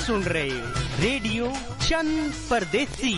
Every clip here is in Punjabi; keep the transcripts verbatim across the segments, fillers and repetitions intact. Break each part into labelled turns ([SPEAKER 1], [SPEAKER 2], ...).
[SPEAKER 1] सुन रहे हो रेडियो चंद परदेसी।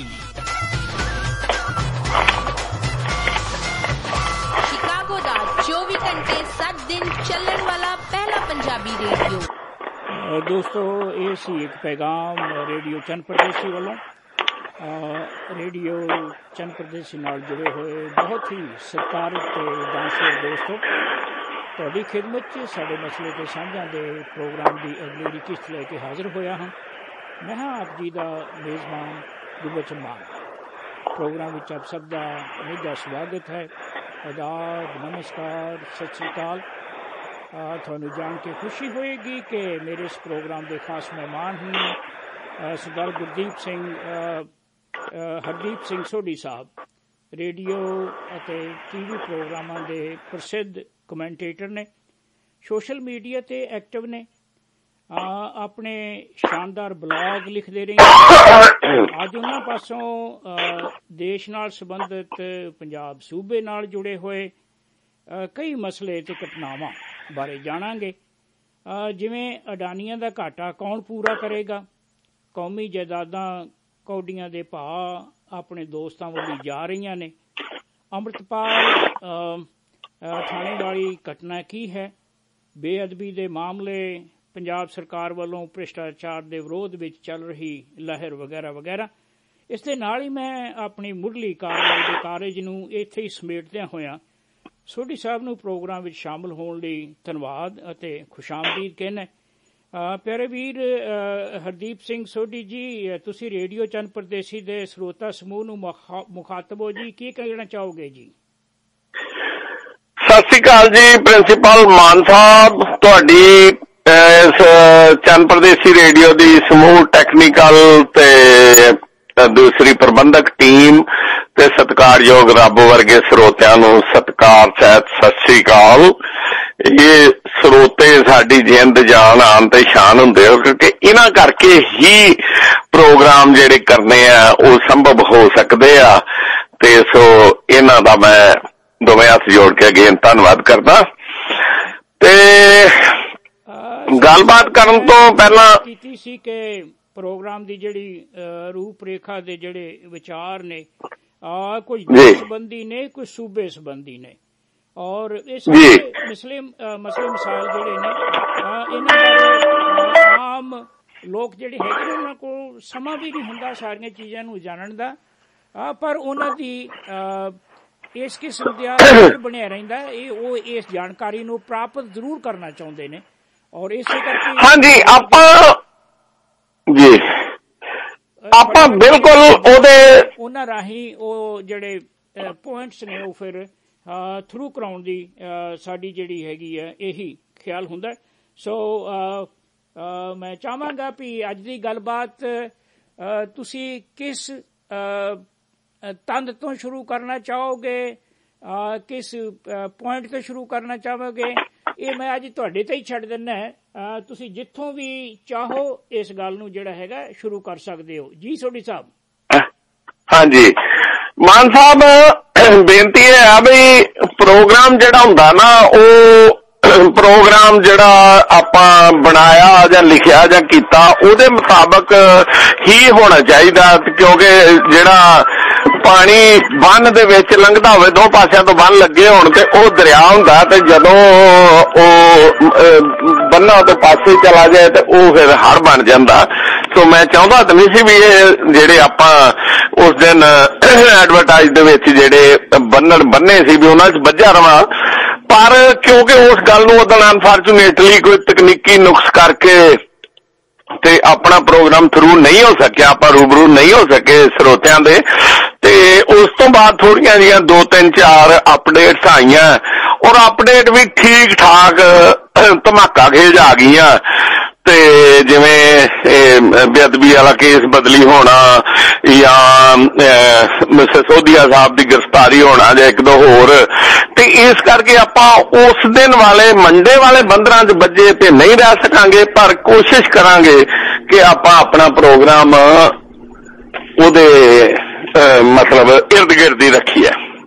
[SPEAKER 2] शिकागो दा चौबीस घंटे सात दिन चलने वाला पहला पंजाबी रेडियो।
[SPEAKER 3] दोस्तों ये सी एक पैगाम रेडियो चंद परदेसी वालों। रेडियो चंद परदेसी नाल जुड़े हुए बहुत ही सत्कारत ते दानशवर दोस्तों, ਤੁਹਾਡੀ ਖਿਦਮਤ 'ਚ ਸਾਡੇ ਮਸਲੇ ਤੇ ਸਾਂਝਾਂ ਦੇ ਪ੍ਰੋਗਰਾਮ ਦੀ ਅਗਲੀ ਕਿਸ਼ਤ ਲੈ ਕੇ ਹਾਜ਼ਰ ਹੋਇਆ ਹਾਂ। ਮੈਂ ਹਾਂ ਆਪ ਜੀ ਦਾ ਮੇਜ਼ਬਾਨ ਗੁਰਬਚਨ ਮਾਨ। ਪ੍ਰੋਗਰਾਮ ਵਿੱਚ ਆਪ ਸਭ ਦਾ ਨਿੱਘਾ ਸਵਾਗਤ ਹੈ। ਆਦਾਬ, ਨਮਸਕਾਰ, ਸਤਿ ਸ਼੍ਰੀ ਅਕਾਲ। ਤੁਹਾਨੂੰ ਜਾਣ ਕੇ ਖੁਸ਼ੀ ਹੋਏਗੀ ਕਿ ਮੇਰੇ ਇਸ ਪ੍ਰੋਗਰਾਮ ਦੇ ਖਾਸ ਮਹਿਮਾਨ ਹਨ ਸਰਦਾਰ ਗੁਰਦੀਪ ਸਿੰਘ ਹਰਦੀਪ ਸਿੰਘ ਸੋਢੀ ਸਾਹਿਬ, ਰੇਡੀਓ ਅਤੇ ਟੀ ਵੀ ਪ੍ਰੋਗਰਾਮਾਂ ਦੇ ਪ੍ਰਸਿੱਧ ਕਮੈਂਟੇਟਰ ਨੇ, ਸੋਸ਼ਲ ਮੀਡੀਆ ਤੇ ਐਕਟਿਵ ਨੇ, ਆਪਣੇ ਸ਼ਾਨਦਾਰ ਬਲੌਗ ਲਿਖਦੇ ਰਹੇ। ਅੱਜ ਉਹਨਾਂ ਪਾਸੋਂ ਦੇਸ਼ ਨਾਲ ਸੰਬੰਧਿਤ, ਪੰਜਾਬ ਸੂਬੇ ਨਾਲ ਜੁੜੇ ਹੋਏ ਕਈ ਮਸਲੇ ਤੇ ਘਟਨਾਵਾਂ ਬਾਰੇ ਜਾਣਾਂਗੇ। ਜਿਵੇਂ ਅਡਾਨੀਆਂ ਦਾ ਘਾਟਾ ਕੌਣ ਪੂਰਾ ਕਰੇਗਾ, ਕੌਮੀ ਜਾਇਦਾਦਾਂ ਕੌਡੀਆਂ ਦੇ ਭਾਅ ਆਪਣੇ ਦੋਸਤਾਂ ਵੱਲ ਜਾ ਰਹੀਆਂ ਨੇ, ਅੰਮ੍ਰਿਤਪਾਲ ਥਾਣੇ ਵਾਲੀ ਘਟਨਾ ਕੀ ਹੈ, ਬੇਅਦਬੀ ਦੇ ਮਾਮਲੇ, ਪੰਜਾਬ ਸਰਕਾਰ ਵੱਲੋਂ ਭ੍ਰਿਸ਼ਟਾਚਾਰ ਦੇ ਵਿਰੋਧ ਵਿੱਚ ਚੱਲ ਰਹੀ ਲਹਿਰ ਵਗੈਰਾ ਵਗੈਰਾ। ਇਸ ਦੇ ਨਾਲ ਹੀ ਮੈਂ ਆਪਣੀ ਮੁੱਢਲੀ ਕਾਰਵਾਈ ਦੇ ਕਾਰਜ ਨੂੰ ਇੱਥੇ ਹੀ ਸਮੇਟਦਿਆਂ ਹੋਇਆਂ ਸੋਢੀ ਸਾਹਿਬ ਨੂੰ ਪ੍ਰੋਗਰਾਮ ਵਿੱਚ ਸ਼ਾਮਲ ਹੋਣ ਲਈ ਧੰਨਵਾਦ ਅਤੇ ਖੁਸ਼ਾਮਦੀਦ ਕਹਿੰਦਾ। ਪਿਆਰੇ ਵੀਰ ਹਰਦੀਪ ਸਿੰਘ ਸੋਢੀ ਜੀ, ਤੁਸੀਂ ਰੇਡੀਓ ਚੰਦ ਪਰਦੇਸੀ ਦੇ ਸਰੋਤਾ ਸਮੂਹ ਨੂੰ ਮੁਖਾਤਬ ਹੋ ਜੀ, ਕੀ ਕਹਿਣਾ ਚਾਹੋਗੇ ਜੀ?
[SPEAKER 4] ਸਤਿ ਸ੍ਰੀ ਅਕਾਲ ਜੀ ਪ੍ਰਿੰਸੀਪਲ ਮਾਨ ਸਾਹਿਬ, ਤੁਹਾਡੀ ਇਸ ਚੰਦ ਪਰਦੇਸੀ ਰੇਡੀਓ ਦੀ ਸਮੂਹ ਟੈਕਨੀਕਲ ਤੇ ਦੂਸਰੀ ਪ੍ਰਬੰਧਕ ਟੀਮ ਤੇ ਸਤਿਕਾਰਯੋਗ ਰੱਬ ਵਰਗੇ ਸਰੋਤਿਆਂ ਨੂੰ ਸਤਿਕਾਰ ਸਹਿਤ ਸਤਿ ਸ੍ਰੀ ਅਕਾਲ। ਇਹ ਸਰੋਤੇ ਸਾਡੀ ਜਿੰਦ ਜਾਨ ਆਨ ਤੇ ਸ਼ਾਨ ਹੁੰਦੇ ਹੋ, ਕਿਉਂਕਿ ਇਹਨਾਂ ਕਰਕੇ ਹੀ ਪ੍ਰੋਗਰਾਮ ਜਿਹੜੇ ਕਰਨੇ ਆ ਉਹ ਸੰਭਵ ਹੋ ਸਕਦੇ ਆ, ਤੇ ਸੋ ਇਹਨਾਂ ਦਾ ਮੈਂ ਦੋਵੇਂ ਹੱਥ ਜੋੜ ਕੇ ਅਗੇਨ ਧੰਨਵਾਦ ਕਰਦਾ। ਤੇ ਗੱਲਬਾਤ ਕਰਨ ਤੋਂ ਪਹਿਲਾਂ
[SPEAKER 3] ਕੀਤੀ ਸੀ ਕਿ ਪ੍ਰੋਗਰਾਮ ਦੀ ਜਿਹੜੀ ਰੂਪ ਰੇਖਾ ਦੇ ਜਿਹੜੇ ਵਿਚਾਰ ਨੇ ਕੁਝ ਦੇਸ਼ ਸੰਬੰਧੀ ਨੇ, ਕੁਝ ਸੂਬੇ ਸੰਬੰਧੀ ਨੇ, ਔਰ ਇਸ ਮਸਲੇ ਮਸਲੇ ਮਸਾਇਲ ਜਿਹੜੇ ਨੇ ਇਹਨਾਂ ਬਾਰੇ ਆਮ ਲੋਕ ਜਿਹੜੇ ਹੈਗੇ ਨੇ ਉਹਨਾਂ ਕੋਲ ਸਮਾਂ ਵੀ ਨਹੀਂ ਹੁੰਦਾ ਸਾਰੀਆਂ ਚੀਜ਼ਾਂ ਨੂੰ ਜਾਣਨ ਦਾ, ਪਰ ਉਹਨਾਂ ਦੀ ਇਸ ਕਿਸਮ ਦਾ ਬਣਿਆ ਰਹਿੰਦਾ ਇਹ ਉਹ ਇਸ ਜਾਣਕਾਰੀ ਨੂੰ ਪ੍ਰਾਪਤ ਜ਼ਰੂਰ ਕਰਨਾ ਚਾਹੁੰਦੇ ਨੇ, ਔਰ ਇਸੇ ਕਰਕੇ
[SPEAKER 4] ਹਾਂਜੀ ਆਪਾਂ ਜੀ ਆਪਾਂ ਬਿਲਕੁਲ ਉਹਦੇ
[SPEAKER 3] ਉਹਨਾਂ ਰਾਹੀਂ ਉਹ ਜਿਹੜੇ ਪੁਆਇੰਟਸ ਨੇ ਉਹ ਫਿਰ ਥਰੂ ਕਰਾਉਣ ਦੀ ਸਾਡੀ ਜਿਹੜੀ ਹੈਗੀ ਹੈ ਇਹੀ ਖਿਆਲ ਹੁੰਦਾ। ਸੋ ਮੈਂ ਚਾਹਾਂਗਾ ਵੀ ਅੱਜ ਦੀ ਗੱਲਬਾਤ ਤੁਸੀਂ ਕਿਸ ਤੰਦ ਤੋਂ ਸ਼ੁਰੂ ਕਰਨਾ ਚਾਹੋਗੇ, ਕਿਸ ਪੁਆਇੰਟ ਤੋਂ ਸ਼ੁਰੂ ਕਰਨਾ ਚਾਹੋਗੇ, ਇਹ ਮੈਂ ਅੱਜ ਤੁਹਾਡੇ ਤੇ ਹੀ ਛੱਡ ਦਿੰਦਾ ਹੈ। ਤੁਸੀਂ ਜਿੱਥੋਂ ਵੀ ਚਾਹੋ ਇਸ ਗੱਲ ਨੂੰ ਜਿਹੜਾ ਹੈਗਾ ਸ਼ੁਰੂ ਕਰ ਸਕਦੇ ਹੋ ਜੀ ਸੋਢੀ ਸਾਹਿਬ।
[SPEAKER 4] ਹਾਂਜੀ ਮਾਨ ਸਾਹਿਬ, ਬੇਨਤੀ ਇਹ ਆ ਵੀ ਪ੍ਰੋਗਰਾਮ ਜਿਹੜਾ ਹੁੰਦਾ ਨਾ ਉਹ ਪ੍ਰੋਗਰਾਮ ਜਿਹੜਾ ਆਪਾਂ ਬਣਾਇਆ ਜਾਂ ਲਿਖਿਆ ਜਾਂ ਕੀਤਾ ਉਹਦੇ ਮੁਤਾਬਕ ਹੀ ਹੋਣਾ ਚਾਹੀਦਾ, ਕਿਉਂਕਿ ਜਿਹੜਾ ਪਾਣੀ ਬੰਨ ਦੇ ਵਿੱਚ ਲੰਘਦਾ ਹੋਵੇ, ਦੋ ਪਾਸਿਆਂ ਤੋਂ ਬੰਨ ਲੱਗੇ ਹੋਣ ਤੇ ਉਹ ਦਰਿਆ ਹੁੰਦਾ, ਤੇ ਜਦੋਂ ਉਹ ਬੰਨਾਂ ਦੇ ਪਾਸੇ ਚਲਾ ਜਾਏ ਤੇ ਉਹ ਫਿਰ ਹੜ ਬਣ ਜਾਂਦਾ। ਸੋ ਮੈਂ ਚਾਹੁੰਦਾ ਤਾਂ ਨਹੀਂ ਸੀ ਵੀ ਇਹ ਜਿਹੜੇ ਆਪਾਂ ਉਸ ਦਿਨ ਐਡਵਰਟਾਈਜ਼ ਦੇ ਵਿੱਚ ਜਿਹੜੇ ਬੰਨਣ ਬੰਨੇ ਸੀ ਵੀ ਉਹਨਾਂ 'ਚ ਵੱਜਾ ਰਵਾਂ, ਪਰ ਕਿਉਂਕਿ ਉਸ ਗੱਲ ਨੂੰ ਉਦੋਂ ਅਨਫਾਰਚੂਨੇਟਲੀ ਕੋਈ ਤਕਨੀਕੀ ਨੁਕਸ ਕਰਕੇ ਤੇ ਆਪਣਾ ਪ੍ਰੋਗਰਾਮ ਥਰੂ ਨਹੀਂ ਹੋ ਸਕਿਆ, ਆਪਾਂ ਰੂਬਰੂ ਨਹੀਂ ਹੋ ਸਕੇ ਸਰੋਤਿਆਂ ਦੇ, ਤੇ ਉਸ ਤੋਂ ਬਾਅਦ ਥੋੜੀਆਂ ਜਿਹੀਆਂ ਦੋ ਤਿੰਨ ਚਾਰ ਅਪਡੇਟਸ ਆਈਆਂ, ਔਰ ਅਪਡੇਟ ਵੀ ਠੀਕ ਠਾਕ ਧਮਾਕਾ ਖੇਜ ਆ ਗਈਆਂ। ਤੇ ਜਿਵੇਂ ਬੇਅਦਬੀ ਵਾਲਾ ਕੇਸ ਬਦਲੀ ਹੋਣਾ ਜਾਂ ਸਿਸੋਦੀਆ ਸਾਹਿਬ ਦੀ ਗ੍ਰਿਫਤਾਰੀ ਹੋਣਾ ਜਾਂ ਇੱਕ ਦੋ ਹੋਰ, ਤੇ ਇਸ ਕਰਕੇ ਆਪਾਂ ਉਸ ਦਿਨ ਵਾਲੇ ਮੰਡੇ ਵਾਲੇ ਬੰਦਰਾਂ 'ਚ ਵੱਜੇ ਤੇ ਨਹੀਂ ਰਹਿ ਸਕਾਂਗੇ, ਪਰ ਕੋਸ਼ਿਸ਼ ਕਰਾਂਗੇ ਕਿ ਆਪਾਂ ਆਪਣਾ ਪ੍ਰੋਗਰਾਮ ਉਹਦੇ ਮਤਲਬ ਇਰਦ ਗਿਰਦ ਹੀ ਰੱਖੀਏ।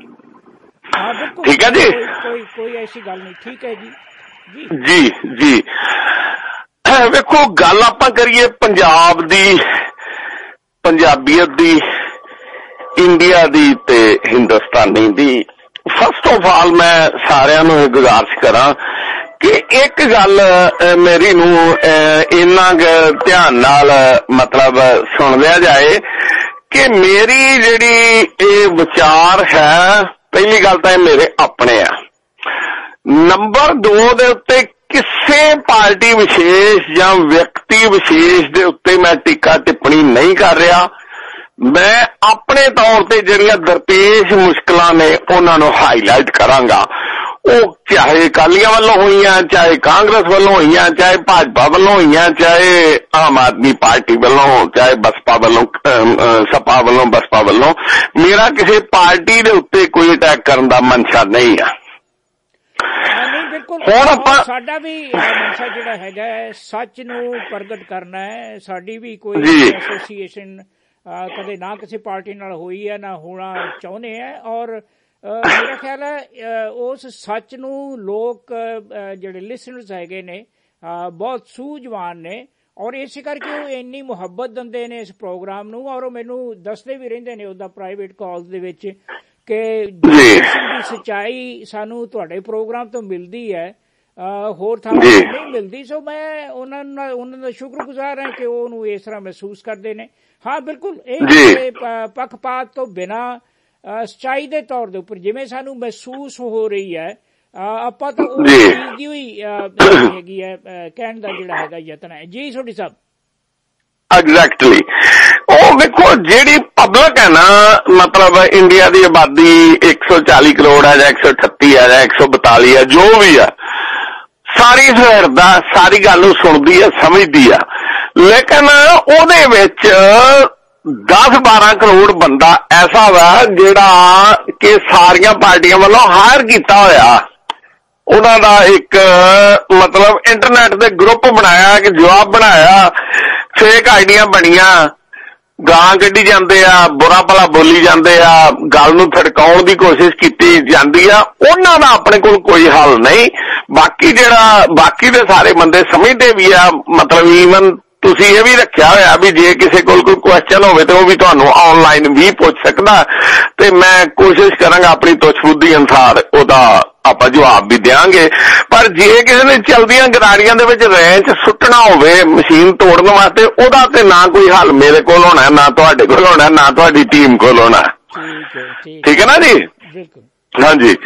[SPEAKER 4] ਠੀਕ ਹੈ ਜੀ,
[SPEAKER 3] ਕੋਈ ਕੋਈ ਐਸੀ ਗੱਲ ਨਹੀਂ। ਠੀਕ ਹੈ ਜੀ
[SPEAKER 4] ਜੀ ਜੀ ਵੇਖੋ ਗੱਲ ਆਪਾਂ ਕਰੀਏ ਪੰਜਾਬ ਦੀ, ਪੰਜਾਬੀਅਤ ਦੀ, ਇੰਡੀਆ ਦੀ ਤੇ ਹਿੰਦੁਸਤਾਨੀ ਦੀ। ਫਸਟ ਆਫ ਆਲ ਮੈਂ ਸਾਰਿਆਂ ਨੂੰ ਇਹ ਗੁਜ਼ਾਰਿਸ਼ ਕਰਾਂ ਕਿ ਇੱਕ ਗੱਲ ਮੇਰੀ ਨੂੰ ਇੰਨਾ ਧਿਆਨ ਨਾਲ ਮਤਲਬ ਸੁਣ ਲਿਆ ਜਾਏ ਕਿ ਮੇਰੀ ਜਿਹੜੀ ਇਹ ਵਿਚਾਰ ਹੈ, ਪਹਿਲੀ ਗੱਲ ਤਾਂ ਇਹ ਮੇਰੇ ਆਪਣੇ ਆ। ਨੰਬਰ ਦੋ ਦੇ ਉੱਤੇ ਕਿਸੇ ਪਾਰਟੀ ਵਿਸ਼ੇਸ਼ ਜਾਂ ਵਿਅਕਤੀ ਵਿਸ਼ੇਸ਼ ਦੇ ਉੱਤੇ ਮੈਂ ਟੀਕਾ ਟਿੱਪਣੀ ਨਹੀਂ ਕਰ ਰਿਹਾ। ਮੈਂ ਆਪਣੇ ਤੌਰ ਤੇ ਜਿਹੜੀਆਂ ਦਰਪੇਸ਼ ਮੁਸ਼ਕਲਾਂ ਨੇ ਉਹਨਾਂ ਨੂੰ ਹਾਈਲਾਈਟ ਕਰਾਂਗਾ। ਉਹ ਚਾਹੇ ਅਕਾਲੀਆਂ ਵੱਲੋਂ ਹੋਈਆਂ, ਚਾਹੇ ਕਾਂਗਰਸ ਵੱਲੋਂ ਹੋਈਆਂ, ਚਾਹੇ ਭਾਜਪਾ ਵੱਲੋਂ ਹੋਈਆਂ, ਚਾਹੇ ਆਮ ਆਦਮੀ ਪਾਰਟੀ ਵੱਲੋਂ, ਚਾਹੇ ਬਸਪਾ ਵੱਲੋਂ, ਸਪਾ ਵੱਲੋਂ, ਬਸਪਾ ਵੱਲੋਂ। ਮੇਰਾ ਕਿਸੇ ਪਾਰਟੀ ਦੇ ਉੱਤੇ ਕੋਈ ਅਟੈਕ ਕਰਨ ਦਾ ਮਨਸ਼ਾ ਨਹੀਂ ਆ।
[SPEAKER 3] ਹੁਣ ਆਪਾਂ ਸਾਡਾ ਵੀ ਮਨਸ਼ਾ ਜਿਹੜਾ ਹੈਗਾ ਸੱਚ ਨੂੰ ਪ੍ਰਗਟ ਕਰਨਾ ਹੈ। ਸਾਡੀ ਵੀ ਕੋਈ ਐਸੋਸੀਏਸ਼ਨ ਕਦੇ ਨਾ ਕਿਸੇ ਪਾਰਟੀ ਨਾਲ ਹੋਈ ਹੈ, ਨਾ ਹੋਣਾ ਚਾਹੁੰਦੇ ਹੈ। ਔਰ ਮੇਰਾ ਖਿਆਲ ਹੈ ਉਸ ਸੱਚ ਨੂੰ ਲੋਕ ਜਿਹੜੇ ਲਿਸਨਰਸ ਹੈਗੇ ਨੇ ਬਹੁਤ ਸੂਝਵਾਨ ਨੇ, ਔਰ ਇਸੇ ਕਰਕੇ ਉਹ ਇੰਨੀ ਮੁਹੱਬਤ ਦਿੰਦੇ ਨੇ ਇਸ ਪ੍ਰੋਗਰਾਮ ਨੂੰ। ਔਰ ਉਹ ਮੈਨੂੰ ਦੱਸਦੇ ਵੀ ਰਹਿੰਦੇ ਨੇ ਉਹਦਾ ਪ੍ਰਾਈਵੇਟ ਕਾਲਸ ਦੇ ਵਿੱਚ ਕਿ ਦੀ ਸੱਚਾਈ ਸਾਨੂੰ ਤੁਹਾਡੇ ਪ੍ਰੋਗਰਾਮ ਤੋਂ ਮਿਲਦੀ ਹੈ, ਹੋਰ ਥਾਵਾਂ ਤੋਂ ਨਹੀਂ ਮਿਲਦੀ। ਸੋ ਮੈਂ ਉਹਨਾਂ ਨਾਲ ਉਹਨਾਂ ਦਾ ਸ਼ੁਕਰਗੁਜ਼ਾਰ ਹਾਂ ਕਿ ਉਹ ਉਹਨੂੰ ਇਸ ਤਰ੍ਹਾਂ ਮਹਿਸੂਸ ਕਰਦੇ ਨੇ। ਹਾਂ ਬਿਲਕੁਲ, ਇਹ ਪੱਖਪਾਤ ਤੋਂ ਬਿਨਾਂ ਸੱਚਾਈ ਦੇ ਤੌਰ ਦੇ ਉੱਪਰ ਜਿਵੇਂ ਸਾਨੂੰ ਮਹਿਸੂਸ ਹੋ ਰਹੀ ਹੈ, ਆਪਾਂ ਤਾਂ ਉਹ ਚੀਜ਼ ਦੀ ਹੋਈ ਹੈਗੀ ਹੈ ਕਹਿਣ ਦਾ ਜਿਹੜਾ ਹੈਗਾ ਯਤਨ ਹੈ। ਜੀ ਸੋਢੀ ਸਾਹਿਬ।
[SPEAKER 4] ਐਗਜ਼ੈਕਟਲੀ। ਉਹ ਵੇਖੋ ਜਿਹੜੀ ਪਬਲਿਕ ਹੈ ਨਾ, ਮਤਲਬ ਇੰਡੀਆ ਦੀ ਆਬਾਦੀ ਇੱਕ ਸੌ ਚਾਲੀ ਕਰੋੜ ਹੈ ਜਾਂ ਇੱਕ ਸੌ ਅਠੱਤੀ ਹੈ ਜਾਂ ਇੱਕ ਸੌ ਬਤਾਲੀ ਹੈ, ਜੋ ਵੀ ਆ, ਸਾਰੀ ਸਹਿਰਦਾ ਸਾਰੀ ਗੱਲ ਨੂੰ ਸੁਣਦੀ ਆ, ਸਮਝਦੀ ਆ। ਲੇਕਿਨ ਉਹਦੇ ਵਿੱਚ ਦਸ ਬਾਰਾਂ ਕਰੋੜ ਬੰਦਾ ਐਸਾ ਵਾ ਜਿਹੜਾ ਕਿ ਸਾਰੀਆਂ ਪਾਰਟੀਆਂ ਵੱਲੋਂ ਹਾਇਰ ਕੀਤਾ ਹੋਇਆ। ਉਹਨਾਂ ਦਾ ਇੱਕ ਮਤਲਬ ਇੰਟਰਨੈਟ ਦੇ ਗਰੁੱਪ ਬਣਾਇਆ ਕਿ ਜਵਾਬ ਬਣਾਇਆ, ਫੇਕ ਆਈਡੀਆਂ ਬਣੀਆਂ, ਗਾਂ ਕੱਢੀ ਜਾਂਦੇ ਆ, ਬੁਰਾ ਭਲਾ ਬੋਲੀ ਜਾਂਦੇ ਆ, ਗੱਲ ਨੂੰ ਥੜਕਾਉਣ ਦੀ ਕੋਸ਼ਿਸ਼ ਕੀਤੀ ਜਾਂਦੀ ਆ। ਉਹਨਾਂ ਦਾ ਆਪਣੇ ਕੋਲ ਕੋਈ ਹੱਲ ਨਹੀਂ। ਬਾਕੀ ਜਿਹੜਾ ਬਾਕੀ ਦੇ ਸਾਰੇ ਬੰਦੇ ਸਮਝਦੇ ਵੀ ਆ, ਮਤਲਬ ਈਵਨ ਤੁਸੀਂ ਇਹ ਵੀ ਰੱਖਿਆ ਹੋਇਆ ਵੀ ਜੇ ਕਿਸੇ ਕੋਲ ਕੋਈ ਕੁਐਸਚਨ ਹੋਵੇ ਤੇ ਉਹ ਵੀ ਤੁਹਾਨੂੰ ਆਨਲਾਈਨ ਵੀ ਪੁੱਛ ਸਕਦਾ, ਤੇ ਮੈਂ ਕੋਸ਼ਿਸ਼ ਕਰਾਂਗਾ ਆਪਣੀ ਤੁਛਬੁੱਧੀ ਅਨੁਸਾਰ ਉਹਦਾ ਆਪਾਂ ਜਵਾਬ ਵੀ ਦਿਆਂਗੇ। ਪਰ ਜੇ ਕਿਸੇ ਨੇ ਚਲਦੀਆਂ ਗਰਾਰੀਆਂ ਦੇ ਵਿੱਚ ਰੈਂਚ ਸੁੱਟਣਾ ਹੋਵੇ ਮਸ਼ੀਨ ਤੋੜਨ ਵਾਸਤੇ, ਉਹਦਾ ਤੇ ਨਾ ਕੋਈ ਹੱਲ ਮੇਰੇ ਕੋਲ ਹੋਣਾ, ਨਾ ਤੁਹਾਡੇ ਕੋਲ ਹੋਣਾ, ਨਾ ਤੁਹਾਡੀ ਟੀਮ ਕੋਲ ਹੋਣਾ। ਠੀਕ ਹੈ ਨਾ ਜੀ? ਹਾਂਜੀ।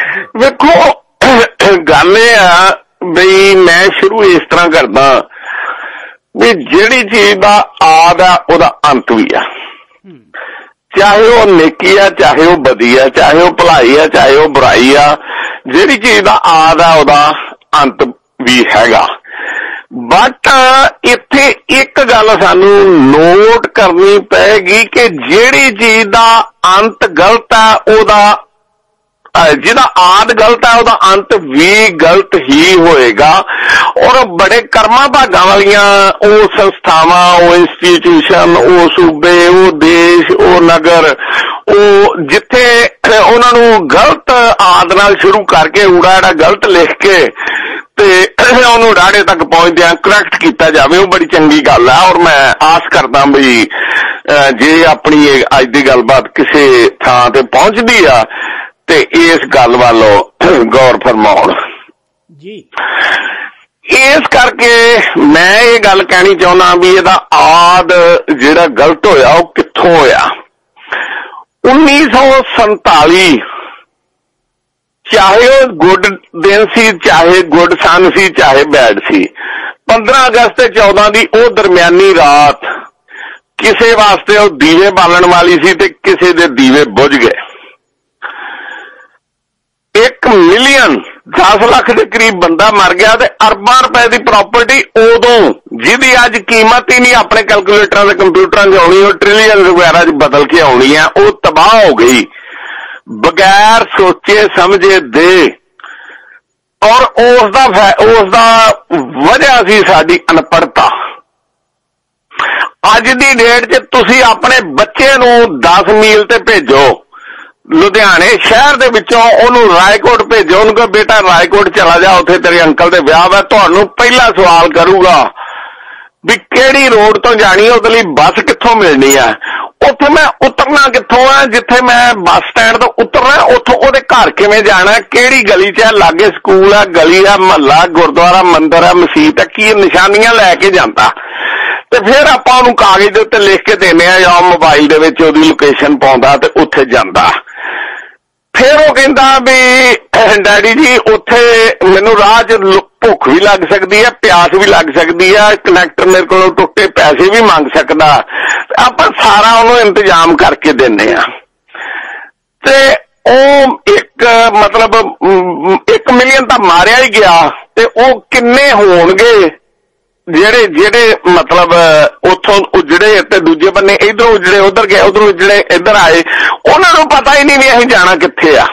[SPEAKER 4] ਵੇਖੋ ਗੱਲ ਇਹ ਆ ਬਈ ਮੈਂ ਸ਼ੁਰੂ ਇਸ ਤਰ੍ਹਾਂ ਕਰਦਾ ਵੀ ਜਿਹੜੀ ਚੀਜ਼ ਦਾ ਆਦ ਆ ਉਹਦਾ ਅੰਤ ਵੀ ਆ। ਚਾਹੇ ਉਹ ਨੇਕੀ ਆ, ਚਾਹੇ ਉਹ ਬਦੀ ਆ, ਚਾਹੇ ਉਹ ਭਲਾਈ ਆ, ਚਾਹੇ ਉਹ ਬੁਰਾਈ ਆ, ਜਿਹੜੀ ਚੀਜ਼ ਦਾ ਆਦ ਆ ਉਹਦਾ ਅੰਤ ਵੀ ਹੈਗਾ। ਬਟ ਇੱਥੇ ਇੱਕ ਗੱਲ ਸਾਨੂੰ ਨੋਟ ਕਰਨੀ ਪਏਗੀ ਕਿ ਜਿਹੜੀ ਚੀਜ਼ ਦਾ ਅੰਤ ਗਲਤ ਆ, ਉਹਦਾ ਜਿਹਦਾ ਆਦ ਗਲਤ ਹੈ ਉਹਦਾ ਅੰਤ ਵੀ ਗਲਤ ਹੀ ਹੋਏਗਾ। ਔਰ ਬੜੇ ਕਰਮਾਂ ਭਾਗਾਂ ਵਾਲੀਆਂ ਉਹ ਸੰਸਥਾਵਾਂ, ਉਹ ਇੰਸਟੀਟਿਊਸ਼ਨ, ਉਹ ਸੂਬੇ, ਉਹ ਦੇਸ਼, ਉਹ ਨਗਰ, ਉਹ ਜਿੱਥੇ ਉਹਨਾਂ ਨੂੰ ਗਲਤ ਆਦ ਨਾਲ ਸ਼ੁਰੂ ਕਰਕੇ ਊੜਾ ਜਿਹੜਾ ਗਲਤ ਲਿਖ ਕੇ ਤੇ ਉਹਨੂੰ ਰਾੜੇ ਤੱਕ ਪਹੁੰਚਦਿਆਂ ਕਰੈਕਟ ਕੀਤਾ ਜਾਵੇ, ਉਹ ਬੜੀ ਚੰਗੀ ਗੱਲ ਹੈ। ਔਰ ਮੈਂ ਆਸ ਕਰਦਾ ਬਈ ਜੇ ਆਪਣੀ ਅੱਜ ਦੀ ਗੱਲਬਾਤ ਕਿਸੇ ਥਾਂ ਤੇ ਪਹੁੰਚਦੀ ਆ ਤੇ ਇਸ ਗੱਲ ਵੱਲੋਂ ਗੌਰ ਫਰਮਾਉਣ ਜੀ। ਇਸ ਕਰਕੇ ਮੈਂ ਇਹ ਗੱਲ ਕਹਿਣੀ ਚਾਹੁੰਦਾ ਵੀ ਇਹਦਾ ਆਦ ਜਿਹੜਾ ਗਲਤ ਹੋਇਆ ਉਹ ਕਿੱਥੋਂ ਹੋਇਆ। ਉੱਨੀ ਸੌ ਸੰਤਾਲੀ ਚਾਹੇ ਉਹ ਗੁੱਡ ਦਿਨ ਸੀ, ਚਾਹੇ ਗੁੱਡ ਸਨ ਸੀ, ਚਾਹੇ ਬੈਡ ਸੀ, ਪੰਦਰਾਂ ਅਗਸਤ ਤੇ ਚੌਦਾਂ ਦੀ ਉਹ ਦਰਮਿਆਨੀ ਰਾਤ ਕਿਸੇ ਵਾਸਤੇ ਉਹ ਦੀਵੇ ਬਾਲਣ ਵਾਲੀ ਸੀ ਤੇ ਕਿਸੇ ਦੇ ਦੀਵੇ ਬੁਝ ਗਏ। ਇੱਕ ਮਿਲੀਅਨ ਦਸ ਲੱਖ ਦੇ ਕਰੀਬ ਬੰਦਾ ਮਰ ਗਿਆ ਤੇ ਅਰਬਾਂ ਰੁਪਏ ਦੀ ਪ੍ਰਾਪਰਟੀ ਉਦੋਂ ਜਿਹਦੀ ਅੱਜ ਕੀਮਤ ਹੀ ਨਹੀਂ ਆਪਣੇ ਕੈਲਕੂਲੇਟਰਾਂ ਤੇ ਕੰਪਿਊਟਰਾਂ 'ਚ ਆਉਣੀ, ਉਹ ਟ੍ਰਿਲੀਅਨ ਵਗੈਰਾ 'ਚ ਬਦਲ ਕੇ ਆਉਣੀ ਹੈ, ਉਹ ਤਬਾਹ ਹੋ ਗਈ ਬਗੈਰ ਸੋਚੇ ਸਮਝੇ ਦੇ। ਔਰ ਉਸ ਦਾ ਉਸ ਦਾ ਵਜ੍ਹਾ ਸੀ ਸਾਡੀ ਅਨਪੜ੍ਹਤਾ। ਅੱਜ ਦੀ ਡੇਟ 'ਚ ਤੁਸੀਂ ਆਪਣੇ ਬੱਚੇ ਨੂੰ ਦਸ ਮੀਲ ਤੇ ਭੇਜੋ, ਲੁਧਿਆਣੇ ਸ਼ਹਿਰ ਦੇ ਵਿੱਚੋਂ ਉਹਨੂੰ ਰਾਏਕੋਟ ਭੇਜੋ, ਉਹਨੂੰ ਕਹੋ ਬੇਟਾ ਰਾਏਕੋਟ ਚਲਾ ਜਾ, ਉੱਥੇ ਤੇਰੇ ਅੰਕਲ ਦੇ ਵਿਆਹ ਵਾ, ਤੁਹਾਨੂੰ ਪਹਿਲਾ ਸਵਾਲ ਕਰੂਗਾ ਵੀ ਕਿਹੜੀ ਰੋਡ ਤੋਂ ਜਾਣੀ ਹੈ, ਉਹਦੇ ਲਈ ਬੱਸ ਕਿੱਥੋਂ ਮਿਲਣੀ ਆ, ਉੱਥੇ ਮੈਂ ਉਤਰਨਾ ਕਿੱਥੋਂ ਆ, ਜਿੱਥੇ ਮੈਂ ਬੱਸ ਸਟੈਂਡ ਤੋਂ ਉਤਰਨਾ ਉੱਥੋਂ ਉਹਦੇ ਘਰ ਕਿਵੇਂ ਜਾਣਾ, ਕਿਹੜੀ ਗਲੀ 'ਚ ਆ, ਲਾਗੇ ਸਕੂਲ ਆ, ਗਲੀ ਆ, ਮਹੱਲਾ, ਗੁਰਦੁਆਰਾ, ਮੰਦਿਰ ਆ, ਮਸੀਤ ਆ, ਕੀ ਨਿਸ਼ਾਨੀਆਂ ਲੈ ਕੇ ਜਾਂਦਾ। ਤੇ ਫਿਰ ਆਪਾਂ ਉਹਨੂੰ ਕਾਗਜ਼ ਦੇ ਉੱਤੇ ਲਿਖ ਕੇ ਦਿੰਦੇ ਆ ਜਾਂ ਮੋਬਾਈਲ ਦੇ ਵਿੱਚ ਉਹਦੀ ਲੋਕੇਸ਼ਨ ਪਾਉਂਦਾ ਤੇ ਉੱਥੇ ਜਾਂਦਾ। ਫਿਰ ਉਹ ਕਹਿੰਦਾ ਵੀ ਡੈਡੀ ਜੀ ਉੱਥੇ ਮੈਨੂੰ ਰਾਹ 'ਚ ਭੁੱਖ ਵੀ ਲੱਗ ਸਕਦੀ ਹੈ, ਪਿਆਸ ਵੀ ਲੱਗ ਸਕਦੀ ਹੈ, ਕਨੈਕਟਰ ਮੇਰੇ ਕੋਲੋਂ ਟੁੱਟੇ ਪੈਸੇ ਵੀ ਮੰਗ ਸਕਦਾ। ਆਪਾਂ ਸਾਰਾ ਉਹਨੂੰ ਇੰਤਜ਼ਾਮ ਕਰਕੇ ਦਿੰਦੇ ਆ। ਤੇ ਉਹ ਇੱਕ ਮਤਲਬ ਇੱਕ ਮਿਲੀਅਨ ਤਾਂ ਮਾਰਿਆ ਹੀ ਗਿਆ, ਤੇ ਉਹ ਕਿੰਨੇ ਹੋਣਗੇ ਜਿਹੜੇ ਜਿਹੜੇ ਮਤਲਬ ਉੱਥੋਂ ਉਜੜੇ ਤੇ ਦੂਜੇ ਬੰਨੇ ਇੱਧਰੋਂ ਉਜੜੇ ਉੱਧਰ ਗਏ, ਉੱਧਰੋਂ ਉਜੜੇ ਇੱਧਰ ਆਏ, ਉਹਨਾਂ ਨੂੰ ਪਤਾ ਹੀ ਨਹੀਂ ਵੀ ਅਸੀਂ ਜਾਣਾ ਕਿੱਥੇ ਆ।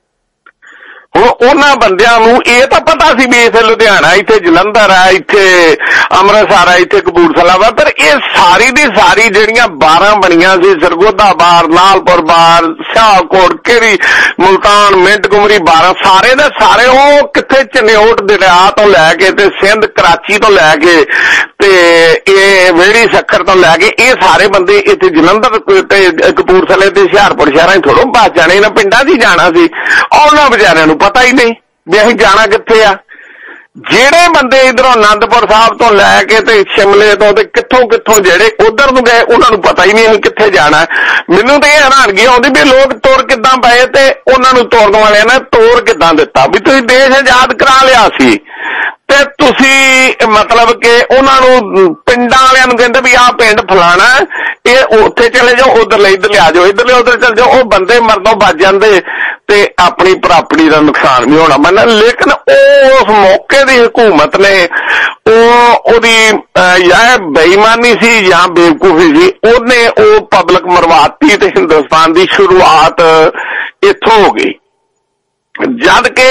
[SPEAKER 4] ਹੁਣ ਉਹਨਾਂ ਬੰਦਿਆਂ ਨੂੰ ਇਹ ਤਾਂ ਪਤਾ ਸੀ ਵੀ ਇੱਥੇ ਲੁਧਿਆਣਾ, ਇੱਥੇ ਜਲੰਧਰ ਆ, ਇੱਥੇ ਅੰਮ੍ਰਿਤਸਰ ਆ, ਇੱਥੇ ਕਪੂਰਥਲਾ ਵਾ, ਪਰ ਇਹ ਸਾਰੀ ਦੀ ਸਾਰੀ ਜਿਹੜੀਆਂ ਬਾਰਾਂ ਬਣੀਆਂ ਸੀ, ਸਰਗੋਧਾ ਬਾਰ, ਲਾਲਪੁਰ ਬਾਰ, ਸ਼ਾਹਕੋਟ, ਕਿਹੜੀ, ਮੁਲਤਾਨ, ਮਿੰਟ ਗੁਮਰੀ ਬਾਰਾਂ, ਸਾਰੇ ਦੇ ਸਾਰੇ ਉਹ ਕਿੱਥੇ ਚਨਿਓਟ ਦਰਿਆ ਤੋਂ ਲੈ ਕੇ ਤੇ ਸਿੰਧ ਕਰਾਚੀ ਤੋਂ ਲੈ ਕੇ ਤੇ ਇਹ ਵੇੜੀ ਸੱਖਰ ਤੋਂ ਲੈ ਕੇ ਇਹ ਸਾਰੇ ਬੰਦੇ ਇੱਥੇ ਜਲੰਧਰ ਤੇ ਕਪੂਰਥਲੇ ਤੇ ਹੁਸ਼ਿਆਰਪੁਰ ਸ਼ਹਿਰਾਂ 'ਚ ਥੋੜ੍ਹੋਂ ਬਸ ਜਾਣੇ, ਇਹਨਾਂ ਪਿੰਡਾਂ 'ਚ ਹੀ ਜਾਣਾ ਸੀ। ਉਹਨਾਂ ਵਿਚਾਰਿਆਂ ਨੂੰ ਪਤਾ ਹੀ ਨਹੀਂ ਵੀ ਅਸੀਂ ਜਾਣਾ ਕਿੱਥੇ ਆ। ਜਿਹੜੇ ਬੰਦੇ ਇਧਰੋਂ ਆਨੰਦਪੁਰ ਸਾਹਿਬ ਤੋਂ ਲੈ ਕੇ ਤੇ ਸ਼ਿਮਲੇ ਤੋਂ ਤੇ ਕਿੱਥੋਂ ਕਿੱਥੋਂ ਜਿਹੜੇ ਉਧਰ ਨੂੰ ਗਏ, ਉਹਨਾਂ ਨੂੰ ਪਤਾ ਹੀ ਨਹੀਂ ਅਸੀਂ ਕਿੱਥੇ ਜਾਣਾ। ਮੈਨੂੰ ਤੇ ਇਹ ਹੈਰਾਨਗੀ ਆਉਂਦੀ ਵੀ ਲੋਕ ਤੁਰ ਕਿੱਦਾਂ ਪਏ ਤੇ ਉਹਨਾਂ ਨੂੰ ਤੁਰਨ ਵਾਲਿਆਂ ਨੇ ਤੋਰ ਕਿੱਦਾਂ ਦਿੱਤਾ ਵੀ ਤੁਸੀਂ ਦੇਸ਼ ਆਜ਼ਾਦ ਕਰਾ ਲਿਆ ਸੀ ਤੇ ਤੁਸੀਂ ਮਤਲਬ ਕਿ ਉਹਨਾਂ ਨੂੰ ਪਿੰਡਾਂ ਵਾਲਿਆਂ ਨੂੰ ਕਹਿੰਦੇ ਵੀ ਆਹ ਪਿੰਡ ਫਲਾਣਾ, ਇਹ ਉੱਥੇ ਚਲੇ ਜਾਓ, ਉਧਰਲੇ ਇੱਧਰਲੇ ਆ ਜਾਓ, ਇੱਧਰਲੇ ਉਧਰ ਚਲੇ ਜਾਓ, ਉਹ ਬੰਦੇ ਮਰਨੋਂ ਬਚ ਜਾਂਦੇ ਤੇ ਆਪਣੀ ਪ੍ਰਾਪਰਟੀ ਦਾ ਨੁਕਸਾਨ ਵੀ ਹੋਣਾ ਮੰਨ। ਲੇਕਿਨ ਉਹ ਉਸ ਮੌਕੇ ਦੀ ਹਕੂਮਤ ਨੇ ਉਹ ਉਹਦੀ ਜਾਂ ਬੇਈਮਾਨੀ ਸੀ ਜਾਂ ਬੇਵਕੂਫੀ ਸੀ, ਉਹਨੇ ਉਹ ਪਬਲਿਕ ਮਰਵਾਤੀ ਤੇ ਹਿੰਦੁਸਤਾਨ ਦੀ ਸ਼ੁਰੂਆਤ ਇੱਥੋਂ ਹੋ ਗਈ। ਜਦ ਕਿ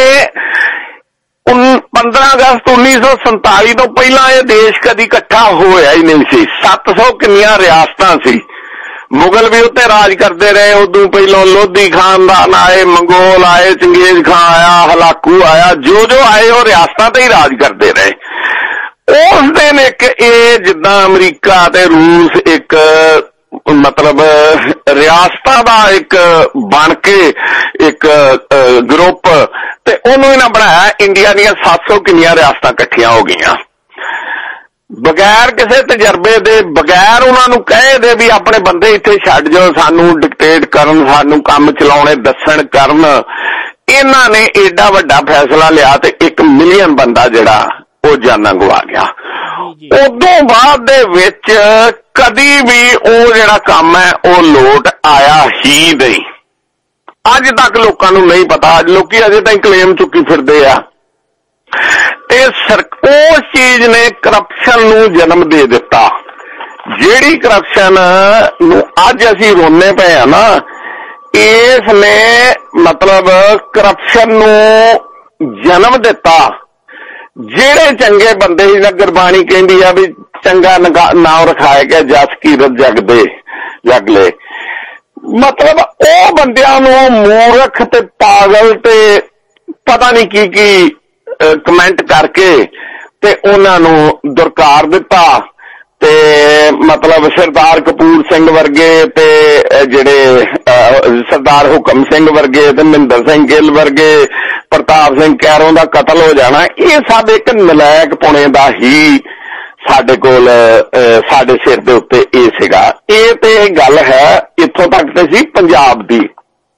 [SPEAKER 4] ਪੰਦਰਾਂ ਅਗਸਤ ਉੱਨੀ ਸੌ ਸੰਤਾਲੀ ਤੋਂ ਪਹਿਲਾਂ ਇਹ ਦੇਸ਼ ਕਦੀ ਇਕੱਠਾ ਹੋਇਆ ਹੀ ਨਹੀਂ ਸੀ। ਸੱਤ ਸੌ ਕਿੰਨੀਆਂ ਰਿਆਸਤਾਂ ਸੀ, ਮੁਗਲ ਵੀ ਉੱਤੇ ਰਾਜ ਕਰਦੇ ਰਹੇ, ਉਦੋਂ ਪਹਿਲਾਂ ਲੋਧੀ ਖਾਨਦਾਨ ਆਏ, ਮੰਗੋਲ ਆਏ, ਚੰਗੇਜ਼ ਖਾਂ ਆਇਆ, ਹਲਾਕੂ ਆਇਆ, ਜੋ ਜੋ ਆਏ ਉਹ ਰਿਆਸਤਾਂ ਤੇ ਹੀ ਰਾਜ ਕਰਦੇ ਰਹੇ। ਉਸ ਦਿਨ ਇੱਕ ਇਹ ਜਿੱਦਾਂ ਅਮਰੀਕਾ ਤੇ ਰੂਸ ਇੱਕ ਮਤਲਬ ਰਿਆਸਤਾਂ ਦਾ ਇੱਕ ਬਣ ਕੇ ਇੱਕ ਗਰੁੱਪ ਤੇ ਉਹਨੂੰ ਇਹਨਾਂ ਬਣਾਇਆ। ਇੰਡੀਆ ਦੀਆਂ ਸੱਤ ਸੌ ਕਿੰਨੀਆਂ ਰਿਆਸਤਾਂ ਇਕੱਠੀਆਂ ਹੋ ਗਈਆਂ ਬਗੈਰ ਕਿਸੇ ਤਜਰਬੇ ਦੇ, ਬਗੈਰ ਉਹਨਾਂ ਨੂੰ ਕਹੇ ਦੇ ਵੀ ਆਪਣੇ ਬੰਦੇ ਇੱਥੇ ਛੱਡ ਜਾਓ, ਸਾਨੂੰ ਡਿਕਟੇਟ ਕਰਨ, ਸਾਨੂੰ ਕੰਮ ਚਲਾਉਣੇ ਦੱਸਣ ਕਰਨ। ਇਹਨਾਂ ਨੇ ਏਡਾ ਵੱਡਾ ਫੈਸਲਾ ਲਿਆ ਤੇ ਇੱਕ ਮਿਲੀਅਨ ਬੰਦਾ ਜਿਹੜਾ ਉਹ ਜਾਨਾਂ ਗਵਾ ਗਿਆ। ਉਦੋਂ ਬਾਅਦ ਦੇ ਵਿੱਚ ਕਦੀ ਵੀ ਉਹ ਜਿਹੜਾ ਕੰਮ ਹੈ ਉਹ ਲੋਟ ਆਇਆ ਹੀ ਨਹੀਂ। ਅੱਜ ਤੱਕ ਲੋਕਾਂ ਨੂੰ ਨਹੀਂ ਪਤਾ, ਅੱਜ ਲੋਕੀ ਅਜੇ ਤਾਈਂ ਕਲੇਮ ਚੁੱਕੀ ਫਿਰਦੇ ਆ। ਤੇ ਉਸ ਚੀਜ਼ ਨੇ ਕਰਪਸ਼ਨ ਨੂੰ ਜਨਮ ਦੇ ਦਿੱਤਾ, ਜਿਹੜੀ ਕਰਪਸ਼ਨ ਨੂੰ ਅੱਜ ਅਸੀਂ ਰੋਂਦੇ ਪਏ ਆ ਨਾ, ਇਸ ਨੇ ਮਤਲਬ ਕਰਪਸ਼ਨ ਨੂੰ ਜਨਮ ਦਿੱਤਾ। ਜਿਹੜੇ ਚੰਗੇ ਬੰਦੇ ਸੀ ਨਾ, ਗੁਰਬਾਣੀ ਕਹਿੰਦੀ ਆ ਵੀ ਚੰਗਾ ਨਾਮ ਰਖਾਏ ਗਿਆ ਜਸ ਕੀਰਤ ਜਗਦੇ ਜਗਲੇ, ਮਤਲਬ ਉਹ ਬੰਦਿਆਂ ਨੂੰ ਮੂਰਖ ਤੇ ਪਾਗਲ ਤੇ ਪਤਾ ਨਹੀਂ ਕੀ ਕੀ ਕਮੈਂਟ ਕਰਕੇ ਤੇ ਉਹਨਾਂ ਨੂੰ ਦੁਰਕਾਰ ਦਿੱਤਾ। ਤੇ ਮਤਲਬ ਸਰਦਾਰ ਕਪੂਰ ਸਿੰਘ ਵਰਗੇ ਤੇ ਜਿਹੜੇ ਸਰਦਾਰ ਹੁਕਮ ਸਿੰਘ ਵਰਗੇ ਤੇ ਮਹਿੰਦਰ ਸਿੰਘ ਗਿੱਲ ਵਰਗੇ, ਪ੍ਰਤਾਪ ਸਿੰਘ ਕੈਰੋਂ ਦਾ ਕਤਲ ਹੋ ਜਾਣਾ, ਇਹ ਸਭ ਇੱਕ ਨਲਾਇਕ ਪੁਣੇ ਦਾ ਹੀ ਸਾਡੇ ਕੋਲ ਸਾਡੇ ਸਿਰ ਦੇ ਉੱਤੇ ਇਹ ਸੀਗਾ। ਇਹ ਤੇ ਇਹ ਗੱਲ ਹੈ ਇੱਥੋਂ ਤੱਕ ਤੇ ਸੀ ਪੰਜਾਬ ਦੀ।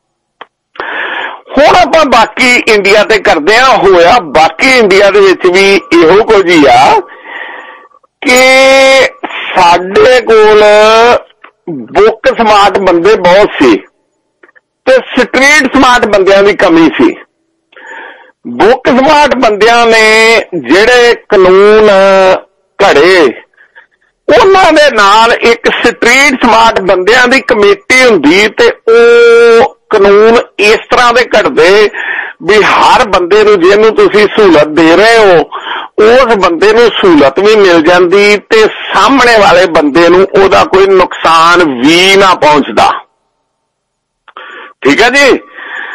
[SPEAKER 4] ਹੁਣ ਆਪਾਂ ਬਾਕੀ ਇੰਡੀਆ ਤੇ ਕਰਦੇ ਆ, ਹੋਇਆ ਬਾਕੀ ਇੰਡੀਆ ਦੇ ਵਿੱਚ ਵੀ ਇਹੋ ਕੁਝ ਹੀ ਆ ਕਿ ਸਾਡੇ ਕੋਲ ਬੁੱਕ ਸਮਾਰਟ ਬੰਦੇ ਬਹੁਤ ਸੀ ਤੇ ਸਟਰੀਟ ਸਮਾਰਟ ਬੰਦਿਆਂ ਦੀ ਕਮੀ ਸੀ। ਬੁੱਕ ਸਮਾਰਟ ਬੰਦਿਆਂ ਨੇ ਜਿਹੜੇ ਕਾਨੂੰਨ ਘੜੇ, ਉਹਨਾਂ ਦੇ ਨਾਲ ਇੱਕ ਸਟਰੀਟ ਸਮਾਰਟ ਬੰਦਿਆਂ ਦੀ ਕਮੇਟੀ ਹੁੰਦੀ ਤੇ ਉਹ ਕਾਨੂੰਨ ਇਸ ਤਰ੍ਹਾਂ ਦੇ ਘੜਦੇ ਵੀ ਹਰ ਬੰਦੇ ਨੂੰ ਜਿਹਨੂੰ ਤੁਸੀਂ ਸਹੂਲਤ ਦੇ ਰਹੇ ਹੋ ਉਸ ਬੰਦੇ ਨੂੰ ਸਹੂਲਤ ਵੀ ਮਿਲ ਜਾਂਦੀ ਤੇ ਸਾਹਮਣੇ ਵਾਲੇ ਬੰਦੇ ਨੂੰ ਉਹਦਾ ਕੋਈ ਨੁਕਸਾਨ ਵੀ ਨਾ ਪਹੁੰਚਦਾ। ਠੀਕ ਹੈ ਜੀ।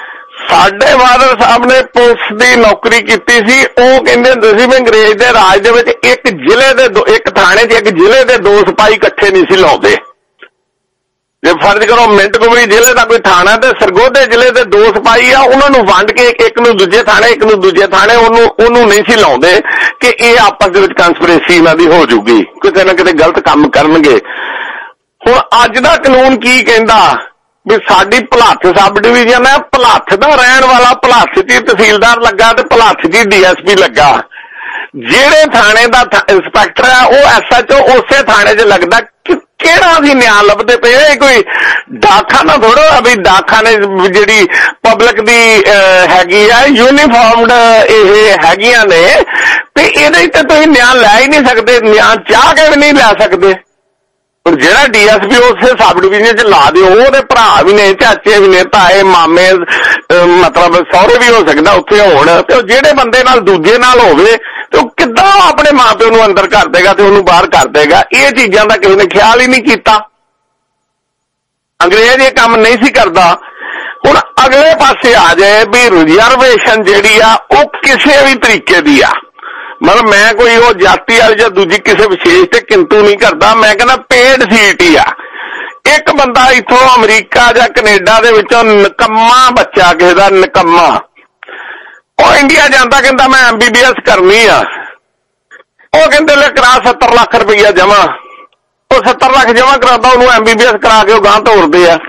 [SPEAKER 4] ਸਾਡੇ ਬਾਦਲ ਸਾਹਿਬ ਨੇ ਪੁਲਿਸ ਦੀ ਨੌਕਰੀ ਕੀਤੀ ਸੀ। ਉਹ ਕਹਿੰਦੇ ਹੁੰਦੇ ਸੀ ਵੀ ਅੰਗਰੇਜ਼ ਦੇ ਰਾਜ ਦੇ ਵਿੱਚ ਇੱਕ ਜ਼ਿਲ੍ਹੇ ਦੇ ਇੱਕ ਥਾਣੇ 'ਚ ਇੱਕ ਜ਼ਿਲ੍ਹੇ ਦੇ ਦੋ ਸਿਪਾਹੀ ਇਕੱਠੇ ਨਹੀਂ ਸੀ ਲਾਉਂਦੇ। ਜੇ ਫਰਜ਼ ਕਰੋ ਮਿੰਟਗੁਮਰੀ ਜ਼ਿਲ੍ਹੇ ਦਾ ਕੋਈ ਥਾਣਾ ਤੇ ਸਰਗੋਧੇ ਜ਼ਿਲ੍ਹੇ ਦੇ ਦੋ ਸਿਪਾਹੀ ਆ, ਉਹਨਾਂ ਨੂੰ ਵੰਡ ਕੇ ਇੱਕ ਨੂੰ ਦੂਜੇ ਥਾਣੇ ਇੱਕ ਨੂੰ ਦੂਜੇ ਥਾਣੇ ਉਹਨੂੰ ਉਹਨੂੰ ਨਹੀਂ ਸੀ ਲਾਉਂਦੇ ਕਿ ਇਹ ਆਪਸ ਦੇ ਵਿੱਚ ਕੰਸਪੀਰੇਸੀ ਇਹਨਾਂ ਦੀ ਹੋ ਜੂਗੀ, ਕਿਤੇ ਨਾ ਕਿਤੇ ਗਲਤ ਕੰਮ ਕਰਨਗੇ। ਹੁਣ ਅੱਜ ਦਾ ਕਾਨੂੰਨ ਕੀ ਕਹਿੰਦਾ ਵੀ ਸਾਡੀ ਭਲਾਥ ਸਬ ਡਿਵੀਜ਼ਨ ਹੈ, ਭਲਾਥ ਦਾ ਰਹਿਣ ਵਾਲਾ ਭਲਾਥ 'ਚ ਤਹਿਸੀਲਦਾਰ ਲੱਗਾ ਤੇ ਭਲਾਥ 'ਚ ਡੀ ਐਸ ਪੀ ਲੱਗਾ। ਜਿਹੜੇ ਥਾਣੇ ਦਾ ਇੰਸਪੈਕਟਰ ਹੈ ਉਹ ਐਸ ਐਚ ਓ ਉਸੇ ਥਾਣੇ 'ਚ ਲੱਗਦਾ। ਕਿਹੜਾ ਅਸੀਂ ਨਿਆਂ ਲੱਭਦੇ ਪਏ? ਇਹ ਕੋਈ ਡਾਕਖਾਨਾ ਥੋੜ੍ਹਾ ਆ ਵੀ ਡਾਕਖਾਨੇ ਜਿਹੜੀ ਪਬਲਿਕ ਦੀ ਹੈਗੀ ਆ ਯੂਨੀਫਾਰਮਡ ਇਹ ਹੈਗੀਆਂ ਨੇ ਤੇ ਇਹਦੇ 'ਚ ਤੁਸੀਂ ਨਿਆਂ ਲੈ ਹੀ ਨਹੀਂ ਸਕਦੇ, ਨਿਆਂ ਚਾਹ ਕੇ ਵੀ ਨਹੀਂ ਲੈ ਸਕਦੇ। ਪਰ ਜਿਹੜਾ ਡੀ ਐਸ ਪੀ ਉਸੇ ਸਬ ਡਿਵੀਜ਼ਨ 'ਚ ਲਾ ਦਿਓ, ਉਹਦੇ ਭਰਾ ਵੀ ਨੇ, ਚਾਚੇ ਵੀ ਨੇ, ਤਾਏ ਮਾਮੇ ਮਤਲਬ ਸਹੁਰੇ ਵੀ ਹੋ ਸਕਦਾ ਉੱਥੇ ਹੋਣ, ਤੇ ਉਹ ਜਿਹੜੇ ਬੰਦੇ ਨਾਲ ਦੂਜੇ ਨਾਲ ਹੋਵੇ ਤੇ ਉਹ ਕਿੱਦਾਂ ਆਪਣੇ ਮਾਂ ਪਿਓ ਨੂੰ ਅੰਦਰ ਕਰ ਦੇਗਾ ਤੇ ਉਹਨੂੰ ਬਾਹਰ ਕਰ ਦੇਗਾ? ਇਹ ਚੀਜ਼ਾਂ ਦਾ ਕਿਸੇ ਨੇ ਖਿਆਲ ਹੀ ਨਹੀਂ ਕੀਤਾ। ਅੰਗਰੇਜ਼ ਇਹ ਕੰਮ ਨਹੀਂ ਸੀ ਕਰਦਾ। ਹੁਣ ਅਗਲੇ ਪਾਸੇ ਆ ਜਾਏ ਵੀ ਰਿਜ਼ਰਵੇਸ਼ਨ ਜਿਹੜੀ ਆ ਉਹ ਕਿਸੇ ਵੀ ਤਰੀਕੇ ਦੀ ਆ, ਮਤਲਬ ਮੈਂ ਕੋਈ ਉਹ ਜਾਤੀ ਵਾਲੀ ਜਾਂ ਦੂਜੀ ਕਿਸੇ ਵਿਸ਼ੇਸ਼ ਤੇ ਕਿੰਤੂ ਨਹੀਂ ਕਰਦਾ। ਮੈਂ ਕਹਿੰਦਾ ਪੇਡ ਸੀਟ ਹੀ ਆ। ਇੱਕ ਬੰਦਾ ਇੱਥੋਂ ਅਮਰੀਕਾ ਜਾਂ ਕੈਨੇਡਾ ਦੇ ਵਿੱਚੋਂ ਨਿਕੰਮਾ ਬੱਚਾ ਕਿਸੇ ਦਾ ਨਿਕੰਮਾ, ਉਹ ਇੰਡੀਆ ਜਾਂਦਾ ਕਹਿੰਦਾ ਮੈਂ ਐਮ ਬੀ ਬੀ ਐਸ ਕਰਨੀ ਆ। ਉਹ ਕਹਿੰਦੇ ਲੈ ਕਰਾ ਸੱਤਰ ਲੱਖ ਰੁਪਈਆ ਜਮਾ। ਉਹ ਸੱਤਰ ਲੱਖ ਜਮਾ ਕਰਾਉਂਦਾ, ਉਹਨੂੰ ਐਮ ਬੀ ਬੀ ਐਸ ਕਰਾ ਕੇ ਉਹ ਗਾਂਹ ਤੋਰਦੇ ਆ।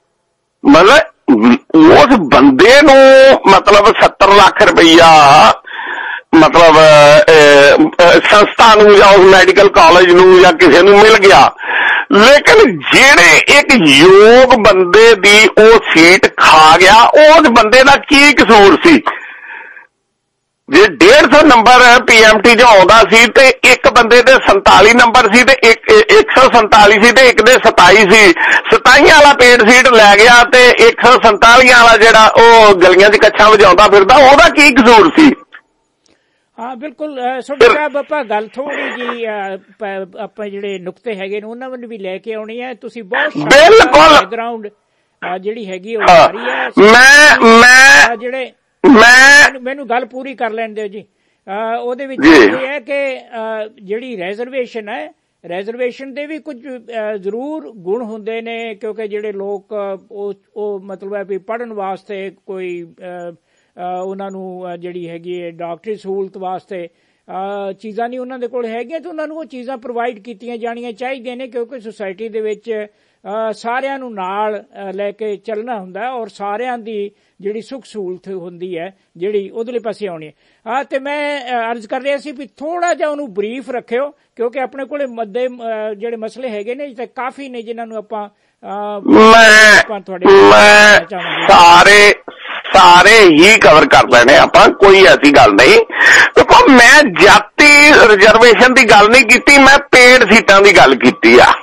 [SPEAKER 4] ਮਤਲਬ ਉਸ ਬੰਦੇ ਨੂੰ ਮਤਲਬ ਸੱਤਰ ਲੱਖ ਰੁਪਈਆ ਮਤਲਬ ਸੰਸਥਾ ਨੂੰ ਜਾਂ ਉਸ ਮੈਡੀਕਲ ਕਾਲਜ ਨੂੰ ਜਾਂ ਕਿਸੇ ਨੂੰ ਮਿਲ ਗਿਆ, ਲੇਕਿਨ ਜਿਹੜੇ ਇੱਕ ਯੋਗ ਬੰਦੇ ਦੀ ਉਹ ਸੀਟ ਖਾ ਗਿਆ, ਉਸ ਬੰਦੇ ਦਾ ਕੀ ਕਸੂਰ ਸੀ? ਜੇ ਡੇਢ ਸੌ ਨੰਬਰ ਪੀ ਐਮ ਟੀ 'ਚ ਆਉਂਦਾ ਸੀ ਤੇ ਇੱਕ ਬੰਦੇ ਦੇ ਸੰਤਾਲੀ ਨੰਬਰ ਸੀ ਤੇ ਇੱਕ ਇੱਕ ਸੌ ਸੰਤਾਲੀ ਸੀ ਤੇ ਇੱਕ ਦੇ ਸਤਾਈ ਸੀ। ਸਤਾਈ ਵਾਲਾ ਪੇਡ ਸੀਟ ਲੈ ਗਿਆ ਤੇ ਇੱਕ ਸੌ ਸੰਤਾਲੀ ਵਾਲਾ ਜਿਹੜਾ ਉਹ ਗਲੀਆਂ 'ਚ ਕੱਛਾਂ ਵਜਾਉਂਦਾ ਫਿਰਦਾ, ਉਹਦਾ ਕੀ ਕਸੂਰ ਸੀ?
[SPEAKER 3] ਹਾਂ ਬਿਲਕੁਲ ਸੋਢੀ ਸਾਹਿਬ, ਆਪਾਂ ਗੱਲ ਥੋੜੀ ਜੀ ਆਪਾਂ ਜਿਹੜੇ ਨੁਕਤੇ ਹੈਗੇ ਨੇ ਉਹਨਾਂ ਵੱਲ ਵੀ ਲੈ ਕੇ ਆਉਣੀ ਹੈ। ਤੁਸੀਂ ਬਹੁਤ
[SPEAKER 4] ਬਿਲਕੁਲ
[SPEAKER 3] ਬੈਕਗਰਾਉਂਡ ਜਿਹੜੀ ਹੈਗੀ ਉਹ ਆ ਰਹੀ ਹੈ।
[SPEAKER 4] ਮੈਂ ਮੈਂ
[SPEAKER 3] ਜਿਹੜੇ
[SPEAKER 4] ਮੈਂ
[SPEAKER 3] ਮੈਨੂੰ ਗੱਲ ਪੂਰੀ ਕਰ ਲੈਣ ਦਿਓ ਜੀ। ਉਹਦੇ ਵਿੱਚ ਇਹ ਹੈ ਕਿ ਜਿਹੜੀ ਰਿਜ਼ਰਵੇਸ਼ਨ ਹੈ, ਰਿਜ਼ਰਵੇਸ਼ਨ ਦੇ ਵੀ ਕੁਝ ਜ਼ਰੂਰ ਗੁਣ ਹੁੰਦੇ ਨੇ, ਕਿਉਂਕਿ ਜਿਹੜੇ ਲੋਕ ਉਹ ਉਹ ਮਤਲਬ ਹੈ ਵੀ ਪੜ੍ਹਨ ਵਾਸਤੇ ਕੋਈ ਉਹਨਾਂ ਨੂੰ ਜਿਹੜੀ ਹੈਗੀ ਹੈ ਡਾਕਟਰੀ ਸਹੂਲਤ ਵਾਸਤੇ ਚੀਜ਼ਾਂ ਨਹੀਂ ਉਹਨਾਂ ਦੇ ਕੋਲ ਹੈਗੀਆਂ, ਤੇ ਉਹਨਾਂ ਨੂੰ ਉਹ ਚੀਜ਼ਾਂ ਪ੍ਰੋਵਾਈਡ ਕੀਤੀਆਂ ਜਾਣੀਆਂ ਚਾਹੀਦੀਆਂ ਨੇ, ਕਿਉਂਕਿ ਸੁਸਾਇਟੀ ਦੇ ਵਿੱਚ ਸਾਰਿਆਂ ਨੂੰ ਨਾਲ ਲੈ ਕੇ ਚੱਲਣਾ ਹੁੰਦਾ ਔਰ ਸਾਰਿਆਂ ਦੀ ਜਿਹੜੀ ਸੁੱਖ ਸਹੂਲਤ ਹੁੰਦੀ ਹੈ ਜਿਹੜੀ ਉਹਦੇ ਪਾਸੇ ਆਉਣੀ ਹੈ। ਹਾਂ, ਤੇ ਮੈਂ ਅਰਜ਼ ਕਰ ਰਿਹਾ ਸੀ ਵੀ ਥੋੜਾ ਜਿਹਾ ਉਹਨੂੰ ਬਰੀਫ ਰੱਖਿਓ, ਕਿਉਂਕਿ ਆਪਣੇ ਕੋਲੇ ਮੱਦੇ ਜਿਹੜੇ ਮਸਲੇ ਹੈਗੇ ਨੇ ਤੇ ਕਾਫੀ ਨੇ ਜਿਨ੍ਹਾਂ ਨੂੰ ਆਪਾਂ
[SPEAKER 4] ਮੈਂ ਸਾਰੇ ਸਾਰੇ ਹੀ ਕਵਰ ਕਰ ਲੈਣੇ ਆਪਾਂ, ਕੋਈ ਐਸੀ ਗੱਲ ਨਹੀਂ। ਦੇਖੋ ਮੈਂ ਜਾਤੀ ਰਿਜ਼ਰਵੇਸ਼ਨ ਦੀ ਗੱਲ ਨਹੀਂ ਕੀਤੀ, ਮੈਂ ਪੇਡ ਸੀਟਾਂ ਦੀ ਗੱਲ ਕੀਤੀ ਆ।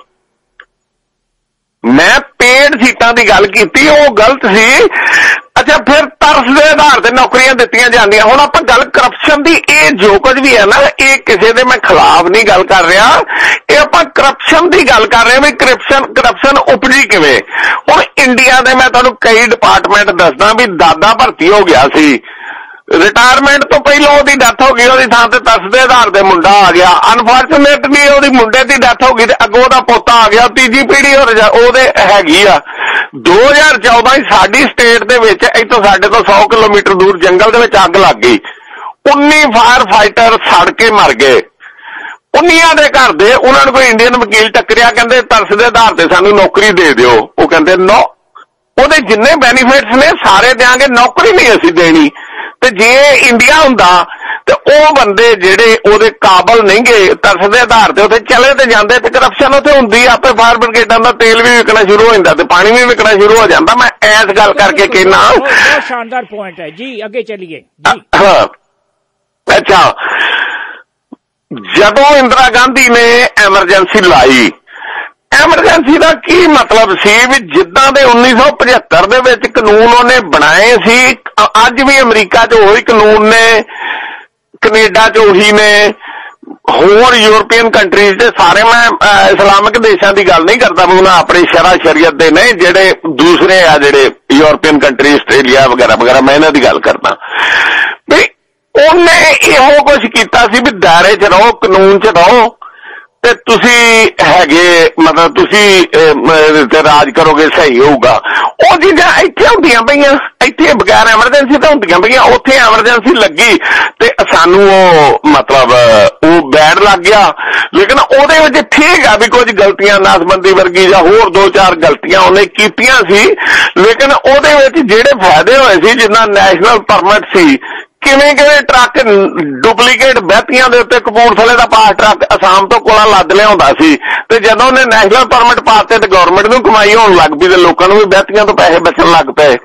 [SPEAKER 4] ਮੈਂ ਪੇਡ ਸੀਟਾਂ ਦੀ ਗੱਲ ਕੀਤੀ, ਉਹ ਗਲਤ ਸੀ। ਅੱਛਾ, ਫਿਰ ਤਰਸ ਦੇ ਆਧਾਰ ਤੇ ਨੌਕਰੀਆਂ ਦਿੱਤੀਆਂ ਜਾਂਦੀਆਂ। ਹੁਣ ਆਪਾਂ ਗੱਲ ਕਰਪਸ਼ਨ ਦੀ, ਇਹ ਜੋ ਕੁਝ ਵੀ ਹੈ ਨਾ, ਇਹ ਕਿਸੇ ਦੇ ਮੈਂ ਖਿਲਾਫ ਨਹੀਂ ਗੱਲ ਕਰ ਰਿਹਾ, ਇਹ ਆਪਾਂ ਕਰਪਸ਼ਨ ਦੀ ਗੱਲ ਕਰ ਰਹੇ ਹਾਂ ਵੀ ਕਰਪਸ਼ਨ ਕਰਪਸ਼ਨ ਉਪਜੀ ਕਿਵੇਂ। ਹੁਣ ਇੰਡੀਆ ਦੇ ਮੈਂ ਤੁਹਾਨੂੰ ਕਈ ਡਿਪਾਰਟਮੈਂਟ ਦੱਸਦਾ ਵੀ ਦਾਦਾ ਭਰਤੀ ਹੋ ਗਿਆ ਸੀ, ਰਿਟਾਇਰਮੈਂਟ ਤੋਂ ਪਹਿਲਾਂ ਉਹਦੀ ਡੈਥ ਹੋ ਗਈ, ਉਹਦੀ ਥਾਂ ਤੇ ਤਰਸ ਦੇ ਆਧਾਰ ਤੇ ਮੁੰਡਾ ਆ ਗਿਆ। ਅਨਫੋਰਚੂਨੇਟਲੀ ਉਹਦੀ ਮੁੰਡੇ ਦੀ ਡੈਥ ਹੋ ਗਈ ਤੇ ਅੱਗੋਂ ਉਹਦਾ ਪੋਤਾ ਆ ਗਿਆ, ਤੀਜੀ ਪੀੜ੍ਹੀ ਉਹਦੇ ਹੈਗੀ ਆ। ਦੋ ਹਜ਼ਾਰ ਚੌਦਾਂ ਸਾਡੀ ਸਟੇਟ ਦੇ ਵਿੱਚ ਇੱਥੋਂ ਸਾਡੇ ਤੋਂ ਸੌ ਕਿਲੋਮੀਟਰ ਦੂਰ ਜੰਗਲ ਦੇ ਵਿੱਚ ਅੱਗ ਲੱਗ ਗਈ, ਉੱਨੀ ਫਾਇਰ ਫਾਈਟਰ ਸੜ ਕੇ ਮਰ ਗਏ। ਉੱਨੀਆਂ ਦੇ ਘਰ ਦੇ ਉਹਨਾਂ ਨੂੰ ਕੋਈ ਇੰਡੀਅਨ ਵਕੀਲ ਟੱਕਰਿਆ, ਕਹਿੰਦੇ ਤਰਸ ਦੇ ਆਧਾਰ ਤੇ ਸਾਨੂੰ ਨੌਕਰੀ ਦੇ ਦਿਓ। ਉਹ ਕਹਿੰਦੇ ਨੋ, ਉਹਦੇ ਜਿੰਨੇ ਬੈਨੀਫਿਟਸ ਨੇ ਸਾਰੇ ਦਿਆਂਗੇ, ਨੌਕਰੀ ਨਹੀਂ ਅਸੀਂ ਦੇਣੀ। ਤੇ ਜੇ ਇੰਡੀਆ ਹੁੰਦਾ ਤੇ ਉਹ ਬੰਦੇ ਜਿਹੜੇ ਉਹਦੇ ਕਾਬਲ ਨਹੀਂ ਗਏ, ਤਰਸ ਦੇ ਆਧਾਰ ਤੇ ਉੱਥੇ ਚਲੇ ਤੇ ਜਾਂਦੇ ਤੇ ਕਰਪਸ਼ਨ ਉੱਥੇ ਹੁੰਦੀ। ਆਪੇ ਫਾਇਰ ਬ੍ਰਿਗੇਡਾਂ ਦਾ ਤੇਲ ਵੀ ਵਿਕਣਾ ਸ਼ੁਰੂ ਹੋ ਜਾਂਦਾ ਤੇ ਪਾਣੀ ਵੀ ਵਿਕਣਾ ਸ਼ੁਰੂ ਹੋ ਜਾਂਦਾ। ਮੈਂ ਐਸ ਗੱਲ ਕਰਕੇ ਕਹਿਣਾ,
[SPEAKER 3] ਬਹੁਤ ਸ਼ਾਨਦਾਰ ਪੁਆਇੰਟ ਹੈ ਜੀ, ਅੱਗੇ ਚੱਲੀਏ ਜੀ।
[SPEAKER 4] ਹਾਂ, ਅੱਛਾ, ਜਦੋਂ ਇੰਦਰਾ ਗਾਂਧੀ ਨੇ ਐਮਰਜੈਂਸੀ ਲਾਈ, ਐਮਰਜੈਂਸੀ ਦਾ ਕੀ ਮਤਲਬ ਸੀ ਵੀ ਜਿੱਦਾਂ ਦੇ ਉੱਨੀ ਸੌ ਪਝੱਤਰ ਦੇ ਵਿੱਚ ਕਾਨੂੰਨ ਉਹਨੇ ਬਣਾਏ ਸੀ, ਅੱਜ ਵੀ ਅਮਰੀਕਾ 'ਚ ਉਹੀ ਕਾਨੂੰਨ ਨੇ, ਕੈਨੇਡਾ 'ਚ ਉਹੀ ਨੇ, ਹੋਰ ਯੂਰਪੀਅਨ ਕੰਟਰੀਜ਼ ਦੇ ਸਾਰੇ, ਮੈਂ ਇਸਲਾਮਿਕ ਦੇਸ਼ਾਂ ਦੀ ਗੱਲ ਨਹੀਂ ਕਰਦਾ, ਮੈਂ ਉਹਨਾਂ ਆਪਣੇ ਸ਼ਰਾ ਸ਼ਰੀਅਤ ਦੇ ਨੇ ਜਿਹੜੇ ਦੂਸਰੇ ਆ ਜਿਹੜੇ ਯੂਰਪੀਅਨ ਕੰਟਰੀ, ਆਸਟ੍ਰੇਲੀਆ ਵਗੈਰਾ ਵਗੈਰਾ, ਮੈਂ ਇਹਨਾਂ ਦੀ ਗੱਲ ਕਰਦਾ ਵੀ ਉਹਨੇ ਇਹੋ ਕੁਝ ਕੀਤਾ ਸੀ ਵੀ ਦਾਇਰੇ 'ਚ ਰਹੋ, ਕਾਨੂੰਨ 'ਚ ਰਹੋ ਤੇ ਤੁਸੀਂ ਹੈਗੇ, ਮਤਲਬ ਤੁਸੀਂ ਤੇ ਰਾਜ ਕਰੋਗੇ, ਸਹੀ ਹੋਊਗਾ। ਉਹ ਚੀਜ਼ਾਂ ਇੱਥੇ ਹੁੰਦੀਆਂ ਪਈਆਂ, ਇੱਥੇ ਬਗੈਰ ਐਮਰਜੈਂਸੀ ਤਾਂ ਹੁੰਦੀਆਂ ਪਈਆਂ, ਉੱਥੇ ਐਮਰਜੈਂਸੀ ਲੱਗੀ ਤੇ ਸਾਨੂੰ ਉਹ ਮਤਲਬ ਉਹ ਬੈਡ ਲੱਗ ਗਿਆ। ਲੇਕਿਨ ਉਹਦੇ ਵਿੱਚ ਠੀਕ ਆ ਵੀ ਕੁਝ ਗਲਤੀਆਂ ਨਾਸਬੰਦੀ ਵਰਗੀ ਜਾਂ ਹੋਰ ਦੋ ਚਾਰ ਗਲਤੀਆਂ ਉਹਨੇ ਕੀਤੀਆਂ ਸੀ, ਲੇਕਿਨ ਉਹਦੇ ਵਿੱਚ ਜਿਹੜੇ ਫਾਇਦੇ ਹੋਏ ਸੀ, ਜਿੰਨਾ ਨੈਸ਼ਨਲ ਪਰਮਿਟ ਸੀ, ਕਿਵੇਂ ਕਿਵੇਂ ਟਰੱਕ ਡੁਪਲੀਕੇਟ ਬਹਿਤੀਆਂ ਦੇ ਉੱਤੇ ਕਪੂਰਥਲੇ ਦਾ ਪਾਸ ਟਰੱਕ ਅਸਾਮ ਤੋਂ ਕੋਲਾ ਲੱਦ ਲਿਆਉਂਦਾ ਸੀ, ਤੇ ਜਦੋਂ ਉਹਨੇ ਨੈਸ਼ਨਲ ਪਰਮਿਟ ਪਾਤੇ ਤੇ ਗਵਰਨਮੈਂਟ ਨੂੰ ਕਮਾਈ ਹੋਣ ਲੱਗ ਪਈ ਤੇ ਲੋਕਾਂ ਨੂੰ ਵੀ ਬਹਿਤੀਆਂ ਤੋਂ ਪੈਸੇ ਬਚਣ ਲੱਗ ਪਏ।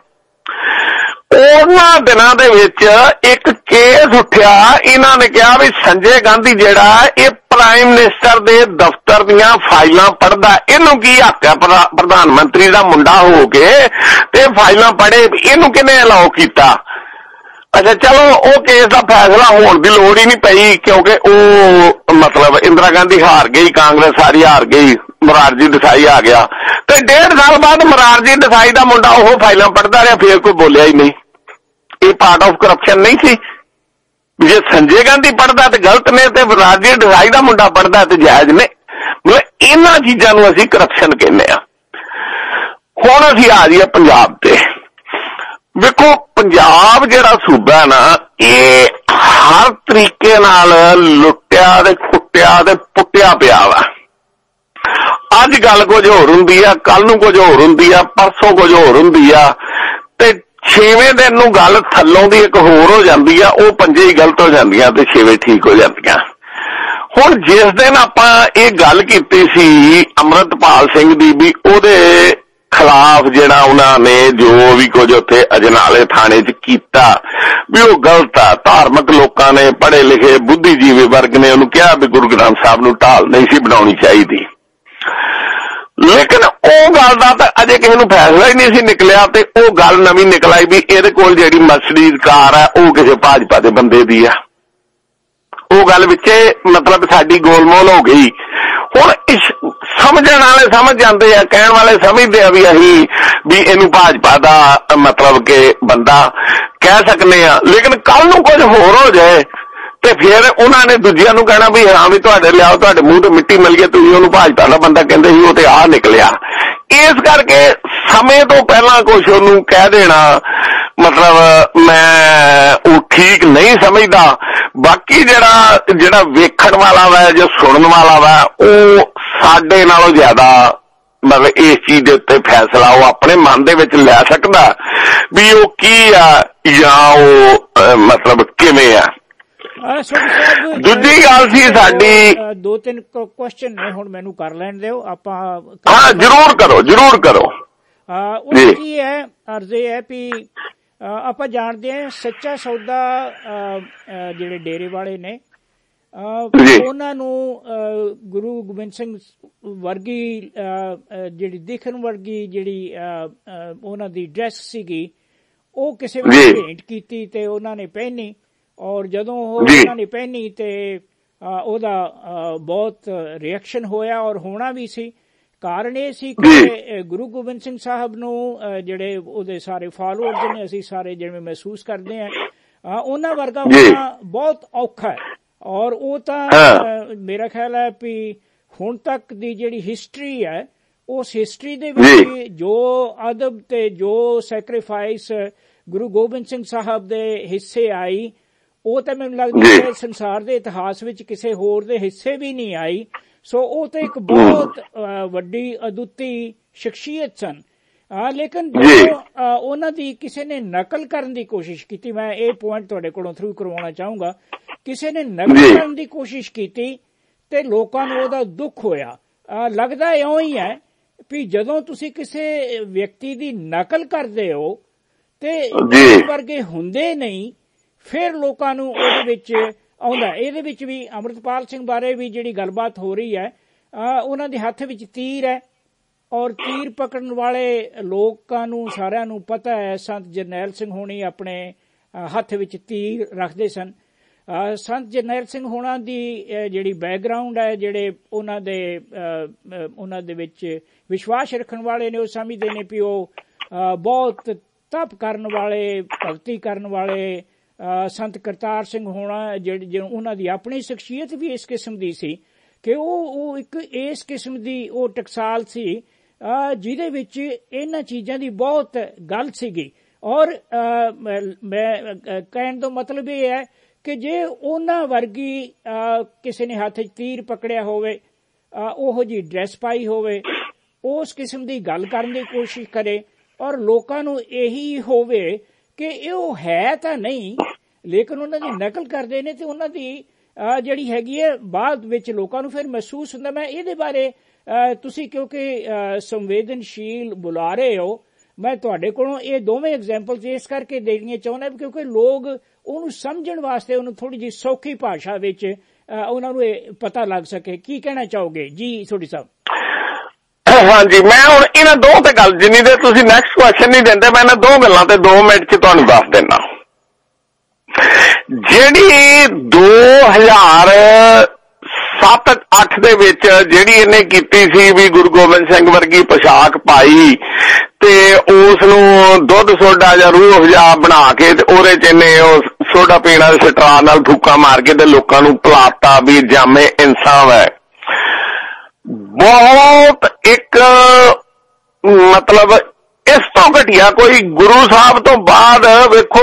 [SPEAKER 4] ਉਹਨਾਂ ਦਿਨਾਂ ਦੇ ਵਿੱਚ ਇੱਕ ਕੇਸ ਉੱਠਿਆ, ਇਹਨਾਂ ਨੇ ਕਿਹਾ ਵੀ ਸੰਜੇ ਗਾਂਧੀ ਜਿਹੜਾ ਇਹ ਪ੍ਰਾਈਮ ਮਿਨਿਸਟਰ ਦੇ ਦਫ਼ਤਰ ਦੀਆਂ ਫਾਈਲਾਂ ਪੜ੍ਹਦਾ, ਇਹਨੂੰ ਕੀ ਹੱਕ ਹੈ ਪ੍ਰਧਾਨ ਮੰਤਰੀ ਦਾ ਮੁੰਡਾ ਹੋ ਕੇ ਤੇ ਫਾਈਲਾਂ ਪੜ੍ਹੇ, ਇਹਨੂੰ ਕਿਹਨੇ ਅਲਾਓ ਕੀਤਾ? ਅੱਛਾ ਚਲੋ ਉਹ ਕੇਸ ਦਾ ਫੈਸਲਾ ਹੋਣ ਦੀ ਲੋੜ ਹੀ ਨਹੀਂ ਪਈ, ਕਿਉਂਕਿ ਉਹ ਮਤਲਬ ਇੰਦਰਾ ਗਾਂਧੀ ਹਾਰ ਗਈ, ਕਾਂਗਰਸ ਸਾਰੀ ਹਾਰ ਗਈ, ਮੁਰਾਰਜੀ ਦੇਸਾਈ ਆ ਗਿਆ ਤੇ ਡੇਢ ਸਾਲ ਬਾਅਦ ਮੁਰਾਰਜੀ ਦੇਸਾਈ ਦਾ ਮੁੰਡਾ ਉਹ ਫਾਈਲਾਂ ਪੜ੍ਹਦਾ ਰਿਹਾ, ਫੇਰ ਕੋਈ ਬੋਲਿਆ ਹੀ ਨਹੀਂ। ਇਹ ਪਾਰਟ ਆਫ ਕਰਪਸ਼ਨ ਨਹੀਂ ਸੀ? ਜੇ ਸੰਜੇ ਗਾਂਧੀ ਪੜ੍ਹਦਾ ਤੇ ਗਲਤ ਨੇ ਤੇ ਮੁਰਾਰਜੀ ਦੇਸਾਈ ਦਾ ਮੁੰਡਾ ਪੜ੍ਹਦਾ ਤੇ ਜਾਇਜ਼ ਨੇ। ਮਤਲਬ ਇਹਨਾਂ ਚੀਜ਼ਾਂ ਨੂੰ ਅਸੀਂ ਕਰਪਸ਼ਨ ਕਹਿੰਦੇ ਆ। ਹੁਣ ਅਸੀਂ ਆ ਜਾਈਏ ਪੰਜਾਬ ਤੇ। ਵੇਖੋ ਪੰਜਾਬ ਜਿਹੜਾ ਸੂਬਾ ਨਾ, ਇਹ ਹਰ ਤਰੀਕੇ ਨਾਲ ਲੁੱਟਿਆ ਤੇ ਕੁੱਟਿਆ ਤੇ ਪੁੱਟਿਆ ਪਿਆ ਵਾ। ਅੱਜ ਗੱਲ ਕੁਝ ਹੋਰ ਹੁੰਦੀ ਆ, ਕੱਲ ਨੂੰ ਕੁਝ ਹੋਰ ਹੁੰਦੀ ਆ, ਪਰਸੋਂ ਕੁਝ ਹੋਰ ਹੁੰਦੀ ਆ, ਤੇ ਛੇਵੇਂ ਦਿਨ ਨੂੰ ਗੱਲ ਥੱਲੋਂ ਦੀ ਇੱਕ ਹੋਰ ਹੋ ਜਾਂਦੀ ਆ, ਉਹ ਪੰਜੇ ਹੀ ਗਲਤ ਹੋ ਜਾਂਦੀਆਂ ਤੇ ਛੇਵੇਂ ਠੀਕ ਹੋ ਜਾਂਦੀਆਂ। ਹੁਣ ਜਿਸ ਦਿਨ ਆਪਾਂ ਇਹ ਗੱਲ ਕੀਤੀ ਸੀ ਅੰਮ੍ਰਿਤਪਾਲ ਸਿੰਘ ਦੀ ਵੀ ਉਹਦੇ ਖਿਲਾਫ ਜਿਹੜਾ ਉਹਨਾਂ ਨੇ ਜੋ ਵੀ ਕੁਝ ਉੱਥੇ ਅਜਨਾਲੇ ਥਾਣੇ 'ਚ ਕੀਤਾ ਵੀ ਉਹ ਗਲਤ ਆ, ਧਾਰਮਿਕ ਲੋਕਾਂ ਨੇ, ਪੜ੍ਹੇ ਲਿਖੇ ਬੁੱਧੀਜੀਵੀ ਵਰਗ ਨੇ ਉਹਨੂੰ ਕਿਹਾ ਵੀ ਗੁਰੂ ਗ੍ਰੰਥ ਸਾਹਿਬ ਨੂੰ ਢਾਲ ਨਹੀਂ ਸੀ ਬਣਾਉਣੀ ਚਾਹੀਦੀ, ਲੇਕਿਨ ਉਹ ਗੱਲ ਦਾ ਤਾਂ ਅਜੇ ਕਿਸੇ ਨੂੰ ਫੈਸਲਾ ਹੀ ਨਹੀਂ ਸੀ ਨਿਕਲਿਆ ਤੇ ਉਹ ਗੱਲ ਨਵੀਂ ਨਿਕਲ ਆਈ ਵੀ ਇਹਦੇ ਕੋਲ ਜਿਹੜੀ ਮਰਸੀਡੀਜ਼ ਕਾਰ ਆ ਉਹ ਕਿਸੇ ਭਾਜਪਾ ਦੇ ਬੰਦੇ ਦੀ ਆ। ਉਹ ਗੱਲ ਵਿੱਚੇ ਮਤਲਬ ਸਾਡੀ ਗੋਲਮੋਲ ਹੋ ਗਈ। ਹੁਣ ਸਮਝਣ ਵਾਲੇ ਸਮਝ ਜਾਂਦੇ ਆ, ਕਹਿਣ ਵਾਲੇ ਸਮਝਦੇ ਆ ਵੀ ਅਸੀਂ ਵੀ ਇਹਨੂੰ ਭਾਜਪਾ ਦਾ ਮਤਲਬ ਕਿ ਬੰਦਾ ਕਹਿ ਸਕਦੇ ਆ, ਲੇਕਿਨ ਕੱਲ ਨੂੰ ਕੁਝ ਹੋਰ ਹੋ ਜਾਏ ਤੇ ਫਿਰ ਉਹਨਾਂ ਨੇ ਦੂਜਿਆਂ ਨੂੰ ਕਹਿਣਾ ਵੀ ਹਾਂ ਵੀ ਤੁਹਾਡੇ ਲਿਆਓ, ਤੁਹਾਡੇ ਮੂੰਹ ਤੇ ਮਿੱਟੀ ਮਿਲ ਗਈ, ਤੁਸੀਂ ਉਹਨੂੰ ਭਾਜਪਾ ਦਾ ਬੰਦਾ ਕਹਿੰਦੇ ਸੀ, ਉਹ ਤੇ ਆਹ ਨਿਕਲਿਆ। ਇਸ ਕਰਕੇ ਸਮੇਂ ਤੋਂ ਪਹਿਲਾਂ ਕੁਝ ਉਹਨੂੰ ਕਹਿ ਦੇਣਾ ਮਤਲਬ ਮੈਂ ਉਹ ਠੀਕ ਨਹੀਂ ਸਮਝਦਾ। ਬਾਕੀ ਜਿਹੜਾ ਜਿਹੜਾ ਵੇਖਣ ਵਾਲਾ ਵਾ ਜਾਂ ਸੁਣਨ ਵਾਲਾ ਵਾ ਉਹ ਸਾਡੇ ਨਾਲੋਂ ਜ਼ਿਆਦਾ ਮਤਲਬ ਇਸ ਚੀਜ਼ ਦੇ ਉੱਤੇ ਫੈਸਲਾ ਉਹ ਆਪਣੇ ਮਨ ਦੇ ਵਿੱਚ ਲੈ ਸਕਦਾ ਵੀ ਉਹ ਕੀ ਆ ਜਾਂ ਉਹ ਮਤਲਬ ਕਿਵੇਂ ਆ। ਦੂਜੀ ਗੱਲ ਸੀ ਸਾਡੀ,
[SPEAKER 3] ਦੋ ਤਿੰਨ ਕੁਐਸਚਨ ਨੇ, ਹੁਣ ਮੈਨੂੰ ਕਰ ਲੈਣ ਦਿਓ ਆਪਾਂ।
[SPEAKER 4] ਹਾਂ ਜ਼ਰੂਰ ਕਰੋ ਜ਼ਰੂਰ ਕਰੋ।
[SPEAKER 3] ਉਹ ਕੀ ਹੈ ਅਰਜ਼ ਇਹ ਹੈ ਵੀ ਆਪਾਂ ਜਾਣਦੇ ਹਾਂ ਸੱਚਾ ਸੌਦਾ ਜਿਹੜੇ ਡੇਰੇ ਵਾਲੇ ਨੇ ਉਹਨਾਂ ਨੂੰ ਗੁਰੂ ਗੋਬਿੰਦ ਸਿੰਘ ਵਰਗੀ ਜਿਹੜੀ ਦਿਖਣ ਵਰਗੀ ਜਿਹੜੀ ਉਹਨਾਂ ਦੀ ਡਰੈਸ ਸੀਗੀ ਉਹ ਕਿਸੇ ਵੇਲੇ ਭੇਂਟ ਕੀਤੀ ਤੇ ਉਹਨਾਂ ਨੇ ਪਹਿਨੀ, ਔਰ ਜਦੋਂ ਉਹ ਉਹਨਾਂ ਨੇ ਪਹਿਨੀ ਤੇ ਉਹਦਾ ਬਹੁਤ ਰਿਐਕਸ਼ਨ ਹੋਇਆ ਔਰ ਹੋਣਾ ਵੀ ਸੀ। ਕਾਰਨ ਇਹ ਸੀ ਕਿ ਗੁਰੂ ਗੋਬਿੰਦ ਸਿੰਘ ਸਾਹਿਬ ਨੂੰ ਜਿਹੜੇ ਉਹਦੇ ਸਾਰੇ ਫਾਲੋਅਰਸ ਨੇ, ਅਸੀਂ ਸਾਰੇ ਜਿਵੇਂ ਮਹਿਸੂਸ ਕਰਦੇ ਹਾਂ, ਉਹਨਾਂ ਵਰਗਾ ਹੋਣਾ ਬਹੁਤ ਔਖਾ ਹੈ। ਔਰ ਉਹ ਤਾਂ ਮੇਰਾ ਖਿਆਲ ਹੈ ਵੀ ਹੁਣ ਤੱਕ ਦੀ ਜਿਹੜੀ ਹਿਸਟਰੀ ਹੈ ਉਸ ਹਿਸਟਰੀ ਦੇ ਵਿੱਚ ਜੋ ਅਦਬ ਤੇ ਜੋ ਸੈਕਰੀਫਾਈਸ ਗੁਰੂ ਗੋਬਿੰਦ ਸਿੰਘ ਸਾਹਿਬ ਦੇ ਹਿੱਸੇ ਆਈ ਉਹ ਤਾਂ ਮੈਨੂੰ ਲੱਗਦਾ ਹੈ ਸੰਸਾਰ ਦੇ ਇਤਿਹਾਸ ਵਿੱਚ ਕਿਸੇ ਹੋਰ ਦੇ ਹਿੱਸੇ ਵੀ ਨਹੀਂ ਆਈ। ਸੋ ਉਹ ਤਾਂ ਇੱਕ ਬਹੁਤ ਵੱਡੀ ਅਦੁੱਤੀ ਸ਼ਖਸੀਅਤ ਸਨ। ਲੇਕਿਨ ਜਦੋਂ ਉਹਨਾਂ ਦੀ ਕਿਸੇ ਨੇ ਨਕਲ ਕਰਨ ਦੀ ਕੋਸ਼ਿਸ਼ ਕੀਤੀ, ਮੈਂ ਇਹ ਪੁਆਇੰਟ ਤੁਹਾਡੇ ਕੋਲੋਂ ਥਰੂ ਕਰਵਾਉਣਾ ਚਾਹੂੰਗਾ, ਕਿਸੇ ਨੇ ਨਕਲ ਕਰਨ ਦੀ ਕੋਸ਼ਿਸ਼ ਕੀਤੀ ਤੇ ਲੋਕਾਂ ਨੂੰ ਉਹਦਾ ਦੁੱਖ ਹੋਇਆ। ਲੱਗਦਾ ਇਉਂ ਹੀ ਹੈ ਵੀ ਜਦੋਂ ਤੁਸੀਂ ਕਿਸੇ ਵਿਅਕਤੀ ਦੀ ਨਕਲ ਕਰਦੇ ਹੋ ਤੇ ਵਰਗੇ ਹੁੰਦੇ ਨਹੀਂ, ਫਿਰ ਲੋਕਾਂ ਨੂੰ ਉਹਦੇ ਵਿੱਚ ਆਉਂਦਾ। ਇਹਦੇ ਵਿੱਚ ਵੀ ਅੰਮ੍ਰਿਤਪਾਲ ਸਿੰਘ ਬਾਰੇ ਵੀ ਜਿਹੜੀ ਗੱਲਬਾਤ ਹੋ ਰਹੀ ਹੈ, ਉਹਨਾਂ ਦੇ ਹੱਥ ਵਿੱਚ ਤੀਰ ਹੈ ਔਰ ਤੀਰ ਪਕੜਨ ਵਾਲੇ ਲੋਕਾਂ ਨੂੰ ਸਾਰਿਆਂ ਨੂੰ ਪਤਾ ਹੈ। ਸੰਤ ਜਰਨੈਲ ਸਿੰਘ ਹੋਣੀ ਆਪਣੇ ਹੱਥ ਵਿੱਚ ਤੀਰ ਰੱਖਦੇ ਸਨ। ਸੰਤ ਜਰਨੈਲ ਸਿੰਘ ਹੋਣਾ ਦੀ ਜਿਹੜੀ ਬੈਕਗਰਾਊਂਡ ਹੈ, ਜਿਹੜੇ ਉਹਨਾਂ ਦੇ ਉਹਨਾਂ ਦੇ ਵਿੱਚ ਵਿਸ਼ਵਾਸ ਰੱਖਣ ਵਾਲੇ ਨੇ, ਉਹ ਸਮਝਦੇ ਨੇ ਵੀ ਉਹ ਬਹੁਤ ਤਪ ਕਰਨ ਵਾਲੇ, ਭਗਤੀ ਕਰਨ ਵਾਲੇ ਸੰਤ ਕਰਤਾਰ ਸਿੰਘ ਹੋਣਾ, ਜਿਹੜੇ ਉਹਨਾਂ ਦੀ ਆਪਣੀ ਸ਼ਖਸੀਅਤ ਵੀ ਇਸ ਕਿਸਮ ਦੀ ਸੀ ਕਿ ਉਹ ਉਹ ਇੱਕ ਇਸ ਕਿਸਮ ਦੀ ਉਹ ਟਕਸਾਲ ਸੀ ਜਿਹਦੇ ਵਿੱਚ ਇਹਨਾਂ ਚੀਜ਼ਾਂ ਦੀ ਬਹੁਤ ਗੱਲ ਸੀਗੀ। ਔਰ ਮੈਂ ਕਹਿਣ ਦਾ ਮਤਲਬ ਇਹ ਹੈ ਕਿ ਜੇ ਉਹਨਾਂ ਵਰਗੀ ਕਿਸੇ ਨੇ ਹੱਥ 'ਚ ਤੀਰ ਪਕੜਿਆ ਹੋਵੇ, ਉਹੋ ਜਿਹੀ ਡਰੈਸ ਪਾਈ ਹੋਵੇ, ਉਸ ਕਿਸਮ ਦੀ ਗੱਲ ਕਰਨ ਦੀ ਕੋਸ਼ਿਸ਼ ਕਰੇ ਔਰ ਲੋਕਾਂ ਨੂੰ ਇਹੀ ਹੋਵੇ ਕਿ ਇਹ ਉਹ ਹੈ ਤਾਂ ਨਹੀਂ ਲੇਕਿਨ ਉਹਨਾਂ ਦੀ ਨਕਲ ਕਰਦੇ ਨੇ, ਤੇ ਉਹਨਾਂ ਦੀ ਜਿਹੜੀ ਹੈਗੀ ਹੈ ਬਾਅਦ ਵਿੱਚ ਲੋਕਾਂ ਨੂੰ ਫਿਰ ਮਹਿਸੂਸ ਹੁੰਦਾ। ਮੈਂ ਇਹਦੇ ਬਾਰੇ ਤੁਸੀਂ ਕਿਉਂਕਿ ਸੰਵੇਦਨਸ਼ੀਲ ਬੁਲਾ ਰਹੇ ਹੋ, ਮੈਂ ਤੁਹਾਡੇ ਕੋਲੋਂ ਇਹ ਦੋਵੇਂ ਐਗਜ਼ਾਮਪਲਸ ਇਸ ਕਰਕੇ ਦੇਣੀਆਂ ਚਾਹੁੰਦਾ ਕਿਉਂਕਿ ਲੋਕ ਉਹਨੂੰ ਸਮਝਣ ਵਾਸਤੇ ਉਹਨੂੰ ਥੋੜੀ ਜਿਹੀ ਸੌਖੀ ਭਾਸ਼ਾ ਵਿੱਚ ਉਹਨਾਂ ਨੂੰ ਇਹ ਪਤਾ ਲੱਗ ਸਕੇ। ਕੀ ਕਹਿਣਾ ਚਾਹੋਗੇ ਜੀ ਸੋਢੀ ਸਾਹਿਬ?
[SPEAKER 4] ਹਾਂਜੀ, ਮੈਂ ਹੁਣ ਇਹਨਾਂ ਦੋ ਤੇ ਗੱਲ, ਜਿੰਨੀ ਦੇ ਤੁਸੀਂ ਨੈਕਸਟ ਕੁਐਸਚਨ ਨਹੀਂ ਦਿੰਦੇ, ਮੈਂ ਇਹਨਾਂ ਦੋ ਗੱਲਾਂ ਤੇ ਦੋ ਮਿੰਟ ਚ ਤੁਹਾਨੂੰ ਦੱਸ ਦਿੰਦਾ। ਜਿਹੜੀ ਦੋ ਹਜ਼ਾਰ ਸੱਤ ਅੱਠ ਦੇ ਵਿੱਚ ਜਿਹੜੀ ਇਹਨੇ ਕੀਤੀ ਸੀ ਵੀ ਗੁਰੂ ਗੋਬਿੰਦ ਸਿੰਘ ਵਰਗੀ ਪੋਸ਼ਾਕ ਪਾਈ ਤੇ ਉਸ ਨੂੰ ਦੁੱਧ ਸੋਡਾ ਜਾਂ ਰੂਹ ਅਫਜ਼ਾ ਬਣਾ ਕੇ ਤੇ ਉਹਦੇ ਚ ਇਹਨੇ ਉਹ ਸੋਡਾ ਪੀਣ ਵਾਲੇ ਸਟਰਾ ਨਾਲ ਫੂਕਾ ਮਾਰ ਕੇ ਤੇ ਲੋਕਾਂ ਨੂੰ ਪਿਲਾਤਾ ਵੀ ਜਾਮੇ ਇਨਸਾਨ ਹੈ। ਬਹੁਤ ਇੱਕ ਮਤਲਬ ਇਸ ਤੋਂ ਘਟੀਆ ਕੋਈ ਗੁਰੂ ਸਾਹਿਬ ਤੋਂ ਬਾਅਦ ਵੇਖੋ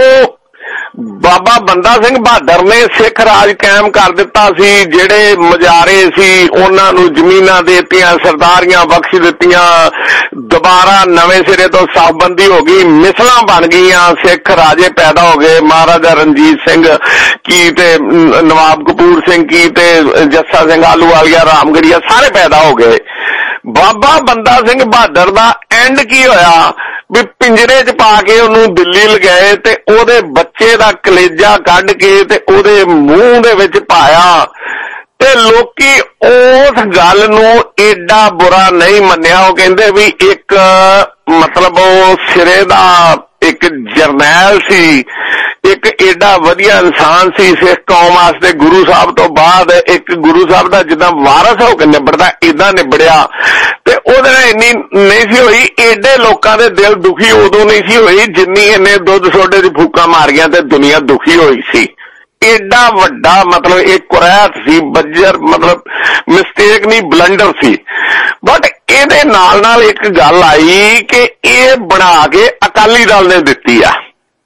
[SPEAKER 4] ਬਾਬਾ ਬੰਦਾ ਸਿੰਘ ਬਹਾਦਰ ਨੇ ਸਿੱਖ ਰਾਜ ਕਾਇਮ ਕਰ ਦਿੱਤਾ ਸੀ। ਜਿਹੜੇ ਮਜਾਰੇ ਸੀ ਉਹਨਾਂ ਨੂੰ ਜ਼ਮੀਨਾਂ ਦੇ ਦਿੱਤੀਆਂ, ਸਰਦਾਰੀਆਂ ਬਖਸ਼ ਦਿੱਤੀਆਂ, ਦੁਬਾਰਾ ਨਵੇਂ ਸਿਰੇ ਤੋਂ ਸਾਫਬੰਦੀ ਹੋ ਗਈ, ਮਿਸਲਾਂ ਬਣ ਗਈਆਂ, ਸਿੱਖ ਰਾਜੇ ਪੈਦਾ ਹੋ ਗਏ, ਮਹਾਰਾਜਾ ਰਣਜੀਤ ਸਿੰਘ ਕੀ ਤੇ ਨਵਾਬ ਕਪੂਰ ਸਿੰਘ ਕੀ ਤੇ ਜੱਸਾ ਸਿੰਘ ਆਹਲੂਵਾਲੀਆ, ਰਾਮਗੜੀਆ ਸਾਰੇ ਪੈਦਾ ਹੋ ਗਏ। ਬਾਬਾ ਬੰਦਾ ਸਿੰਘ ਬਹਾਦਰ ਦਾ ਐਂਡ ਕੀ ਹੋਇਆ ਵੀ ਪਿੰਜਰੇ 'ਚ ਪਾ ਕੇ ਉਹਨੂੰ ਦਿੱਲੀ ਲਗਾਏ ਤੇ ਉਹਦੇ ਬੱਚੇ ਦਾ ਕਲੇਜਾ ਕੱਢ ਕੇ ਤੇ ਉਹਦੇ ਮੂੰਹ ਦੇ ਵਿੱਚ ਪਾਇਆ ਤੇ ਲੋਕੀ ਉਸ ਗੱਲ ਨੂੰ ਏਡਾ ਬੁਰਾ ਨਹੀਂ ਮੰਨਿਆ। ਉਹ ਕਹਿੰਦੇ ਵੀ ਇੱਕ ਮਤਲਬ ਉਹ ਸਿਰੇ ਦਾ ਇੱਕ ਜਰਨੈਲ ਸੀ, ਇੱਕ ਏਡਾ ਵਧੀਆ ਇਨਸਾਨ ਸੀ ਸਿੱਖ ਕੌਮ ਵਾਸਤੇ। ਗੁਰੂ ਸਾਹਿਬ ਤੋਂ ਬਾਅਦ ਇੱਕ ਗੁਰੂ ਸਾਹਿਬ ਦਾ ਜਿੱਦਾਂ ਵਾਰਸ ਹੋ ਕੇ ਨਿਬੜਦਾ ਏਦਾਂ ਨਿਬੜਿਆ ਤੇ ਉਹਦੇ ਨਾਲ ਇੰਨੀ ਨਹੀਂ ਸੀ ਹੋਈ। ਏਡੇ ਲੋਕਾਂ ਦੇ ਦਿਲ ਦੁਖੀ ਉਦੋਂ ਨਹੀਂ ਸੀ ਹੋਈ ਜਿੰਨੀ ਇਹਨੇ ਦੁੱਧ ਸੋਡੇ ਦੀ ਫੂਕਾਂ ਮਾਰੀਆਂ ਤੇ ਦੁਨੀਆ ਦੁਖੀ ਹੋਈ ਸੀ। ਏਡਾ ਵੱਡਾ ਮਤਲਬ ਇਹ ਕੁਰੈਤ ਸੀ, ਬੱਜਰ ਮਤਲਬ ਮਿਸਟੇਕ ਨਹੀਂ, ਬਲੰਡਰ ਸੀ। ਬਟ ਇਹਦੇ ਨਾਲ ਨਾਲ ਇੱਕ ਗੱਲ ਆਈ ਕਿ ਇਹ ਬਣਾ ਕੇ ਅਕਾਲੀ ਦਲ ਨੇ ਦਿੱਤੀ ਆ।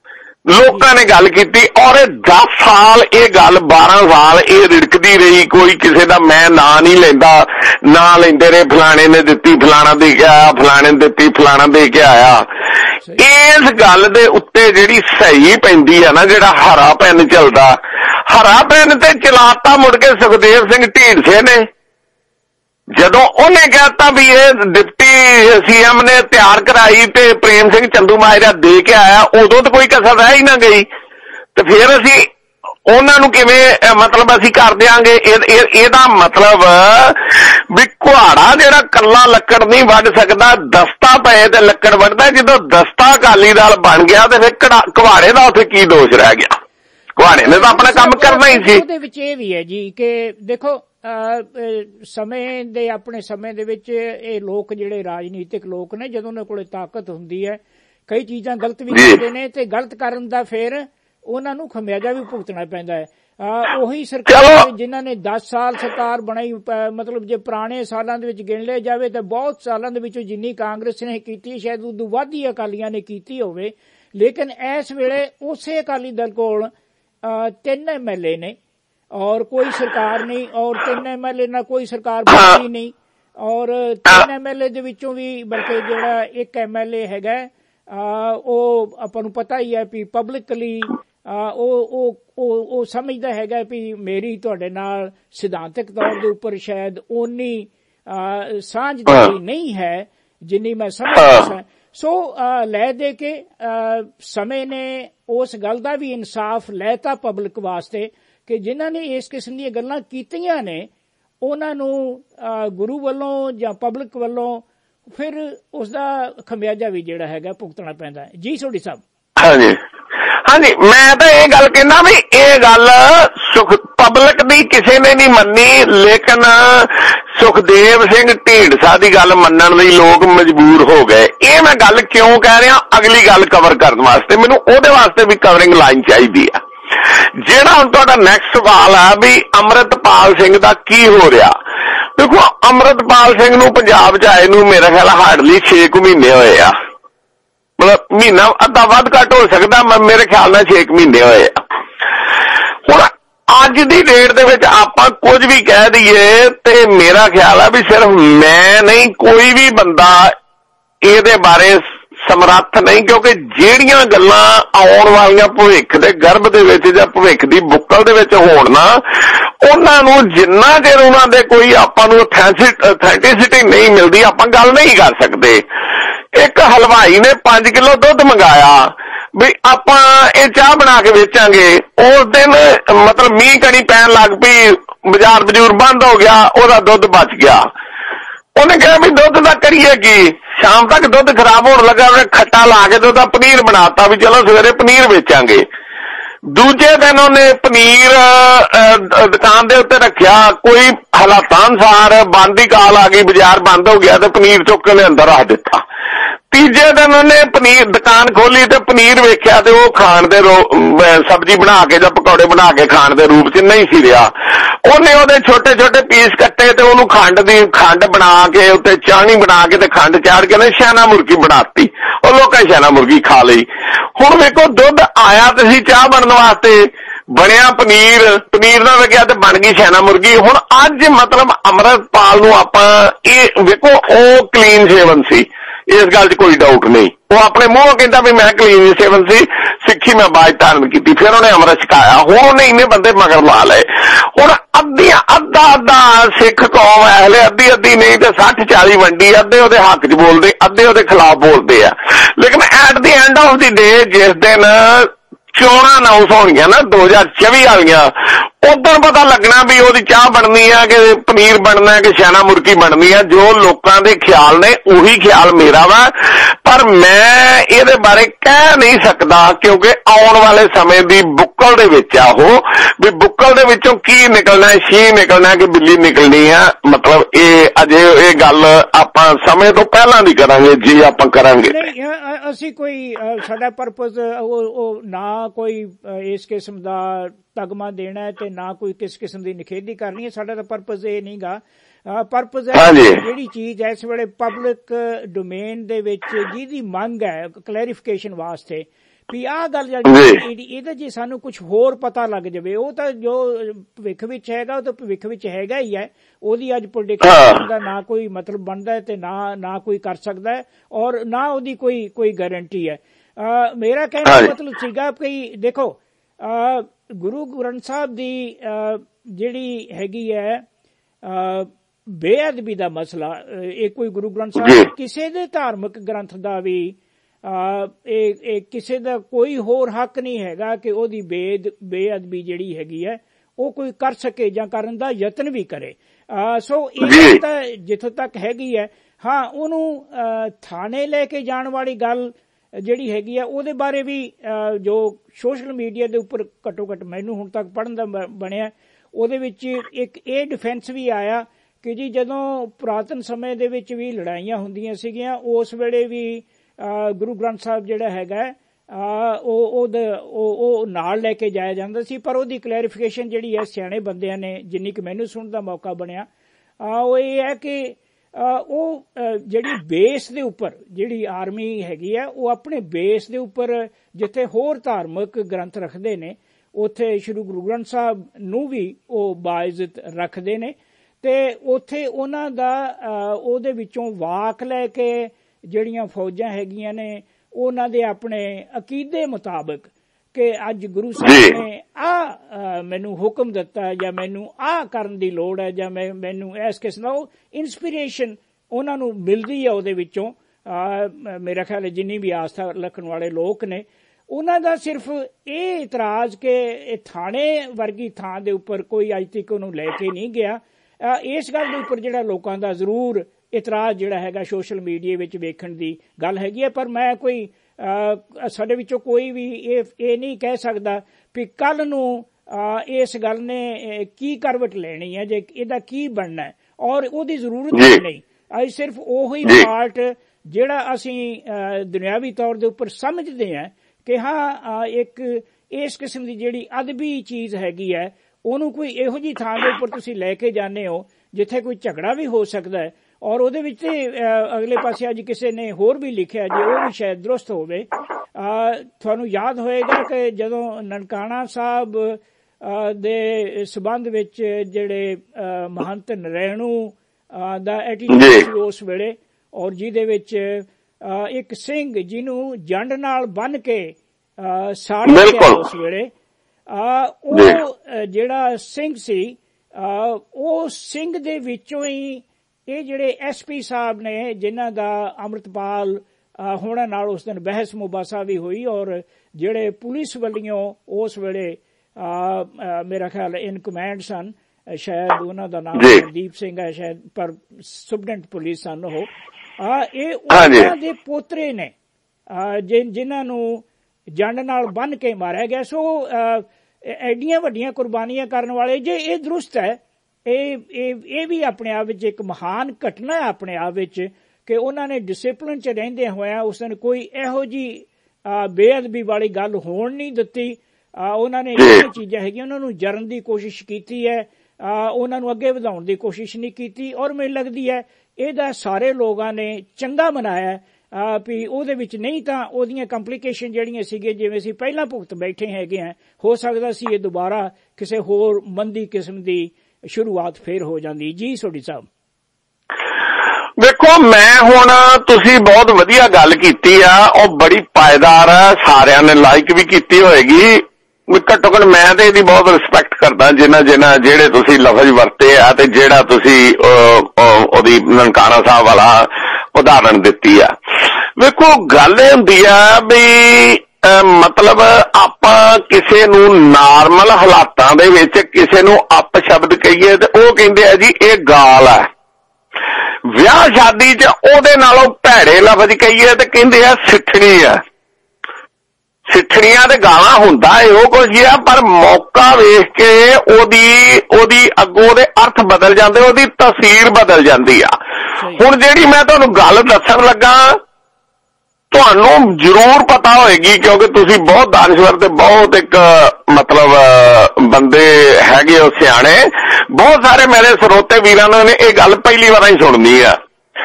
[SPEAKER 4] ਲੋਕਾਂ ਨੇ ਗੱਲ ਕੀਤੀ ਔਰ ਦਸ ਸਾਲ ਇਹ ਗੱਲ, ਬਾਰਾਂ ਸਾਲ ਇਹ ਰਿੜਕਦੀ ਰਹੀ। ਕੋਈ ਕਿਸੇ ਦਾ ਮੈਂ ਨਾਂ ਨਹੀਂ ਲੈਂਦਾ, ਨਾਂ ਲੈਂਦੇ ਰਹੇ, ਫਲਾਣੇ ਨੇ ਦਿੱਤੀ, ਫਲਾਣਾ ਦੇ ਕੇ ਆਇਆ, ਫਲਾਣੇ ਨੇ ਦਿੱਤੀ, ਫਲਾਣਾ ਦੇ ਕੇ ਆਇਆ। ਇਸ ਗੱਲ ਦੇ ਉੱਤੇ ਜਿਹੜੀ ਸਹੀ ਪੈਂਦੀ ਆ ਨਾ, ਜਿਹੜਾ ਹਰਾ ਪੈਨ ਚੱਲਦਾ, ਹਰਾ ਪੈਨ ਤੇ ਚਲਾਤਾ ਮੁੜ ਕੇ ਸੁਖਦੇਵ ਸਿੰਘ ਢੀਂਡਸੇ ਨੇ। ਜਦੋਂ ਉਹਨੇ ਕਹਿਤਾ ਵੀ ਇਹ ਡਿਪਟੀ ਸੀਐਮ ਨੇ ਤਿਆਰ ਕਰਾਈ ਤੇ ਪ੍ਰੇਮ ਸਿੰਘ ਚੰਦੂਮਾਜਰਾ ਦੇ ਕੇ ਆਇਆ, ਉਦੋਂ ਤਾਂ ਕੋਈ ਕਸਰ ਰਹਿ ਹੀ ਨਾ ਗਈ। ਤੇ ਫਿਰ ਅਸੀਂ ਉਹਨਾਂ ਨੂੰ ਕਿਵੇਂ ਮਤਲਬ ਅਸੀਂ ਕਰ ਦਿਆਂਗੇ? ਇਹਦਾ ਮਤਲਬ ਵੀ ਕੁਹਾੜਾ ਜਿਹੜਾ ਕੱਲਾ ਲੱਕੜ ਨਹੀਂ ਵੱਢ ਸਕਦਾ, ਦਸਤਾ ਪਏ ਤੇ ਲੱਕੜ ਵੱਢਦਾ। ਜਦੋਂ ਦਸਤਾ ਅਕਾਲੀ ਦਲ ਬਣ ਗਿਆ ਤੇ ਫਿਰ ਕੁਹਾੜੇ ਦਾ ਉੱਥੇ ਕੀ ਦੋਸ਼ ਰਹਿ ਗਿਆ? ਕੁਹਾੜੇ ਨੇ ਤਾਂ ਆਪਣਾ ਕੰਮ ਕਰਨਾ ਹੀ ਸੀ।
[SPEAKER 3] ਉਹਦੇ ਵਿੱਚ ਇਹ ਵੀ ਹੈ ਜੀ ਕਿ ਦੇਖੋ ਸਮੇਂ ਦੇ ਆਪਣੇ ਸਮੇਂ ਦੇ ਵਿੱਚ ਇਹ ਲੋਕ ਜਿਹੜੇ ਰਾਜਨੀਤਿਕ ਲੋਕ ਨੇ, ਜਦੋਂ ਉਹਨਾਂ ਕੋਲ ਤਾਕਤ ਹੁੰਦੀ ਹੈ ਕਈ ਚੀਜ਼ਾਂ ਗਲਤ ਵੀ ਕਰਦੇ ਨੇ ਤੇ ਗਲਤ ਕਰਨ ਦਾ ਫਿਰ ਉਹਨਾਂ ਨੂੰ ਖਮਿਆਜਾ ਵੀ ਭੁਗਤਣਾ ਪੈਂਦਾ ਹੈ। ਉਹੀ ਸਰਕਾਰ ਜਿਨ੍ਹਾਂ ਨੇ ਦਸ ਸਾਲ ਸਰਕਾਰ ਬਣਾਈ, ਮਤਲਬ ਜੇ ਪੁਰਾਣੇ ਸਾਲਾਂ ਦੇ ਵਿੱਚ ਗਿਣ ਲਿਆ ਜਾਵੇ ਤਾਂ ਬਹੁਤ ਸਾਲਾਂ ਦੇ ਵਿੱਚੋਂ ਜਿੰਨੀ ਕਾਂਗਰਸ ਨੇ ਕੀਤੀ ਸ਼ਾਇਦ ਉਦੋਂ ਵੱਧ ਹੀ ਅਕਾਲੀਆਂ ਨੇ ਕੀਤੀ ਹੋਵੇ। ਲੇਕਿਨ ਇਸ ਵੇਲੇ ਉਸੇ ਅਕਾਲੀ ਦਲ ਕੋਲ ਤਿੰਨ ਐਮ ਐਲ ਏ ਨੇ ਔਰ ਕੋਈ ਸਰਕਾਰ ਨਹੀਂ, ਔਰ ਤਿੰਨ ਐਮ ਐਲ ਏ ਨਾਲ ਕੋਈ ਸਰਕਾਰ ਬਣਦੀ ਨਹੀਂ। ਔਰ ਤਿੰਨ ਐਮ ਐਲ ਏ ਦੇ ਵਿੱਚੋਂ ਵੀ ਬਲਕਿ ਜਿਹੜਾ ਇੱਕ ਐਮ ਐਲ ਏ ਹੈਗਾ ਉਹ ਆਪਾਂ ਨੂੰ ਪਤਾ ਹੀ ਹੈ ਵੀ ਪਬਲਿਕਲੀ ਉਹ ਉਹ ਸਮਝਦਾ ਹੈਗਾ ਵੀ ਮੇਰੀ ਤੁਹਾਡੇ ਨਾਲ ਸਿਧਾਂਤਕ ਤੌਰ ਦੇ ਉੱਪਰ ਸ਼ਾਇਦ ਓਨੀ ਸਾਂਝਦਾਰੀ ਨਹੀਂ ਹੈ ਜਿੰਨੀ ਮੈਂ ਸਮਝਦਾ। ਸੋ ਲੈ ਦੇ ਕੇ ਸਮੇਂ ਨੇ ਉਸ ਗੱਲ ਦਾ ਵੀ ਇਨਸਾਫ ਲੈਤਾ ਪਬਲਿਕ ਵਾਸਤੇ ਕਿ ਜਿਨ੍ਹਾਂ ਨੇ ਇਸ ਕਿਸਮ ਦੀਆਂ ਗੱਲਾਂ ਕੀਤੀਆਂ ਨੇ ਉਹਨਾਂ ਨੂੰ ਗੁਰੂ ਵੱਲੋਂ ਜਾਂ ਪਬਲਿਕ ਵੱਲੋਂ ਫਿਰ ਉਸਦਾ ਖਮਿਆਜਾ ਵੀ ਜਿਹੜਾ ਹੈਗਾ ਭੁਗਤਣਾ ਪੈਂਦਾ ਹੈ। ਜੀ ਸੋਢੀ ਸਾਹਿਬ।
[SPEAKER 4] ਹਾਂਜੀ ਹਾਂਜੀ ਮੈਂ ਤਾਂ ਇਹ ਗੱਲ ਕਹਿੰਦਾ ਵੀ ਇਹ ਗੱਲ ਸੁਖ ਪਬਲਿਕ ਦੀ ਕਿਸੇ ਨੇ ਨਹੀਂ ਮੰਨੀ, ਲੇਕਿਨ ਸੁਖਦੇਵ ਸਿੰਘ ਢੀਂਡਸਾ ਦੀ ਗੱਲ ਮੰਨਣ ਲਈ ਲੋਕ ਮਜਬੂਰ ਹੋ ਗਏ। ਇਹ ਮੈਂ ਗੱਲ ਕਿਉਂ ਕਹਿ ਰਿਹਾ, ਅਗਲੀ ਗੱਲ ਕਵਰ ਕਰਨ ਵਾਸਤੇ ਮੈਨੂੰ ਉਹਦੇ ਵਾਸਤੇ ਵੀ ਕਵਰਿੰਗ ਲਾਈਨ ਚਾਹੀਦੀ ਆ। ਜਿਹੜਾ ਹੁਣ ਤੁਹਾਡਾ ਨੈਕਸਟ ਸਵਾਲ ਆ ਵੀ ਅੰਮ੍ਰਿਤਪਾਲ ਸਿੰਘ ਦਾ ਕੀ ਹੋ ਰਿਹਾ, ਦੇਖੋ ਅੰਮ੍ਰਿਤਪਾਲ ਸਿੰਘ ਨੂੰ ਪੰਜਾਬ 'ਚ ਆਏ ਨੂੰ ਮੇਰਾ ਖਿਆਲ ਹਾਰਡਲੀ ਛੇ ਕੁ ਮਹੀਨੇ ਹੋਏ ਆ, ਮਤਲਬ ਮਹੀਨਾ ਅੱਧਾ ਵੱਧ ਘੱਟ ਹੋ ਸਕਦਾ, ਮੇਰੇ ਖਿਆਲ ਨਾਲ ਛੇ ਕੁ ਮਹੀਨੇ ਹੋਏ ਆ। ਹੁਣ ਅੱਜ ਦੀ ਡੇਟ ਦੇ ਵਿੱਚ ਆਪਾਂ ਕੁਝ ਵੀ ਕਹਿ ਦਈਏ ਤੇ ਮੇਰਾ ਖਿਆਲ ਆ ਵੀ ਸਿਰਫ ਮੈਂ ਨਹੀਂ, ਕੋਈ ਵੀ ਬੰਦਾ ਇਹਦੇ ਬਾਰੇ ਸਮਰੱਥ ਨਹੀਂ, ਕਿਉਂਕਿ ਜਿਹੜੀਆਂ ਗੱਲਾਂ ਆਉਣ ਵਾਲੀਆਂ ਭਵਿੱਖ ਦੇ ਗਰਭ ਦੇ ਵਿੱਚ ਜਾਂ ਭਵਿੱਖ ਦੀ ਬੁੱਕਲ ਦੇ ਵਿੱਚ ਹੋਣ ਨਾ, ਉਹਨਾਂ ਨੂੰ ਜਿੰਨਾ ਚਿਰ ਉਹਨਾਂ ਦੇ ਕੋਈ ਆਪਾਂ ਨੂੰ ਅਥੈਂਟਿਸਿਟੀ ਨਹੀਂ ਮਿਲਦੀ ਆਪਾਂ ਗੱਲ ਨਹੀਂ ਕਰ ਸਕਦੇ। ਇੱਕ ਹਲਵਾਈ ਨੇ ਪੰਜ ਕਿਲੋ ਦੁੱਧ ਮੰਗਾਇਆ ਵੀ ਆਪਾਂ ਇਹ ਚਾਹ ਬਣਾ ਕੇ ਵੇਚਾਂਗੇ, ਉਸ ਦਿਨ ਮਤਲਬ ਮੀਂਹ ਕਣੀ ਪੈਣ ਲੱਗ ਪਈ, ਬਾਜ਼ਾਰ ਬਜ਼ੂਰ ਬੰਦ ਹੋ ਗਿਆ, ਉਹਦਾ ਦੁੱਧ ਬਚ ਗਿਆ। ਉਹਨੇ ਕਿਹਾ ਵੀ ਦੁੱਧ ਦਾ ਕਰੀਏ ਕੀ, ਸ਼ਾਮ ਤੱਕ ਦੁੱਧ ਖਰਾਬ ਹੋਣ ਲੱਗਾ, ਉਹਨੇ ਖੱਟਾ ਲਾ ਕੇ ਦੁੱਧ ਦਾ ਪਨੀਰ ਬਣਾਤਾ ਵੀ ਚਲੋ ਸਵੇਰੇ ਪਨੀਰ ਵੇਚਾਂਗੇ। ਦੂਜੇ ਦਿਨ ਉਹਨੇ ਪਨੀਰ ਦੁਕਾਨ ਦੇ ਉੱਤੇ ਰੱਖਿਆ, ਕੋਈ ਹਾਲਾਤਾਂ ਅਨੁਸਾਰ ਬੰਦ ਦੀ ਕਾਲ ਆ ਗਈ, ਬਾਜ਼ਾਰ ਬੰਦ ਹੋ ਗਿਆ ਤੇ ਪਨੀਰ ਚੁੱਕ ਕੇ ਅੰਦਰ ਰੱਖ ਦਿੱਤਾ। ਤੀਜੇ ਦਿਨ ਉਹਨੇ ਪਨੀਰ ਦੁਕਾਨ ਖੋਲੀ ਤੇ ਪਨੀਰ ਵੇਖਿਆ ਤੇ ਉਹ ਖਾਣ ਦੇ ਸਬਜ਼ੀ ਬਣਾ ਕੇ ਜਾਂ ਪਕੌੜੇ ਬਣਾ ਕੇ ਖਾਣ ਦੇ ਰੂਪ 'ਚ ਨਹੀਂ ਸੀ ਰਿਹਾ। ਉਹਨੇ ਉਹਦੇ ਛੋਟੇ ਛੋਟੇ ਪੀਸ ਕੱਟੇ ਤੇ ਉਹਨੂੰ ਖੰਡ ਦੀ ਖੰਡ ਬਣਾ ਕੇ ਉੱਤੇ ਚਾਹਣੀ ਬਣਾ ਕੇ ਤੇ ਖੰਡ ਚਾੜ ਕੇ ਨੇ ਸ਼ਾਨਾ ਮੁਰਗੀ ਬਣਾਤੀ, ਉਹ ਲੋਕਾਂ ਸ਼ਾਨਾ ਮੁਰਗੀ ਖਾ ਲਈ। ਹੁਣ ਵੇਖੋ ਦੁੱਧ ਆਇਆ ਤੇ ਸੀ ਚਾਹ ਬਣਨ ਵਾਸਤੇ, ਬਣਿਆ ਪਨੀਰ, ਪਨੀਰ ਨਾਲ ਵੇਖਿਆ ਤੇ ਬਣ ਗਈ ਸ਼ਾਨਾ ਮੁਰਗੀ। ਹੁਣ ਅੱਜ ਮਤਲਬ ਅੰਮ੍ਰਿਤਪਾਲ ਨੂੰ ਆਪਾਂ ਇਹ ਵੇਖੋ ਉਹ ਕਲੀਨ ਸੇਵਨ ਸੀ, ਇਸ ਗੱਲ 'ਚ ਕੋਈ ਡਾਊਟ ਨਹੀਂ, ਉਹ ਆਪਣੇ ਮੂੰਹੋਂ ਕਹਿੰਦਾ ਵੀ ਮੈਂ ਕਲੀਨ ਸੇਵਨ ਸੀ, ਸਿੱਖੀ ਮੈਂ ਬਾਅਦ ਧਾਰਨ ਕੀਤੀ, ਫਿਰ ਉਹਨੇ ਅੰਮ੍ਰਿਤ ਛਕਾਇਆ। ਹੁਣ ਉਹਨੇ ਇੰਨੇ ਬੰਦੇ ਮਗਰ ਲਾ ਲਏ। ਹੁਣ ਅੱਧੀਆਂ ਅੱਧਾ ਅੱਧਾ ਸਿੱਖ ਕੌਮ ਐਲੇ ਅੱਧੀ ਅੱਧੀ ਨਹੀਂ ਤੇ ਸੱਠ ਚਾਲੀ ਵੰਡੀ, ਅੱਧੇ ਉਹਦੇ ਹੱਕ 'ਚ ਬੋਲਦੇ, ਅੱਧੇ ਉਹਦੇ ਖਿਲਾਫ ਬੋਲਦੇ ਆ। ਲੇਕਿਨ at the end of the day ਜਿਸ ਦਿਨ ਚੋਣਾਂ ਅਨਾਉਂਸ ਹੋਣਗੀਆਂ ਨਾ ਦੋ ਹਜ਼ਾਰ ਚੌਵੀ ਵਾਲੀਆਂ, ਉਦੋਂ ਪਤਾ ਲੱਗਣਾ ਵੀ ਉਹਦੀ ਚਾਹ ਬਣਨੀ ਆ ਕਿ ਪਨੀਰ ਬਣਨਾ ਕਿ ਸ਼ਾਨਾ ਮੁਰਗੀ ਬਣਨੀ ਆ। ਜੋ ਲੋਕਾਂ ਦੇ ਖਿਆਲ ਨੇ ਉਹੀ ਖਿਆਲ ਮੇਰਾ ਵਾ, ਪਰ ਮੈਂ ਇਹਦੇ ਬਾਰੇ ਕਹਿ ਨਹੀਂ ਸਕਦਾ ਕਿਉਂਕਿ ਆਉਣ ਵਾਲੇ ਸਮੇਂ ਦੀ ਬੁੱਕਲ ਦੇ ਵਿੱਚ ਆ ਉਹ ਵੀ ਬੁੱਕਲ ਦੇ ਵਿੱਚੋਂ ਕੀ ਨਿਕਲਣਾ, ਸ਼ੀ ਨਿਕਲਣਾ ਕਿ ਬਿੱਲੀ ਨਿਕਲਣੀ ਆ। ਮਤਲਬ ਇਹ ਅਜੇ ਇਹ ਗੱਲ ਆਪਾਂ ਸਮੇਂ ਤੋਂ ਪਹਿਲਾਂ ਦੀ ਕਰਾਂਗੇ ਜੇ ਆਪਾਂ ਕਰਾਂਗੇ।
[SPEAKER 3] ਅਸੀਂ ਕੋਈ ਸਾਡਾ ਪਰਪਸ ਉਹ ਨਾ ਕੋਈ ਇਸ ਕਿਸਮ ਦਾ ਤਗਮਾ ਦੇਣਾ ਹੈ ਤੇ ਨਾ ਕੋਈ ਕਿਸ ਕਿਸਮ ਦੀ ਨਿਖੇਧੀ ਕਰਨੀ ਹੈ, ਸਾਡਾ ਤਾਂ ਪਰਪਸ ਇਹ ਨਹੀਂ ਗਾ। ਪਰਪਸ ਹੈ ਜਿਹੜੀ ਚੀਜ਼ ਇਸ ਵੇਲੇ ਪਬਲਿਕ ਡੋਮੇਨ ਦੇ ਵਿੱਚ ਜਿਹਦੀ ਮੰਗ ਹੈ ਕਲੈਰੀਫਿਕੇਸ਼ਨ ਵਾਸਤੇ ਵੀ ਆਹ ਗੱਲ ਜਿਹੜੀ ਇਹਦਾ ਜੇ ਸਾਨੂੰ ਕੁਛ ਹੋਰ ਪਤਾ ਲੱਗ ਜਾਵੇ, ਉਹ ਤਾਂ ਜੋ ਭਵਿੱਖ ਵਿੱਚ ਹੈਗਾ ਉਹ ਤਾਂ ਭਵਿੱਖ ਵਿੱਚ ਹੈਗਾ ਹੀ ਹੈ, ਉਹਦੀ ਅੱਜ ਪ੍ਰੈਡਿਕਸ਼ਨ ਦਾ ਨਾ ਕੋਈ ਮਤਲਬ ਬਣਦਾ ਹੈ ਤੇ ਨਾ ਨਾ ਕੋਈ ਕਰ ਸਕਦਾ ਹੈ ਔਰ ਨਾ ਉਹਦੀ ਕੋਈ ਕੋਈ ਗਾਰੰਟੀ ਹੈ। ਮੇਰਾ ਕਹਿਣ ਦਾ ਮਤਲਬ ਸੀਗਾ ਕਿ ਦੇਖੋ ਗੁਰੂ ਗ੍ਰੰਥ ਸਾਹਿਬ ਦੀ ਜਿਹੜੀ ਹੈਗੀ ਹੈ ਬੇਅਦਬੀ ਦਾ ਮਸਲਾ, ਇਹ ਕੋਈ ਗੁਰੂ ਗ੍ਰੰਥ ਸਾਹਿਬ ਕਿਸੇ ਦੇ ਧਾਰਮਿਕ ਗ੍ਰੰਥ ਦਾ ਵੀ ਇਹ ਕਿਸੇ ਦਾ ਕੋਈ ਹੋਰ ਹੱਕ ਨਹੀਂ ਹੈਗਾ ਕਿ ਉਹਦੀ ਬੇਦ ਬੇਅਦਬੀ ਜਿਹੜੀ ਹੈਗੀ ਹੈ ਉਹ ਕੋਈ ਕਰ ਸਕੇ ਜਾਂ ਕਰਨ ਦਾ ਯਤਨ ਵੀ ਕਰੇ। ਸੋ ਇਹ ਤਾਂ ਜਿੱਥੋਂ ਤੱਕ ਹੈਗੀ ਹੈ, ਹਾਂ ਉਹਨੂੰ ਥਾਣੇ ਲੈ ਕੇ ਜਾਣ ਵਾਲੀ ਗੱਲ ਜਿਹੜੀ ਹੈਗੀ ਆ ਉਹਦੇ ਬਾਰੇ ਵੀ ਜੋ ਸੋਸ਼ਲ ਮੀਡੀਆ ਦੇ ਉੱਪਰ ਘੱਟੋ ਘੱਟ ਮੈਨੂੰ ਹੁਣ ਤੱਕ ਪੜ੍ਹਨ ਦਾ ਬਣਿਆ, ਉਹਦੇ ਵਿੱਚ ਇੱਕ ਇਹ ਡਿਫੈਂਸ ਵੀ ਆਇਆ ਕਿ ਜੀ ਜਦੋਂ ਪੁਰਾਤਨ ਸਮੇਂ ਦੇ ਵਿੱਚ ਵੀ ਲੜਾਈਆਂ ਹੁੰਦੀਆਂ ਸੀਗੀਆਂ ਉਸ ਵੇਲੇ ਵੀ ਗੁਰੂ ਗ੍ਰੰਥ ਸਾਹਿਬ ਜਿਹੜਾ ਹੈਗਾ ਉਹ ਉਹ ਨਾਲ ਲੈ ਕੇ ਜਾਇਆ ਜਾਂਦਾ ਸੀ, ਪਰ ਉਹਦੀ ਕਲੈਰੀਫਿਕੇਸ਼ਨ ਜਿਹੜੀ ਹੈ ਸਿਆਣੇ ਬੰਦਿਆਂ ਨੇ ਜਿੰਨੀ ਕਿ ਮੈਨੂੰ ਸੁਣਨ ਦਾ ਮੌਕਾ ਬਣਿਆ ਉਹ ਇਹ ਹੈ ਕਿ ਉਹ ਜਿਹੜੀ ਬੇਸ ਦੇ ਉੱਪਰ ਜਿਹੜੀ ਆਰਮੀ ਹੈਗੀ ਹੈ ਉਹ ਆਪਣੇ ਬੇਸ ਦੇ ਉੱਪਰ ਜਿੱਥੇ ਹੋਰ ਧਾਰਮਿਕ ਗ੍ਰੰਥ ਰੱਖਦੇ ਨੇ ਉੱਥੇ ਸ਼੍ਰੀ ਗੁਰੂ ਗ੍ਰੰਥ ਸਾਹਿਬ ਨੂੰ ਵੀ ਉਹ ਬਾਇਜ਼ਤ ਰੱਖਦੇ ਨੇ ਤੇ ਉੱਥੇ ਉਹਨਾਂ ਦਾ ਉਹਦੇ ਵਿੱਚੋਂ ਵਾਕ ਲੈ ਕੇ ਜਿਹੜੀਆਂ ਫੌਜਾਂ ਹੈਗੀਆਂ ਨੇ ਉਹਨਾਂ ਦੇ ਆਪਣੇ ਅਕੀਦੇ ਮੁਤਾਬਕ ਕਿ ਅੱਜ ਗੁਰੂ ਸਾਹਿਬ ਨੇ ਆਹ ਮੈਨੂੰ ਹੁਕਮ ਦਿੱਤਾ ਜਾਂ ਮੈਨੂੰ ਆਹ ਕਰਨ ਦੀ ਲੋੜ ਹੈ ਜਾਂ ਮੈਂ ਮੈਨੂੰ ਇਸ ਕਿਸਮ ਦਾ ਉਹ ਇੰਸਪੀਰੇਸ਼ਨ ਉਹਨਾਂ ਨੂੰ ਮਿਲਦੀ ਹੈ ਉਹਦੇ ਵਿੱਚੋਂ। ਮੇਰਾ ਖਿਆਲ ਹੈ ਜਿੰਨੀ ਵੀ ਆਸਥਾ ਰੱਖਣ ਵਾਲੇ ਲੋਕ ਨੇ ਉਹਨਾਂ ਦਾ ਸਿਰਫ ਇਹ ਇਤਰਾਜ਼ ਕਿ ਇਹ ਥਾਣੇ ਵਰਗੀ ਥਾਂ ਦੇ ਉੱਪਰ ਕੋਈ ਅੱਜ ਤੱਕ ਉਹਨੂੰ ਲੈ ਕੇ ਨਹੀਂ ਗਿਆ। ਇਸ ਗੱਲ ਦੇ ਉੱਪਰ ਜਿਹੜਾ ਲੋਕਾਂ ਦਾ ਜ਼ਰੂਰ ਇਤਰਾਜ਼ ਜਿਹੜਾ ਹੈਗਾ ਸੋਸ਼ਲ ਮੀਡੀਆ ਵਿੱਚ ਵੇਖਣ ਦੀ ਗੱਲ ਹੈਗੀ ਹੈ, ਪਰ ਮੈਂ ਕੋਈ ਸਾਡੇ ਵਿੱਚੋਂ ਕੋਈ ਵੀ ਇਹ ਇਹ ਨਹੀਂ ਕਹਿ ਸਕਦਾ ਵੀ ਕੱਲ ਨੂੰ ਇਸ ਗੱਲ ਨੇ ਕੀ ਕਰਵਟ ਲੈਣੀ ਹੈ, ਜੇ ਇਹਦਾ ਕੀ ਬਣਨਾ ਹੈ, ਔਰ ਉਹਦੀ ਜ਼ਰੂਰਤ ਨਹੀਂ। ਅਸੀਂ ਸਿਰਫ ਉਹੀ ਪਾਰਟ ਜਿਹੜਾ ਅਸੀਂ ਦੁਨਿਆਵੀ ਤੌਰ ਦੇ ਉੱਪਰ ਸਮਝਦੇ ਹਾਂ ਕਿ ਹਾਂ ਇੱਕ ਇਸ ਕਿਸਮ ਦੀ ਜਿਹੜੀ ਅਦਬੀ ਚੀਜ਼ ਹੈਗੀ ਹੈ ਉਹਨੂੰ ਕੋਈ ਇਹੋ ਜਿਹੀ ਥਾਂ ਦੇ ਉੱਪਰ ਤੁਸੀਂ ਲੈ ਕੇ ਜਾਂਦੇ ਹੋ ਜਿੱਥੇ ਕੋਈ ਝਗੜਾ ਵੀ ਹੋ ਸਕਦਾ ਹੈ। ਔਰ ਉਹਦੇ ਵਿੱਚ ਤੇ ਅਗਲੇ ਪਾਸੇ ਅੱਜ ਕਿਸੇ ਨੇ ਹੋਰ ਵੀ ਲਿਖਿਆ, ਜੇ ਉਹ ਵੀ ਸ਼ਾਇਦ ਦਰੁਸਤ ਹੋਵੇ। ਤੁਹਾਨੂੰ ਯਾਦ ਹੋਏਗਾ ਕਿ ਜਦੋਂ ਨਨਕਾਣਾ ਸਾਹਿਬ ਦੇ ਸਬੰਧ ਵਿੱਚ ਜਿਹੜੇ ਮਹੰਤ ਨਰੈਣੂ ਦਾ ਐਟੀਟਿਊਡ ਸੀ ਉਸ ਵੇਲੇ, ਔਰ ਜਿਹਦੇ ਵਿੱਚ ਇੱਕ ਸਿੰਘ ਜਿਹਨੂੰ ਜੰਡ ਨਾਲ ਬੰਨ ਕੇ ਸਾੜ ਦਿੱਤਾ ਉਸ ਵੇਲੇ, ਉਹ ਜਿਹੜਾ ਸਿੰਘ ਸੀ ਉਹ ਸਿੰਘ ਦੇ ਵਿੱਚੋਂ ਹੀ ਇਹ ਜਿਹੜੇ ਐਸ ਪੀ ਸਾਹਿਬ ਨੇ ਜਿਨ੍ਹਾਂ ਦਾ ਅੰਮ੍ਰਿਤਪਾਲ ਹੋਣਾ ਨਾਲ ਉਸ ਦਿਨ ਬਹਿਸ ਮੁਬਾਸਾ ਵੀ ਹੋਈ, ਔਰ ਜਿਹੜੇ ਪੁਲਿਸ ਵੱਲੋਂ ਉਸ ਵੇਲੇ ਮੇਰਾ ਖਿਆਲ ਇਨ ਕਮਾਂਡ ਸਨ, ਸ਼ਾਇਦ ਉਹਨਾਂ ਦਾ ਨਾਮ ਹਰਦੀਪ ਸਿੰਘ ਹੈ ਸ਼ਾਇਦ, ਪਰ ਸੁਪਰਡੈਂਟ ਪੁਲਿਸ ਸਨ ਉਹ, ਇਹ ਉਹਨਾਂ ਦੇ ਪੋਤਰੇ ਨੇ ਜਿਨ੍ਹਾਂ ਨੂੰ ਜੰਡ ਨਾਲ ਬੰਨ ਕੇ ਮਾਰਿਆ ਗਿਆ। ਸੋ ਐਡੀਆਂ ਵੱਡੀਆਂ ਕੁਰਬਾਨੀਆਂ ਕਰਨ ਵਾਲੇ, ਜੇ ਇਹ ਦਰੁਸਤ ਹੈ, ਇਹ ਇਹ ਵੀ ਆਪਣੇ ਆਪ ਵਿੱਚ ਇੱਕ ਮਹਾਨ ਘਟਨਾ ਹੈ ਆਪਣੇ ਆਪ ਵਿੱਚ ਕਿ ਉਹਨਾਂ ਨੇ ਡਿਸਿਪਲਿਨ 'ਚ ਰਹਿੰਦੇ ਹੋਇਆ ਉਸ ਦਿਨ ਕੋਈ ਇਹੋ ਜਿਹੀ ਬੇਅਦਬੀ ਵਾਲੀ ਗੱਲ ਹੋਣ ਨਹੀਂ ਦਿੱਤੀ। ਉਹਨਾਂ ਨੇ ਇਹ ਚੀਜ਼ਾਂ ਹੈਗੀਆਂ ਉਹਨਾਂ ਨੂੰ ਜਰਨ ਦੀ ਕੋਸ਼ਿਸ਼ ਕੀਤੀ ਹੈ, ਉਹਨਾਂ ਨੂੰ ਅੱਗੇ ਵਧਾਉਣ ਦੀ ਕੋਸ਼ਿਸ਼ ਨਹੀਂ ਕੀਤੀ, ਔਰ ਮੈਨੂੰ ਲੱਗਦੀ ਹੈ ਇਹਦਾ ਸਾਰੇ ਲੋਕਾਂ ਨੇ ਚੰਗਾ ਮਨਾਇਆ ਵੀ ਉਹਦੇ ਵਿੱਚ ਨਹੀਂ ਤਾਂ ਉਹਦੀਆਂ ਕੰਪਲੀਕੇਸ਼ਨ ਜਿਹੜੀਆਂ ਸੀਗੀਆਂ ਜਿਵੇਂ ਅਸੀਂ ਪਹਿਲਾਂ ਭੁਗਤ ਬੈਠੇ ਹੈਗੇ ਆ, ਹੋ ਸਕਦਾ ਸੀ ਇਹ ਦੁਬਾਰਾ ਕਿਸੇ ਹੋਰ ਮੰਦੀ ਕਿਸਮ ਦੀ ਸ਼ੁਰੂਆਤ ਫੇਰ ਹੋ ਜਾਂਦੀ। ਜੀ ਸੋਢੀ ਸਾਹਿਬ।
[SPEAKER 4] ਵੇਖੋ, ਮੈਂ ਹੁਣ ਤੁਸੀਂ ਬਹੁਤ ਵਧੀਆ ਗੱਲ ਕੀਤੀ ਆ, ਉਹ ਬੜੀ ਪਾਇਦਾਰ ਆ, ਸਾਰਿਆਂ ਨੇ ਲਾਈਕ ਵੀ ਕੀਤੀ ਹੋਏਗੀ। ਘੱਟੋ ਘੱਟ ਮੈਂ ਤੇ ਇਹਦੀ ਬਹੁਤ ਰਿਸਪੈਕਟ ਕਰਦਾ ਜਿਨ੍ਹਾਂ ਜਿਨ੍ਹਾਂ ਜਿਹੜੇ ਤੁਸੀਂ ਲਫ਼ਜ਼ ਵਰਤੇ ਆ ਤੇ ਜਿਹੜਾ ਤੁਸੀਂ ਉਹਦੀ ਨਨਕਾਣਾ ਸਾਹਿਬ ਵਾਲਾ ਉਦਾਹਰਨ ਦਿੱਤੀ ਆ। ਵੇਖੋ, ਗੱਲ ਇਹ ਹੁੰਦੀ ਆ ਵੀ ਮਤਲਬ ਆਪਾਂ ਕਿਸੇ ਨੂੰ ਨਾਰਮਲ ਹਾਲਾਤਾਂ ਦੇ ਵਿੱਚ ਕਿਸੇ ਨੂੰ ਅਪ ਸ਼ਬਦ ਕਹੀਏ ਤੇ ਉਹ ਕਹਿੰਦੇ ਆ ਜੀ ਇਹ ਗਾਲ ਆ। ਵਿਆਹ ਸ਼ਾਦੀ 'ਚ ਉਹਦੇ ਨਾਲੋਂ ਭੈੜੇ ਲਫ਼ਜ਼ ਕਹੀਏ ਤੇ ਕਹਿੰਦੇ ਆ ਸਿੱਠਣੀ ਆ। ਸਿੱਠਣੀਆਂ ਤੇ ਗਾਲਾਂ ਹੁੰਦਾ ਇਹੋ ਕੁਝ ਆ, ਪਰ ਮੌਕਾ ਵੇਖ ਕੇ ਉਹਦੀ ਉਹਦੀ ਅੱਗੋਂ ਦੇ ਅਰਥ ਬਦਲ ਜਾਂਦੇ, ਉਹਦੀ ਤਸਵੀਰ ਬਦਲ ਜਾਂਦੀ ਆ। ਹੁਣ ਜਿਹੜੀ ਮੈਂ ਤੁਹਾਨੂੰ ਗੱਲ ਦੱਸਣ ਲੱਗਾ ਤੁਹਾਨੂੰ ਜ਼ਰੂਰ ਪਤਾ ਹੋਏਗੀ ਕਿਉਂਕਿ ਤੁਸੀਂ ਬਹੁਤ ਦਾਨਸ਼ਵਰ ਤੇ ਬਹੁਤ ਇੱਕ ਮਤਲਬ ਬੰਦੇ ਹੈਗੇ ਹੋ ਸਿਆਣੇ, ਬਹੁਤ ਸਾਰੇ ਮੇਰੇ ਸਰੋਤੇ ਵੀਰਾਂ ਨੇ ਇਹ ਗੱਲ ਪਹਿਲੀ ਵਾਰ ਹੀ ਸੁਣਨੀ ਆ।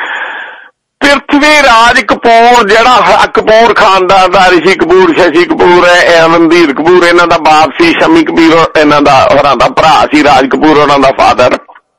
[SPEAKER 4] ਪ੍ਰਿਥਵੀ ਰਾਜ ਕਪੂਰ ਜਿਹੜਾ ਕਪੂਰ ਖਾਨਦਾਨ ਦਾ, ਰਿਸ਼ੀ ਕਪੂਰ, ਸ਼ਸ਼ੀ ਕਪੂਰ ਹੈ, ਰਣਧੀਰ ਕਪੂਰ ਇਹਨਾਂ ਦਾ ਬਾਪ ਸੀ, ਸ਼ਮੀ ਕਪੂਰ ਇਹਨਾਂ ਦਾ ਹੋਰਾਂ ਦਾ ਭਰਾ ਸੀ, ਰਾਜ ਕਪੂਰ ਉਹਨਾਂ ਦਾ ਫਾਦਰ।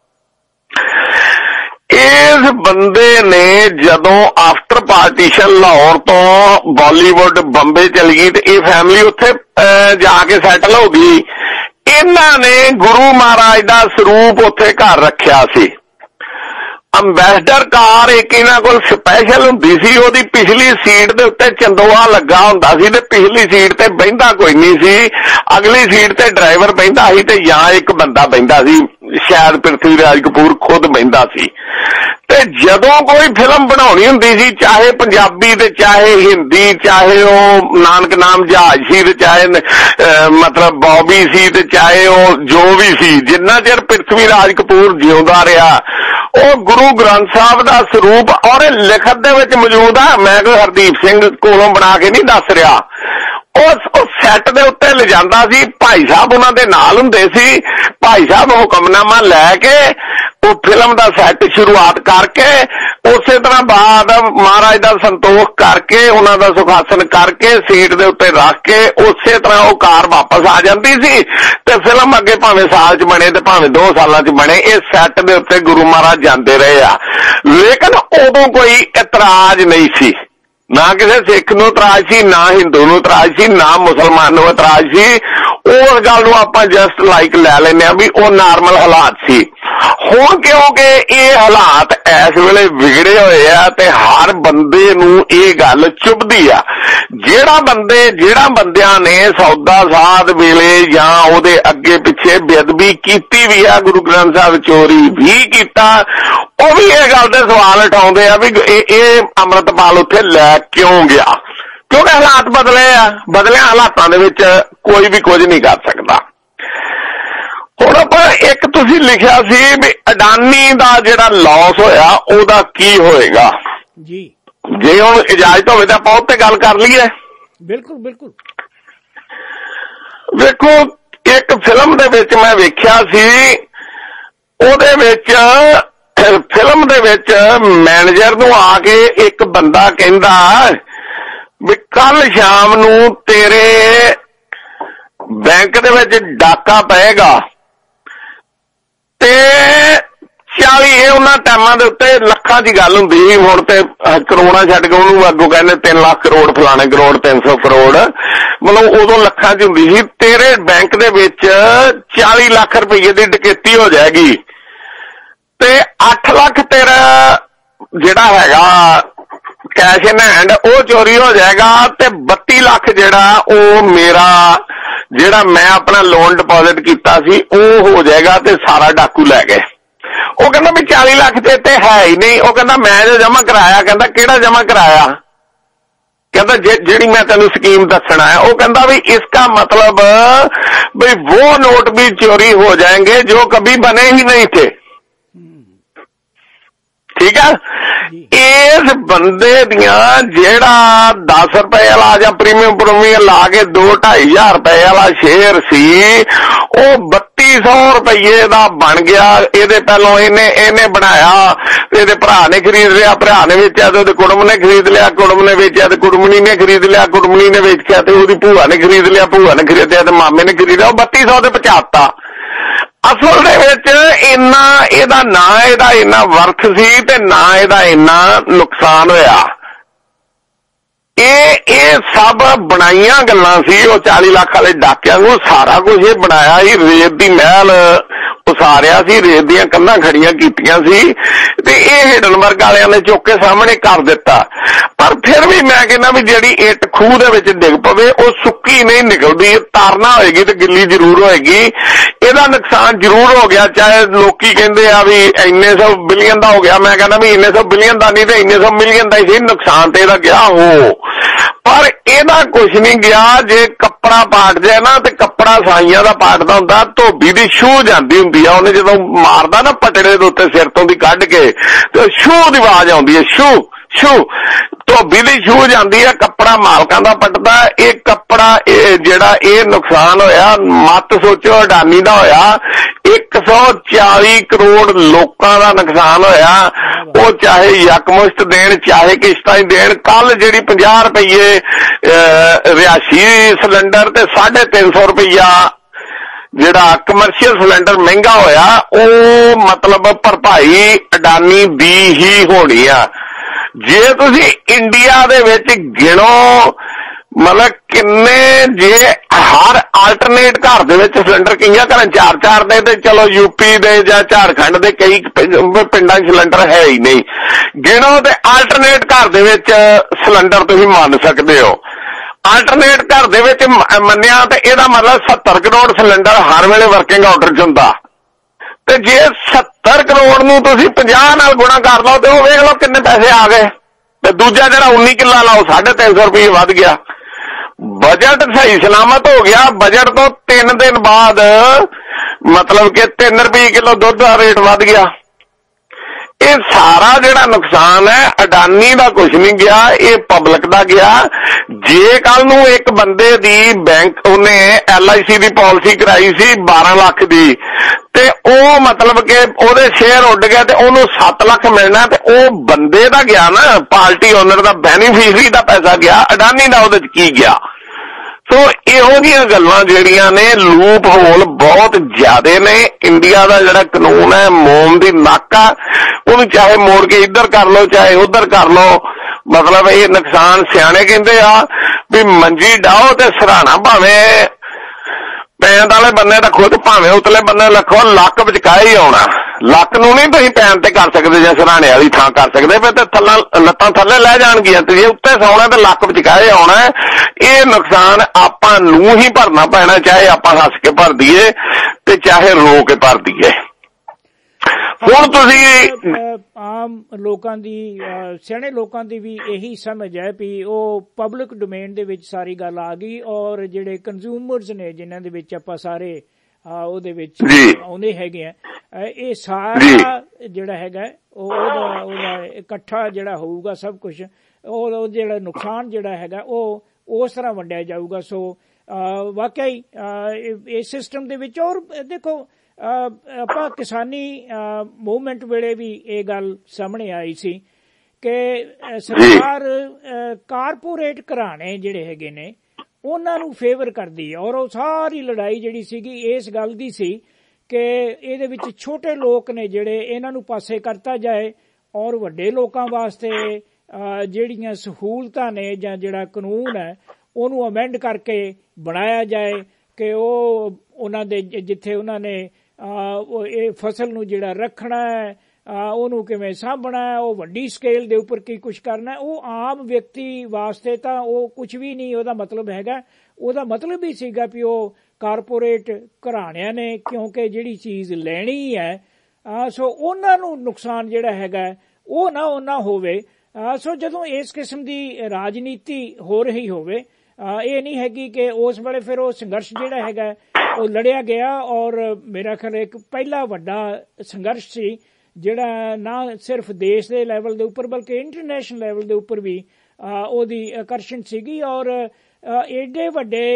[SPEAKER 4] ਇਸ ਬੰਦੇ ਨੇ ਜਦੋਂ ਆਫਟਰ ਪਾਰਟੀਸ਼ਨ ਲਾਹੌਰ ਤੋਂ ਬਾਲੀਵੁੱਡ ਬੰਬੇ ਚਲੀ ਗਈ ਤੇ ਇਹ ਫੈਮਿਲੀ ਉੱਥੇ ਜਾ ਕੇ ਸੈਟਲ ਹੋ ਗਈ। ਇਹਨਾਂ ਨੇ ਗੁਰੂ ਮਹਾਰਾਜ ਦਾ ਸਰੂਪ ਉੱਥੇ ਘਰ ਰੱਖਿਆ ਸੀ। ਅੰਬੈਸਡਰ ਕਾਰ ਇੱਕ ਇਹਨਾਂ ਕੋਲ ਸਪੈਸ਼ਲ ਹੁੰਦੀ ਸੀ, ਉਹਦੀ ਪਿਛਲੀ ਸੀਟ ਦੇ ਉੱਤੇ ਚੰਦੋਆ ਲੱਗਾ ਹੁੰਦਾ ਸੀ ਤੇ ਪਿਛਲੀ ਸੀਟ ਤੇ ਬਹਿੰਦਾ ਕੋਈ ਨਹੀਂ ਸੀ, ਅਗਲੀ ਸੀਟ ਤੇ ਡਰਾਈਵਰ ਬਹਿੰਦਾ ਸੀ ਤੇ ਜਾਂ ਇੱਕ ਬੰਦਾ ਬਹਿੰਦਾ ਸੀ, ਸ਼ਾਇਦ ਪ੍ਰਿਥਵੀ ਰਾਜ ਕਪੂਰ ਖੁਦ ਬਹਿੰਦਾ ਸੀ। ਤੇ ਜਦੋਂ ਕੋਈ ਫਿਲਮ ਬਣਾਉਣੀ ਹੁੰਦੀ ਸੀ, ਚਾਹੇ ਪੰਜਾਬੀ ਤੇ ਚਾਹੇ ਹਿੰਦੀ, ਚਾਹੇ ਉਹ ਨਾਨਕ ਨਾਮ ਜਹਾਜ਼ ਸੀ ਤੇ ਚਾਹੇ ਮਤਲਬ ਬੌਬੀ ਸੀ ਤੇ ਚਾਹੇ ਉਹ ਜੋ ਵੀ ਸੀ, ਜਿੰਨਾ ਚਿਰ ਪ੍ਰਿਥਵੀ ਰਾਜ ਕਪੂਰ ਜਿਉਂਦਾ ਰਿਹਾ ਉਹ ਗੁਰੂ ਗ੍ਰੰਥ ਸਾਹਿਬ ਦਾ ਸਰੂਪ ਔਰ ਲਿਖਤ ਦੇ ਵਿੱਚ ਮੌਜੂਦ ਆ। ਮੈਂ ਕੋਈ ਹਰਦੀਪ ਸਿੰਘ ਕੋਲੋਂ ਬਣਾ ਕੇ ਨਹੀਂ ਦੱਸ ਰਿਹਾ, ਉਹ ਸੈੱਟ ਦੇ ਉੱਤੇ ਲਿਜਾਂਦਾ ਸੀ। ਭਾਈ ਸਾਹਿਬ ਉਹਨਾਂ ਦੇ ਨਾਲ ਹੁੰਦੇ ਸੀ। ਭਾਈ ਸਾਹਿਬ ਹੁਕਮਨਾਮਾ ਲੈ ਕੇ ਉਹ ਫਿਲਮ ਦਾ ਸੈੱਟ ਸ਼ੁਰੂਆਤ ਕਰਕੇ ਉਸੇ ਤਰ੍ਹਾਂ ਬਾਅਦ ਮਹਾਰਾਜ ਦਾ ਸੰਤੋਖ ਕਰਕੇ ਉਹਨਾਂ ਦਾ ਸੁਖਾਸਨ ਕਰਕੇ ਸੀਟ ਦੇ ਉੱਤੇ ਰੱਖ ਕੇ ਉਸੇ ਤਰ੍ਹਾਂ ਉਹ ਕਾਰ ਵਾਪਸ ਆ ਜਾਂਦੀ ਸੀ ਤੇ ਫਿਲਮ ਅੱਗੇ ਭਾਵੇਂ ਸਾਲ 'ਚ ਬਣੇ ਤੇ ਭਾਵੇਂ ਦੋ ਸਾਲਾਂ 'ਚ ਬਣੇ, ਇਹ ਸੈੱਟ ਦੇ ਉੱਤੇ ਗੁਰੂ ਮਹਾਰਾਜ ਜਾਂਦੇ ਰਹੇ ਆ। ਲੇਕਿਨ ਉਦੋਂ ਕੋਈ ਇਤਰਾਜ਼ ਨਹੀਂ ਸੀ, ਨਾ ਕਿਸੇ ਸਿੱਖ ਨੂੰ ਇਤਰਾਜ਼ ਸੀ, ਨਾ ਹਿੰਦੂ ਨੂੰ ਇਤਰਾਜ਼ ਸੀ, ਨਾ ਮੁਸਲਮਾਨ ਨੂੰ ਇਤਰਾਜ਼ ਸੀ। ਉਸ ਗੱਲ ਨੂੰ ਆਪਾਂ ਜਸਟ ਲਾਈਕ ਲੈ ਲੈਂਦੇ ਹਾਂ ਵੀ ਉਹ ਨਾਰਮਲ ਹਾਲਾਤ ਸੀ। ਹੁਣ ਕਿਉਂਕਿ ਇਹ ਹਾਲਾਤ ਇਸ ਵੇਲੇ ਵਿਗੜੇ ਹੋਏ ਆ ਤੇ ਹਰ ਬੰਦੇ ਨੂੰ ਇਹ ਗੱਲ ਚੁੱਭਦੀ ਆ। ਜਿਹੜਾ ਬੰਦੇ ਜਿਹੜਾ ਬੰਦਿਆਂ ਨੇ ਸੌਦਾ ਸਾਧ ਵੇਲੇ ਜਾਂ ਉਹਦੇ ਅੱਗੇ ਪਿੱਛੇ ਬੇਅਦਬੀ ਕੀਤੀ ਵੀ ਆ, ਗੁਰੂ ਗ੍ਰੰਥ ਸਾਹਿਬ ਚੋਰੀ ਵੀ ਕੀਤਾ, ਉਹ ਵੀ ਇਹ ਗੱਲ ਦੇ ਸਵਾਲ ਉਠਾਉਂਦੇ ਆ ਵੀ ਇਹ ਅੰਮ੍ਰਿਤਪਾਲ ਉੱਥੇ ਲੈ ਕਿਉਂ ਗਿਆ। क्योंकि हालात बदले आ, बदलिया हालातां दे विच कोई भी कुछ नहीं कर सकता। हुण आपां एक तुसीं लिखिया सी भी अडानी दा जिहड़ा लॉस होया ओहदा की होएगा
[SPEAKER 3] जी,
[SPEAKER 4] जे हुण इजाजत होवे तां आपां उत्ते गल कर लईए।
[SPEAKER 3] बिल्कुल बिल्कुल।
[SPEAKER 4] देखो एक फिल्म दे विच मैं वेखिया सी, ओहदे which film they which manager नूं आके एक बंदा कहंदा भी कल शाम नूं तेरे बैंक दे विच डाका पएगा ते चाली ये उन्हां टाइमां दे उत्ते लखां दी गल हुंदी सी, हुण ते करोड़ां छड्ड के ओहनूं अग्गों कहंदे तीन लाख करोड़ फलाणे करोड़ तीन सौ करोड़, मतलब उदों लखां च हुंदी सी। तेरे बैंक दे विच चाली लाख रुपये दी डकैती हो जाएगी ते अठ लाख तेरा जिहड़ा हैगा कैश इन हैंड वो चोरी हो जाएगा ते बत्ती लाख जिहड़ा वो मेरा जिहड़ा मैं अपना लोन डिपॉजिट कीता सी वो हो जाएगा ते सारा डाकू लै गए। वो कहना भी चाली लाख ते इत्ते है ही नहीं। वो कहना मैं जो जमा कराया, कहता किहड़ा जमा कराया, कहता जिहड़ी मैं तेनू स्कीम दसना है। वो कहता भी इसका मतलब भी वो नोट भी चोरी हो जाएंगे जो कभी बने ही नहीं थे। ठीक है, इस बंदे दियां जेड़ा दस रुपए वाला या प्रीमियम प्रीमियम ला के दो ढाई हजार रुपए वाला शेयर सी वो बत्ती सौ रुपये का बन गया। ये पहलों इन्हें इन्हें बनाया, ये भरा ने खरीद लिया, भरा ने वेचा तो कुड़म ने खरीद लिया, कुड़म ने वेचा तो कुड़मनी ने खरीद लिया, कुड़मनी ने वेचा तो उसकी भूआ ने खरीद लिया, भूआ ने खरीदया तो मामे ने खरीद लिया। बत्ती सौ से पचाता असल दे विच इन्ना इहदा ना इहदा इन्ना वर्थ सी ते ना इहदा इन्ना नुकसान होया। ये ये सब बनाइया गल्लां सी। वो चाली लाख वाले डाकियां नूं सारा कुछ ये बनाया ही, रेत दी महल उसारिया सी, रेत दियां कंधां खड़ियां कीतियां सी ते ये हिडनबर्ग वालियां ने चुक के सामने कर दिता। पर फिर भी मैं कहना भी जिहड़ी इट खूह दे विच डिग पवे वो सुक्की नहीं निकलदी, तारना होएगी ते गिल्ली जरूर होएगी। इहदा नुकसान जरूर हो गया, चाहे लोकी कहंदे आ भी इन्ने सौ बिलियन दा हो गया, मैं कहना भी इन्ने सौ बिलियन दा नहीं ते इन्ने सौ मिलियन दा ही सी, नुकसान ते इहदा गया हो। पर इहदा कुछ नहीं गया। जे कपड़ा पाट जाए ना ते कपड़ा साइयां दा पाटदा हुंदा, धोबी दी छूह जांदी हुंदी आ, उहने जदों मारदा ना पटड़े दे उत्ते सिर तों दी कढ के ते छूह दी आवाज आउंदी है, छूह छूह धोबी दी छूह जांदी है, कपड़ा मालकां दा पटदा। ये कपड़ा जिहड़ा ये नुकसान होया मत सोचो अडानी दा होया, एक सौ चाली करोड़ लोकां दा नुकसान होया। वो चाहे यकमुश्त देन चाहे किश्तां देन। कल जिहड़ी पचास रुपये रिहायशी सिलेंडर ते साढ़े तीन सौ रुपया जिहड़ा कमर्शियल सिलेंडर महंगा होया, वो मतलब भरपाई अडानी दी ही होनी आ। जे तुसी इंडिया दे विच गिणो मतलब किन्ने जे हर आल्टरनेट घर दे विच सिलेंडर कईयां घरां चार चार दे ते चलो यूपी दे जां झारखंड दे कई पिंडां सिलेंडर है ही नहीं। गिणो ते आल्टरनेट घर दे विच सिलेंडर तुसीं मंन सकदे हो। आल्टरनेट घर दे विच मन्निया ते इहदा मतलब सत्तर करोड़ सिलेंडर हर वेले वर्किंग आर्डर च हुंदा ते जे सत्तर करोड़ नूं तुसीं पचास नाल गुणा कर लो ते ओह वेख लो किन्ने पैसे आ गए। ते दूजा जिहड़ा उन्नी किला लाओ साढ़े तीन सौ रुपये वध गया। बजट सही सलामत हो गया। बजट तो तीन दिन बाद मतलब कि तीन रुपये किलो दुध का रेट वध गया। ये सारा जिहड़ा नुकसान है अडानी का कुछ नहीं गया, ये पब्लिक का गया। जे कल नूं एक बंदे दी बैंक उन्हें एल आई सी की पॉलिसी कराई सी बारह लाख की ते ओ मतलब के ओदे शेयर उड गया ते ओनू सत्त लाख मिलना ते ओ बंदे दा गया ना, पार्टी ओनर दा बेनीफिशरी दा पैसा गया, अडानी दा ओदे च की गया। सो इहो जिहियां गल्लां जिहड़ियां ने लूप होल बहुत ज्यादा ने। इंडिया दा जिहड़ा कानून है मोम दी नक्क आ, ओनू चाहे मोड़ के इधर कर लो चाहे उधर कर लो। मतलब ये नुकसान सियाणे कहंदे आ भी मंजी डाओ ते सराहना भावें पैंत वाले बन्ने रखो तो भावें उतले बन्ने रखो, लक विचकाए ही आउणा। लक नूं नहीं तुसीं पैंत ते कर सकदे जां सराहणे वाली थां कर सकदे, फिर ते थल्ला लत्तां थल्ले लै जाणगीआं ते जे उत्ते सौणा ते लक विचकाए आउणा। ये नुकसान आपां नूं ही भरना पैना, चाहे आपां हੱਸ के भर दईए ते चाहे रो के भर दईए। ਹੁਣ ਤੁਸੀਂ
[SPEAKER 3] ਆਮ ਲੋਕਾਂ ਦੀ ਸਿਆਣੇ ਲੋਕਾਂ ਦੀ ਵੀ ਇਹੀ ਸਮਝ ਹੈ ਵੀ ਉਹ ਪਬਲਿਕ ਡੋਮੇਨ ਦੇ ਵਿੱਚ ਸਾਰੀ ਗੱਲ ਆ ਗਈ, ਔਰ ਜਿਹੜੇ ਕੰਜ਼ਿਊਮਰਸ ਨੇ ਜਿਨ੍ਹਾਂ ਦੇ ਵਿੱਚ ਆਪਾਂ ਸਾਰੇ ਉਹਦੇ ਵਿੱਚ ਆਉਂਦੇ ਹੈਗੇ ਆ, ਇਹ ਸਾਰਾ ਜਿਹੜਾ ਹੈਗਾ ਉਹ ਉਹਦਾ ਉਹਦਾ ਇਕੱਠਾ ਜਿਹੜਾ ਹੋਊਗਾ ਸਭ ਕੁਛ, ਉਹ ਜਿਹੜਾ ਨੁਕਸਾਨ ਜਿਹੜਾ ਹੈਗਾ ਉਹ ਉਸ ਤਰ੍ਹਾਂ ਵੰਡਿਆ ਜਾਊਗਾ। ਸੋ ਵਾਕਈ ਇਸ ਸਿਸਟਮ ਦੇ ਵਿੱਚ, ਔਰ ਦੇਖੋ ਆਪਾਂ ਕਿਸਾਨੀ ਮੂਵਮੈਂਟ ਵੇਲੇ ਵੀ ਇਹ ਗੱਲ ਸਾਹਮਣੇ ਆਈ ਸੀ ਕਿ ਸਰਕਾਰ ਕਾਰਪੋਰੇਟ ਘਰਾਣੇ ਜਿਹੜੇ ਹੈਗੇ ਨੇ ਉਹਨਾਂ ਨੂੰ ਫੇਵਰ ਕਰਦੀ ਹੈ, ਔਰ ਉਹ ਸਾਰੀ ਲੜਾਈ ਜਿਹੜੀ ਸੀਗੀ ਇਸ ਗੱਲ ਦੀ ਸੀ ਕਿ ਇਹਦੇ ਵਿੱਚ ਛੋਟੇ ਲੋਕ ਨੇ ਜਿਹੜੇ ਇਹਨਾਂ ਨੂੰ ਪਾਸੇ ਕਰਤਾ ਜਾਏ, ਔਰ ਵੱਡੇ ਲੋਕਾਂ ਵਾਸਤੇ ਜਿਹੜੀਆਂ ਸਹੂਲਤਾਂ ਨੇ ਜਾਂ ਜਿਹੜਾ ਕਾਨੂੰਨ ਹੈ ਉਹਨੂੰ ਅਮੈਂਡ ਕਰਕੇ ਬਣਾਇਆ ਜਾਏ ਕਿ ਉਹ ਉਹਨਾਂ ਦੇ ਜਿੱਥੇ ਉਹਨਾਂ ਨੇ ਇਹ ਫਸਲ ਨੂੰ ਜਿਹੜਾ ਰੱਖਣਾ ਹੈ, ਉਹਨੂੰ ਕਿਵੇਂ ਸਾਂਭਣਾ ਹੈ, ਉਹ ਵੱਡੀ ਸਕੇਲ ਦੇ ਉੱਪਰ ਕੀ ਕੁਛ ਕਰਨਾ, ਉਹ ਆਮ ਵਿਅਕਤੀ ਵਾਸਤੇ ਤਾਂ ਉਹ ਕੁਛ ਵੀ ਨਹੀਂ ਉਹਦਾ ਮਤਲਬ ਹੈਗਾ। ਉਹਦਾ ਮਤਲਬ ਹੀ ਸੀਗਾ ਵੀ ਉਹ ਕਾਰਪੋਰੇਟ ਘਰਾਣਿਆਂ ਨੇ ਕਿਉਂਕਿ ਜਿਹੜੀ ਚੀਜ਼ ਲੈਣੀ ਹੈ, ਸੋ ਉਹਨਾਂ ਨੂੰ ਨੁਕਸਾਨ ਜਿਹੜਾ ਹੈਗਾ ਉਹ ਨਾ ਉਹਨਾਂ ਹੋਵੇ। ਸੋ ਜਦੋਂ ਇਸ ਕਿਸਮ ਦੀ ਰਾਜਨੀਤੀ ਹੋ ਰਹੀ ਹੋਵੇ, ਇਹ ਨਹੀਂ ਹੈਗੀ ਕਿ ਉਸ ਵੇਲੇ ਫਿਰ ਉਹ ਸੰਘਰਸ਼ ਜਿਹੜਾ ਹੈਗਾ ਉਹ ਲੜਿਆ ਗਿਆ, ਔਰ ਮੇਰਾ ਖਿਆਲ ਇੱਕ ਪਹਿਲਾ ਵੱਡਾ ਸੰਘਰਸ਼ ਸੀ ਜਿਹੜਾ ਨਾ ਸਿਰਫ ਦੇਸ਼ ਦੇ ਲੈਵਲ ਦੇ ਉੱਪਰ ਬਲਕਿ ਇੰਟਰਨੈਸ਼ਨਲ ਲੈਵਲ ਦੇ ਉੱਪਰ ਵੀ ਉਹਦੀ ਆਕਰਸ਼ਣ ਸੀਗੀ, ਔਰ ਏਡੇ ਵੱਡੇ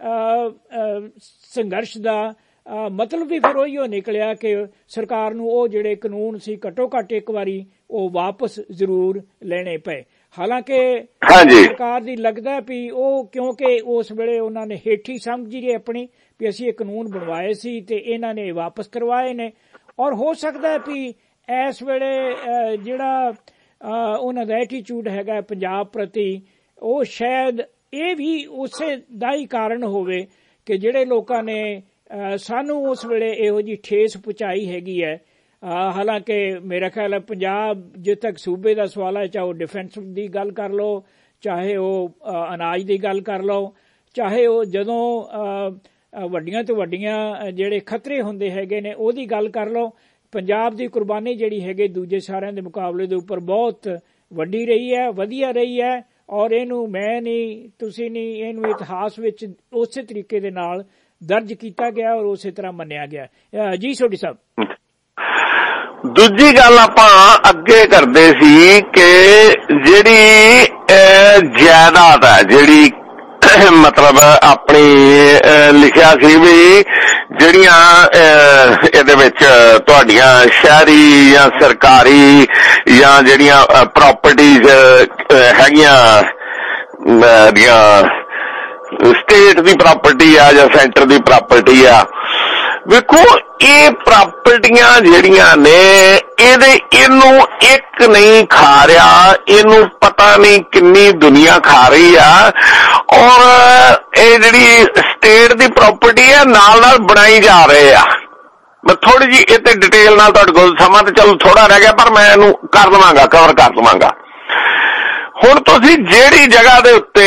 [SPEAKER 3] ਸੰਘਰਸ਼ ਦਾ ਮਤਲਬ ਵੀ ਫਿਰ ਉਹੀ ਨਿਕਲਿਆ ਕਿ ਸਰਕਾਰ ਨੂੰ ਉਹ ਜਿਹੜੇ ਕਾਨੂੰਨ ਸੀ ਘੱਟੋ ਘੱਟ ਇੱਕ ਵਾਰੀ ਉਹ ਵਾਪਸ ਜ਼ਰੂਰ ਲੈਣੇ ਪਏ। ਹਾਲਾਂਕਿ ਸਰਕਾਰ ਦੀ ਲੱਗਦਾ ਵੀ ਉਹ ਕਿਉਂਕਿ ਉਸ ਵੇਲੇ ਉਹਨਾਂ ਨੇ ਹੇਠੀ ਸਮਝੀ ਗਏ ਆਪਣੀ ਵੀ ਅਸੀਂ ਇਹ ਕਾਨੂੰਨ ਬਣਵਾਏ ਸੀ ਤੇ ਇਹਨਾਂ ਨੇ ਵਾਪਸ ਕਰਵਾਏ ਨੇ, ਔਰ ਹੋ ਸਕਦਾ ਵੀ ਇਸ ਵੇਲੇ ਜਿਹੜਾ ਉਹਨਾਂ ਦਾ ਐਟੀਟਿਊਡ ਹੈਗਾ ਪੰਜਾਬ ਪ੍ਰਤੀ, ਉਹ ਸ਼ਾਇਦ ਇਹ ਵੀ ਉਸੇ ਦਾ ਹੀ ਕਾਰਨ ਹੋਵੇ ਕਿ ਜਿਹੜੇ ਲੋਕਾਂ ਨੇ ਸਾਨੂੰ ਉਸ ਵੇਲੇ ਇਹੋ ਜਿਹੀ ਠੇਸ ਪਹੁੰਚਾਈ ਹੈਗੀ ਹੈ। ਹਾਲਾਂਕਿ ਮੇਰਾ ਖਿਆਲ ਹੈ ਪੰਜਾਬ ਜਿੱਥੇ ਤੱਕ ਸੂਬੇ ਦਾ ਸਵਾਲ ਹੈ, ਚਾਹੇ ਉਹ ਡਿਫੈਂਸ ਦੀ ਗੱਲ ਕਰ ਲਓ, ਚਾਹੇ ਉਹ ਅਨਾਜ ਦੀ ਗੱਲ ਕਰ ਲਓ, ਚਾਹੇ ਉਹ ਜਦੋਂ ਵੱਡੀਆਂ ਤੋਂ ਵੱਡੀਆਂ ਜਿਹੜੇ ਖਤਰੇ ਹੁੰਦੇ ਹੈਗੇ ਨੇ ਉਹਦੀ ਗੱਲ ਕਰ ਲਓ, ਪੰਜਾਬ ਦੀ ਕੁਰਬਾਨੀ ਜਿਹੜੀ ਹੈਗੀ ਦੂਜੇ ਸਾਰਿਆਂ ਦੇ ਮੁਕਾਬਲੇ ਦੇ ਉੱਪਰ ਬਹੁਤ ਵੱਡੀ ਰਹੀ ਹੈ, ਵਧੀਆ ਰਹੀ ਹੈ, ਔਰ ਇਹਨੂੰ ਮੈਂ ਨਹੀਂ ਤੁਸੀਂ ਨਹੀਂ ਇਹਨੂੰ ਇਤਿਹਾਸ ਵਿੱਚ ਉਸੇ ਤਰੀਕੇ ਦੇ ਨਾਲ ਦਰਜ ਕੀਤਾ ਗਿਆ ਔਰ ਉਸੇ ਤਰ੍ਹਾਂ ਮੰਨਿਆ ਗਿਆ। ਜੀ ਸੋਢੀ ਸਾਹਿਬ,
[SPEAKER 4] ਦੂਜੀ ਗੱਲ ਆਪਾਂ ਅੱਗੇ ਕਰਦੇ ਸੀ ਕਿ ਜਿਹੜੀ ਜਾਇਦਾਦ ਹੈ, ਜਿਹੜੀ ਮਤਲਬ ਆਪਣੀ ਲਿਖਿਆ ਸੀ ਵੀ ਜਿਹੜੀਆਂ ਇਹਦੇ ਵਿੱਚ ਤੁਹਾਡੀਆਂ ਸ਼ਹਿਰੀ ਜਾਂ ਸਰਕਾਰੀ ਜਾਂ ਜਿਹੜੀਆਂ ਪ੍ਰਾਪਰਟੀਜ਼ ਹੈਗੀਆਂ ਦੀਆਂ ਸਟੇਟ ਦੀ ਪ੍ਰਾਪਰਟੀ ਆ ਜਾਂ ਸੈਂਟਰ ਦੀ ਪ੍ਰਾਪਰਟੀ ਆ, ਵੇਖੋ ਇਹ ਪ੍ਰਾਪਰਟੀਆਂ ਜਿਹੜੀਆਂ ਨੇ ਇਹਦੇ ਇਹਨੂੰ ਇੱਕ ਨਹੀਂ ਖਾ ਰਿਹਾ, ਇਹਨੂੰ ਪਤਾ ਨਹੀਂ ਕਿੰਨੀ ਦੁਨੀਆ ਖਾ ਰਹੀ ਆ, ਔਰ ਇਹ ਜਿਹੜੀ ਸਟੇਟ ਦੀ ਪ੍ਰਾਪਰਟੀ ਹੈ ਨਾਲ ਨਾਲ ਬਣਾਈ ਜਾ ਰਹੇ ਆ। ਮੈਂ ਥੋੜੀ ਜਿਹੀ ਇਹ ਤੇ ਡਿਟੇਲ ਨਾਲ ਤੁਹਾਡੇ ਕੋਲ ਸਮਾਂ ਤੇ ਚਲੋ ਥੋੜਾ ਰਹਿ ਗਿਆ ਪਰ ਮੈਂ ਇਹਨੂੰ ਕਰ ਦੇਵਾਂਗਾ, ਕਵਰ ਕਰ ਦੇਵਾਂਗਾ। ਹੁਣ ਤੁਸੀਂ ਜਿਹੜੀ ਜਗ੍ਹਾ ਦੇ ਉੱਤੇ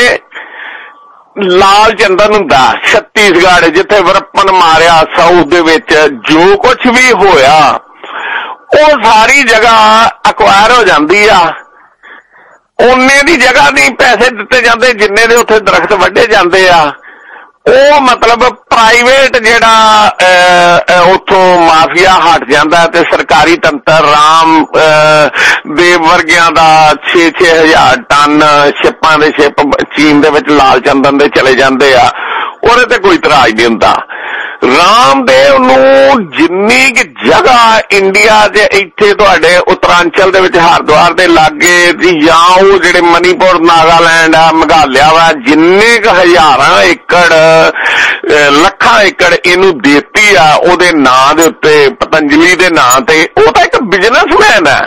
[SPEAKER 4] ਲਾਲ ਚੰਦਨ ਹੁੰਦਾ ਛੱਤੀਸਗੜ੍ਹ, ਜਿੱਥੇ ਵਰਪਨ ਮਾਰਿਆ ਸਾਊਥ ਦੇ ਵਿੱਚ ਜੋ ਕੁਛ ਵੀ ਹੋਇਆ, ਉਹ ਸਾਰੀ ਜਗ੍ਹਾ ਅਕਵਾਇਰ ਹੋ ਜਾਂਦੀ ਆ। ਉਹਨੇ ਦੀ ਜਗ੍ਹਾ ਨਹੀਂ ਪੈਸੇ ਦਿੱਤੇ ਜਾਂਦੇ ਜਿੰਨੇ ਦੇ ਉੱਥੇ ਦਰਖਤ ਵੱਢੇ ਜਾਂਦੇ ਆ। ਉਹ ਮਤਲਬ ਪ੍ਰਾਈਵੇਟ ਜਿਹੜਾ ਉੱਥੋਂ ਮਾਫੀਆ ਹਟ ਜਾਂਦਾ ਤੇ ਸਰਕਾਰੀ ਤੰਤਰ ਰਾਮ ਦੇਵ ਵਰਗਿਆਂ ਦਾ ਛੇ ਛੇ ਹਜ਼ਾਰ ਟਨ ਸ਼ਿਪਾਂ ਦੇ ਸ਼ਿਪ ਚੀਨ ਦੇ ਵਿੱਚ ਲਾਲ ਚੰਦਨ ਦੇ ਚਲੇ ਜਾਂਦੇ ਆ, ਉਹਦੇ ਤੇ ਕੋਈ ਇਤਰਾਜ਼ ਨਹੀਂ ਹੁੰਦਾ। ਰਾਮਦੇਵ ਨੂੰ ਜਿੰਨੀ ਕਿ ਜਗ੍ਹਾ ਇੰਡੀਆ ਦੇ ਇੱਥੇ ਤੁਹਾਡੇ ਉੱਤਰਾਂਚਲ ਦੇ ਵਿੱਚ ਹਰਿਦੁਆਰ ਦੇ ਲਾਗੇ ਜਾਂ ਉਹ ਜਿਹੜੇ ਮਨੀਪੁਰ ਨਾਗਾਲੈਂਡ ਆ ਮੇਘਾਲਿਆ ਵਾ, ਜਿੰਨੇ ਕੁ ਹਜ਼ਾਰਾਂ ਏਕੜ ਲੱਖਾਂ ਏਕੜ ਇਹਨੂੰ ਦੇਤੀ ਆ ਉਹਦੇ ਨਾਂ ਦੇ ਉੱਤੇ, ਪਤੰਜਲੀ ਦੇ ਨਾਂ ਤੇ। ਉਹ ਤਾਂ ਇੱਕ ਬਿਜ਼ਨਸਮੈਨ ਹੈ।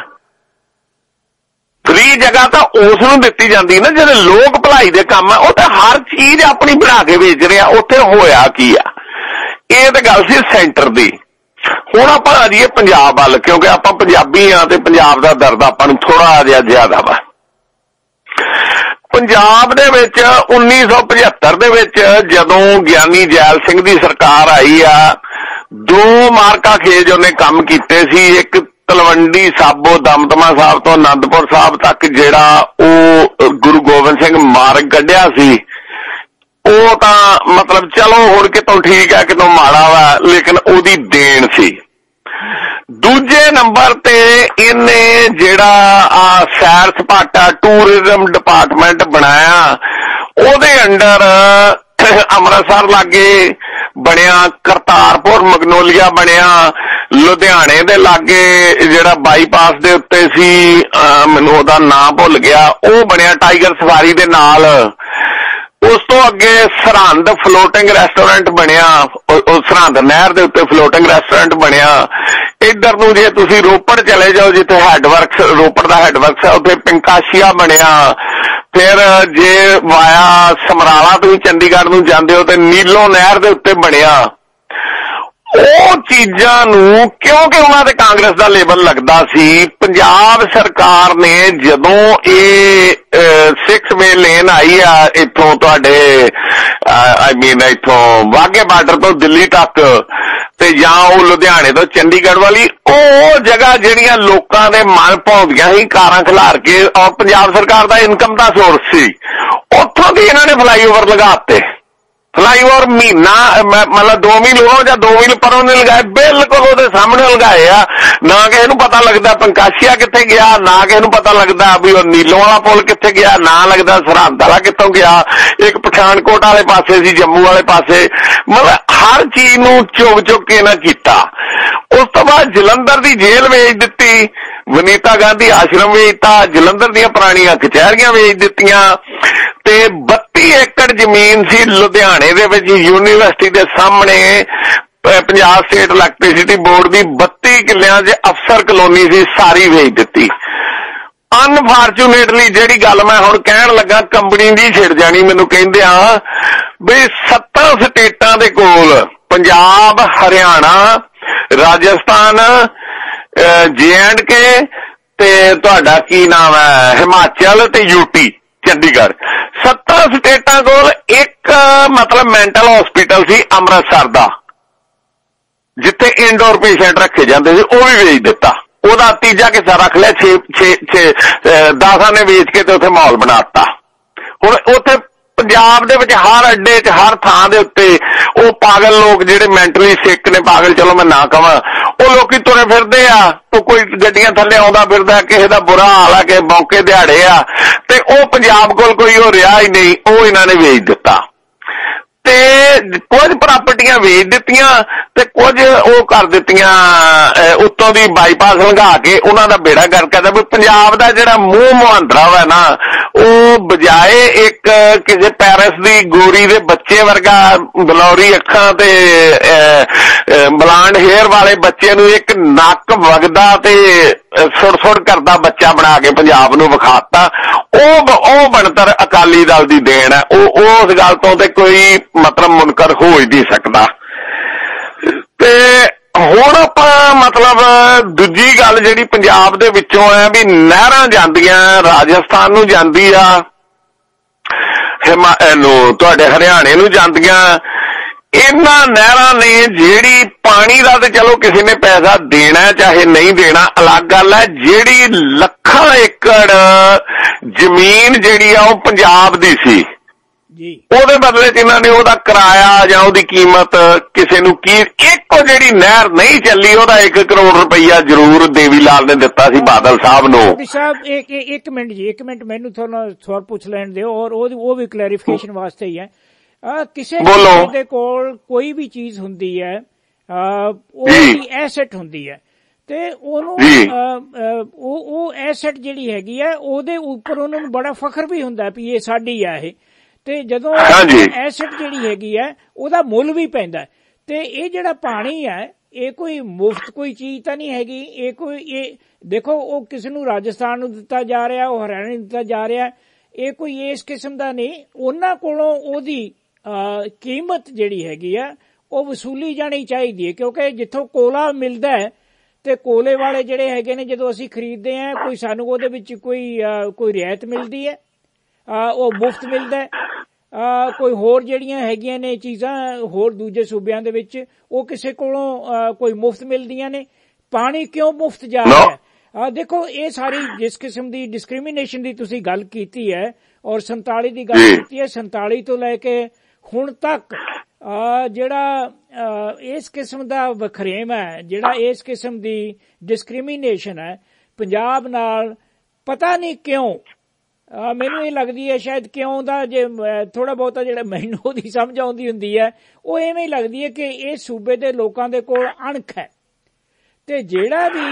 [SPEAKER 4] ਫਰੀ ਜਗ੍ਹਾ ਤਾਂ ਉਸ ਨੂੰ ਦਿੱਤੀ ਜਾਂਦੀ ਨਾ ਜਿਹੜੇ ਲੋਕ ਭਲਾਈ ਦੇ ਕੰਮ ਆ, ਉਹ ਤਾਂ ਹਰ ਚੀਜ਼ ਆਪਣੀ ਬਣਾ ਕੇ ਵੇਚ ਰਿਹਾ। ਉੱਥੇ ਹੋਇਆ ਕੀ ਆ? ਇਹ ਤਾਂ ਗੱਲ ਸੀ ਸੈਂਟਰ ਦੀ। ਹੁਣ ਆਪਾਂ ਆ ਜਾਈਏ ਪੰਜਾਬ ਵੱਲ, ਕਿਉਂਕਿ ਆਪਾਂ ਪੰਜਾਬੀ ਆ ਤੇ ਪੰਜਾਬ ਦਾ ਦਰਦ ਆਪਾਂ ਨੂੰ ਥੋੜਾ ਜਿਹਾ ਜ਼ਿਆਦਾ ਵਾ। ਪੰਜਾਬ ਦੇ ਵਿੱਚ ਉੱਨੀ ਸੌ ਪਝੱਤਰ ਦੇ ਵਿੱਚ ਜਦੋਂ ਗਿਆਨੀ ਜੈਲ ਸਿੰਘ ਦੀ ਸਰਕਾਰ ਆਈ ਆ, ਦੋ ਮਾਰਕਾ ਖੇਜ ਉਹਨੇ ਕੰਮ ਕੀਤੇ ਸੀ। ਇੱਕ ਤਲਵੰਡੀ ਸਾਬੋ ਦਮਦਮਾ ਸਾਹਿਬ ਤੋਂ ਆਨੰਦਪੁਰ ਸਾਹਿਬ ਤੱਕ ਜਿਹੜਾ ਉਹ ਗੁਰੂ ਗੋਬਿੰਦ ਸਿੰਘ ਮਾਰਗ ਕੱਢਿਆ ਸੀ, ਉਹ ਤਾਂ ਮਤਲਬ ਚਲੋ ਹੁਣ ਕਿਤੋਂ ਠੀਕ ਹੈ ਕਿਤੋਂ ਮਾੜਾ ਵਾ, ਲੇਕਿਨ ਉਹਦੀ ਦੇਣ ਸੀ। ਦੂਜੇ ਨੰਬਰ ਤੇ ਇਹਨੇ ਜਿਹੜਾ ਆ ਸੈਰ ਸਪਾਟਾ ਟੂਰਿਜ਼ਮ ਡਿਪਾਰਟਮੈਂਟ ਬਣਾਇਆ, ਉਹਦੇ ਅੰਡਰ ਅੰਮ੍ਰਿਤਸਰ ਲਾਗੇ ਬਣਿਆ, ਕਰਤਾਰਪੁਰ ਮਗਨੋਲੀਆ ਬਣਿਆ, ਲੁਧਿਆਣੇ ਦੇ ਲਾਗੇ ਜਿਹੜਾ ਬਾਈਪਾਸ ਦੇ ਉੱਤੇ ਸੀ, ਮੈਨੂੰ ਉਹਦਾ ਨਾਂ ਭੁੱਲ ਗਿਆ, ਉਹ ਬਣਿਆ ਟਾਈਗਰ ਸਫਾਰੀ ਦੇ ਨਾਲ। ਉਸ ਤੋਂ ਅੱਗੇ ਸਰਹੰਦ ਫਲੋਟਿੰਗ ਰੈਸਟੋਰੈਂਟ ਬਣਿਆ, ਉਹ ਸਰਹੰਦ ਨਹਿਰ ਦੇ ਉੱਤੇ ਫਲੋਟਿੰਗ ਰੈਸਟੋਰੈਂਟ ਬਣਿਆ। ਇੱਧਰ ਨੂੰ ਜੇ ਤੁਸੀਂ ਰੋਪੜ ਚਲੇ ਜਾਓ, ਜਿੱਥੇ ਹੈਡਵਰਕਸ ਰੋਪੜ ਦਾ ਹੈਡਵਰਕਸ ਹੈ, ਉੱਥੇ ਪਿੰਕਾਸ਼ੀਆ ਬਣਿਆ। ਫਿਰ ਜੇ ਵਾਇਆ ਸਮਰਾਲਾ ਤੁਸੀਂ ਚੰਡੀਗੜ੍ਹ ਨੂੰ ਜਾਂਦੇ ਹੋ ਤੇ ਨੀਲੋਂ ਨਹਿਰ ਦੇ ਉੱਤੇ ਬਣਿਆ। ਉਹ ਚੀਜ਼ਾਂ ਨੂੰ ਕਿਉਂਕਿ ਉਹਨਾਂ ਤੇ ਕਾਂਗਰਸ ਦਾ ਲੇਬਲ ਲੱਗਦਾ ਸੀ, ਪੰਜਾਬ ਸਰਕਾਰ ਨੇ ਜਦੋਂ ਇਹ ਸਿਕਸ ਵੇ ਲੇਨ ਆਈ ਆ ਇੱਥੋਂ ਤੁਹਾਡੇ ਆਈ ਮੀਨ ਇੱਥੋਂ ਵਾਘੇ ਬਾਰਡਰ ਤੋਂ ਦਿੱਲੀ ਤੱਕ ਤੇ ਜਾਂ ਉਹ ਲੁਧਿਆਣੇ ਤੋਂ ਚੰਡੀਗੜ੍ਹ ਵਾਲੀ, ਉਹ ਜਗ੍ਹਾ ਜਿਹੜੀਆਂ ਲੋਕਾਂ ਦੇ ਮਨ ਭਾਉਂਦੀਆਂ ਸੀ ਕਾਰਾਂ ਖਿਲਾਰ ਕੇ, ਔਰ ਪੰਜਾਬ ਸਰਕਾਰ ਦਾ ਇਨਕਮ ਦਾ ਸੋਰਸ ਸੀ, ਉੱਥੋਂ ਦੀ ਇਹਨਾਂ ਨੇ ਫਲਾਈਓਵਰ ਲਗਾਤੇ। ਫਲਾਈਓਵਰ ਮਹੀਨਾ ਮਤਲਬ ਦੋ ਮੀਲ ਉਹ ਜਾਂ ਦੋ ਮੀਲ ਪਰੋਂ ਨੇ ਲਗਾਏ, ਬਿਲਕੁਲ ਉਹਦੇ ਸਾਹਮਣੇ ਲਗਾਏ ਆ। ਨਾ ਕਿਸੇ ਨੂੰ ਪਤਾ ਲੱਗਦਾ ਪੰਕਾਸ਼ੀਆ ਕਿੱਥੇ ਗਿਆ, ਨਾ ਕਿਸੇ ਨੂੰ ਪਤਾ ਲੱਗਦਾ ਵੀ ਉਹ ਨੀਲੋਂ ਵਾਲਾ ਪੁਲ ਕਿੱਥੇ ਗਿਆ, ਨਾ ਲੱਗਦਾ ਸਰਹੰਦ ਵਾਲਾ ਕਿੱਥੋਂ ਗਿਆ। ਇੱਕ ਪਠਾਨਕੋਟ ਵਾਲੇ ਪਾਸੇ ਸੀ, ਜੰਮੂ ਵਾਲੇ ਪਾਸੇ, ਮਤਲਬ ਹਰ ਚੀਜ਼ ਨੂੰ ਚੁੱਕ ਚੁੱਕ ਕੇ ਨਾ ਕੀਤਾ। ਉਸ ਤੋਂ ਬਾਅਦ ਜਲੰਧਰ ਦੀ ਜੇਲ੍ਹ ਵੇਚ ਦਿੱਤੀ, ਵਨੀਤਾ ਗਾਂਧੀ ਆਸ਼ਰਮ ਵੇਚਤਾ, ਜਲੰਧਰ ਦੀਆਂ ਪੁਰਾਣੀਆਂ ਕਚਹਿਰੀਆਂ ਵੇਚ ਦਿੱਤੀਆਂ ਤੇ ਬੱਤੀ ਏਕੜ ਜ਼ਮੀਨ ਸੀ ਲੁਧਿਆਣੇ ਦੇ ਵਿੱਚ ਯੂਨੀਵਰਸਿਟੀ ਦੇ ਸਾਹਮਣੇ, ਪੰਜਾਬ ਸਟੇਟ ਇਲੈਕਟ੍ਰਿਸਿਟੀ ਬੋਰਡ ਦੀ ਬੱਤੀ ਕਿੱਲਿਆਂ 'ਚ ਅਫਸਰ ਕਲੋਨੀ ਸੀ, ਸਾਰੀ ਵੇਚ ਦਿੱਤੀ। ਅਨਫਾਰਚੂਨੇਟਲੀ ਜਿਹੜੀ ਗੱਲ ਮੈਂ ਹੁਣ ਕਹਿਣ ਲੱਗਾ ਕੰਪਨੀ ਦੀ ਛਿੜ ਜਾਣੀ, ਮੈਨੂੰ ਕਹਿੰਦੇ ਆ ਵੀ ਸੱਤਾਂ ਸਟੇਟਾਂ ਦੇ ਕੋਲ ਪੰਜਾਬ, ਹਰਿਆਣਾ, ਰਾਜਸਥਾਨ, ਜੇ ਐਂਡ ਕੇ ਤੇ ਤੁਹਾਡਾ ਕੀ ਨਾਮ ਹੈ ਹਿਮਾਚਲ ਤੇ ਯੂਟੀ ਚੰਡੀਗੜ੍ਹ, ਸੱਤਾਂ ਸਟੇਟਾਂ ਕੋਲ ਇੱਕ ਮਤਲਬ ਮੈਂਟਲ ਹਸਪੀਟਲ ਸੀ ਅੰਮ੍ਰਿਤਸਰ ਦਾ, ਜਿੱਥੇ ਇੰਡੋਰ ਪੇਸ਼ੈਂਟ ਰੱਖੇ ਜਾਂਦੇ ਸੀ, ਉਹ ਵੀ ਵੇਚ ਦਿੱਤਾ। ਉਹਦਾ ਤੀਜਾ ਹਿੱਸਾ ਰੱਖ ਲਿਆ, ਛੇ ਛੇ ਛੇ ਦਸਾਂ ਨੇ ਵੇਚ ਕੇ ਤੇ ਉੱਥੇ ਮਾਹੌਲ ਬਣਾਤਾ। ਹੁਣ ਉੱਥੇ ਪੰਜਾਬ ਦੇ ਵਿੱਚ ਹਰ ਅੱਡੇ 'ਚ ਹਰ ਥਾਂ ਦੇ ਉੱਤੇ ਉਹ ਪਾਗਲ ਲੋਕ ਜਿਹੜੇ ਮੈਂਟਲੀ ਸਿੱਕ ਨੇ, ਪਾਗਲ ਚਲੋ ਮੈਂ ਨਾ ਕਵਾਂ, ਉਹ ਲੋਕੀ ਤੁਰੇ ਫਿਰਦੇ ਆ। ਉਹ ਕੋਈ ਗੱਡੀਆਂ ਥੱਲੇ ਆਉਂਦਾ ਫਿਰਦਾ, ਕਿਸੇ ਦਾ ਬੁਰਾ ਹਾਲ ਆ, ਕਿਸੇ ਮੌਕੇ ਦਿਹਾੜੇ ਆ, ਤੇ ਉਹ ਪੰਜਾਬ ਕੋਲ ਕੋਈ ਉਹ ਰਿਹਾ ਹੀ ਨਹੀਂ, ਉਹ ਇਹਨਾਂ ਨੇ ਵੇਚ ਦਿੱਤਾ। ਤੇ ਕੁਝ ਪ੍ਰਾਪਰਟੀਆਂ ਵੇਚ ਦਿੱਤੀਆਂ ਤੇ ਕੁਝ ਉਹ ਕਰ ਦਿੱਤੀਆਂ, ਉੱਤੋਂ ਦੀ ਬਾਈਪਾਸ ਲੰਘਾ ਕੇ ਉਹਨਾਂ ਦਾ ਬੇੜਾ ਗਰਕ ਕਰਦਾ। ਵੀ ਪੰਜਾਬ ਦਾ ਜਿਹੜਾ ਮੂੰਹ ਮੁਹਾਂਦਰਾ ਵਾ ਨਾ, ਉਹ ਬਜਾਏ ਇੱਕ ਕਿਸੇ ਪੈਰਿਸ ਦੀ ਗੋਰੀ ਦੇ ਬੱਚੇ ਵਰਗਾ ਬਲੌਰੀ ਅੱਖਾਂ ਤੇ ਬਲਾਂਡ ਹੇਅਰ ਵਾਲੇ ਬੱਚੇ ਨੂੰ ਇੱਕ ਨੱਕ ਵਗਦਾ ਤੇ ਸੁੜ ਸੁੜ ਕਰਦਾ ਬੱਚਾ ਬਣਾ ਕੇ ਪੰਜਾਬ ਨੂੰ ਵਿਖਾਤਾ। ਉਹ ਉਹ ਬਣਤਰ ਅਕਾਲੀ ਦਲ ਦੀ ਦੇਣ ਹੈ। ਉਹ ਉਸ ਗੱਲ ਤੋਂ ਤੇ ਕੋਈ ਮਤਲਬ ਮੁਨਕਰ ਹੋ ਹੀ ਨਹੀਂ ਸਕਦਾ। ਤੇ ਹੁਣ ਆਪਾਂ ਮਤਲਬ ਦੂਜੀ ਗੱਲ ਜਿਹੜੀ ਪੰਜਾਬ ਦੇ ਵਿੱਚੋਂ ਹੈ ਵੀ ਨਹਿਰਾਂ ਜਾਂਦੀਆਂ, ਰਾਜਸਥਾਨ ਨੂੰ ਜਾਂਦੀ ਆ, ਹਿਮਾ ਨੂੰ ਤੁਹਾਡੇ ਹਰਿਆਣੇ ਨੂੰ ਜਾਂਦੀਆਂ। ਇਹਨਾਂ ਨਹਿਰਾਂ ਨੇ ਜਿਹੜੀ ਪਾਣੀ ਦਾ ਤੇ ਚਲੋ ਕਿਸੇ ਨੇ ਪੈਸਾ ਦੇਣਾ ਚਾਹੇ ਨਹੀਂ ਦੇਣਾ ਅਲੱਗ ਗੱਲ ਹੈ, ਜਿਹੜੀ ਲੱਖਾਂ ਏਕੜ ਜ਼ਮੀਨ ਜਿਹੜੀ ਆ ਉਹ ਪੰਜਾਬ ਦੀ ਸੀ ਜੀ, ਉਹਦੇ ਬਦਲੇ 'ਚ ਇਹਨਾਂ ਨੇ ਉਹਦਾ ਕਿਰਾਇਆ ਜਾਂ ਉਹਦੀ ਕੀਮਤ ਕਿਸੇ ਨੂੰ ਕੀ, ਇੱਕੋ ਜਿਹੜੀ ਨਹਿਰ ਨਹੀਂ ਚੱਲੀ ਉਹਦਾ ਇੱਕ ਕਰੋੜ ਰੁਪਈਆ ਜ਼ਰੂਰ ਦੇਵੀ ਲਾਲ ਨੇ ਦਿੱਤਾ ਸੀ ਬਾਦਲ ਸਾਹਿਬ ਨੂੰ।
[SPEAKER 3] ਸਾਹਿਬ ਇੱਕ ਇੱਕ ਮਿੰਟ ਜੀ, ਇੱਕ ਮਿੰਟ ਮੈਨੂੰ ਤੁਹਾਨੂੰ ਸਵਾਲ ਪੁੱਛ ਲੈਣ ਦਿਓ, ਔਰ ਉਹ ਵੀ ਕਲੈਰੀਫਿਕੇਸ਼ਨ ਵਾਸਤੇ ਹੀ ਹੈ। ਕਿਸੇ ਦੇ ਕੋਲ ਕੋਈ ਵੀ ਚੀਜ਼ ਹੁੰਦੀ ਹੈ, ਉਹਦੀ ਐਸੈਟ ਹੁੰਦੀ ਹੈ, ਤੇ ਉਹਨੂੰ ਉਹ ਉਹ ਐਸੈਟ ਜਿਹੜੀ ਹੈਗੀ ਹੈ ਉਹਦੇ ਉੱਪਰ ਉਹਨਾਂ ਨੂੰ ਬੜਾ ਫਖਰ ਵੀ ਹੁੰਦਾ ਵੀ ਇਹ ਸਾਡੀ ਹੈ ਇਹ। ਤੇ ਜਦੋਂ ਐਸੈਟ ਜਿਹੜੀ ਹੈਗੀ ਹੈ ਉਹਦਾ ਮੁੱਲ ਵੀ ਪੈਂਦਾ। ਤੇ ਇਹ ਜਿਹੜਾ ਪਾਣੀ ਹੈ ਇਹ ਕੋਈ ਮੁਫਤ ਕੋਈ ਚੀਜ਼ ਤਾਂ ਨਹੀਂ ਹੈਗੀ। ਇਹ ਕੋਈ ਇਹ ਦੇਖੋ ਉਹ ਕਿਸੇ ਨੂੰ ਰਾਜਸਥਾਨ ਨੂੰ ਦਿੱਤਾ ਜਾ ਰਿਹਾ, ਉਹ ਹਰਿਆਣਾ ਨੂੰ ਦਿੱਤਾ ਜਾ ਰਿਹਾ, ਇਹ ਕੋਈ ਇਸ ਕਿਸਮ ਦਾ ਨਹੀਂ। ਉਹਨਾਂ ਕੋਲੋਂ ਉਹਦੀ ਕੀਮਤ ਜਿਹੜੀ ਹੈਗੀ ਆ ਉਹ ਵਸੂਲੀ ਜਾਣੀ ਚਾਹੀਦੀ ਹੈ, ਕਿਉਂਕਿ ਜਿੱਥੋਂ ਕੋਲਾ ਮਿਲਦਾ ਹੈ ਤੇ ਕੋਲੇ ਵਾਲੇ ਜਿਹੜੇ ਹੈਗੇ ਨੇ ਜਦੋਂ ਅਸੀਂ ਖਰੀਦਦੇ ਹਾਂ ਕੋਈ ਸਾਨੂੰ ਉਹਦੇ ਵਿੱਚ ਕੋਈ ਕੋਈ ਰਿਆਇਤ ਮਿਲਦੀ ਹੈ, ਉਹ ਮੁਫਤ ਮਿਲਦਾ ਹੈ। ਕੋਈ ਹੋਰ ਜਿਹੜੀਆਂ ਹੈਗੀਆਂ ਨੇ ਚੀਜ਼ਾਂ ਹੋਰ ਦੂਜੇ ਸੂਬਿਆਂ ਦੇ ਵਿੱਚ ਉਹ ਕਿਸੇ ਕੋਲੋਂ ਕੋਈ ਮੁਫਤ ਮਿਲਦੀਆਂ ਨੇ? ਪਾਣੀ ਕਿਉਂ ਮੁਫਤ ਜਾ ਰਿਹਾ? ਦੇਖੋ ਇਹ ਸਾਰੀ ਜਿਸ ਕਿਸਮ ਦੀ ਡਿਸਕ੍ਰਿਮੀਨੇਸ਼ਨ ਦੀ ਤੁਸੀਂ ਗੱਲ ਕੀਤੀ ਹੈ ਔਰ ਸੰਤਾਲੀ ਦੀ ਗੱਲ ਕੀਤੀ ਹੈ, ਸੰਤਾਲੀ ਤੋਂ ਲੈ ਕੇ ਹੁਣ ਤੱਕ ਜਿਹੜਾ ਇਸ ਕਿਸਮ ਦਾ ਵਖਰੇਮ ਹੈ, ਜਿਹੜਾ ਇਸ ਕਿਸਮ ਦੀ ਡਿਸਕ੍ਰਿਮੀਨੇਸ਼ਨ ਹੈ ਪੰਜਾਬ ਨਾਲ, ਪਤਾ ਨਹੀਂ ਕਿਉਂ ਮੈਨੂੰ ਇਹ ਲੱਗਦੀ ਹੈ ਸ਼ਾਇਦ ਕਿਉਂ ਦਾ, ਜੇ ਥੋੜਾ ਬਹੁਤਾ ਜਿਹੜਾ ਮੈਨੂੰ ਉਹਦੀ ਸਮਝ ਆਉਂਦੀ ਹੁੰਦੀ ਹੈ ਉਹ ਐਵੇਂ ਲੱਗਦੀ ਹੈ ਕਿ ਇਹ ਸੂਬੇ ਦੇ ਲੋਕਾਂ ਦੇ ਕੋਲ ਅਣਖ ਹੈ ਤੇ ਜਿਹੜਾ ਵੀ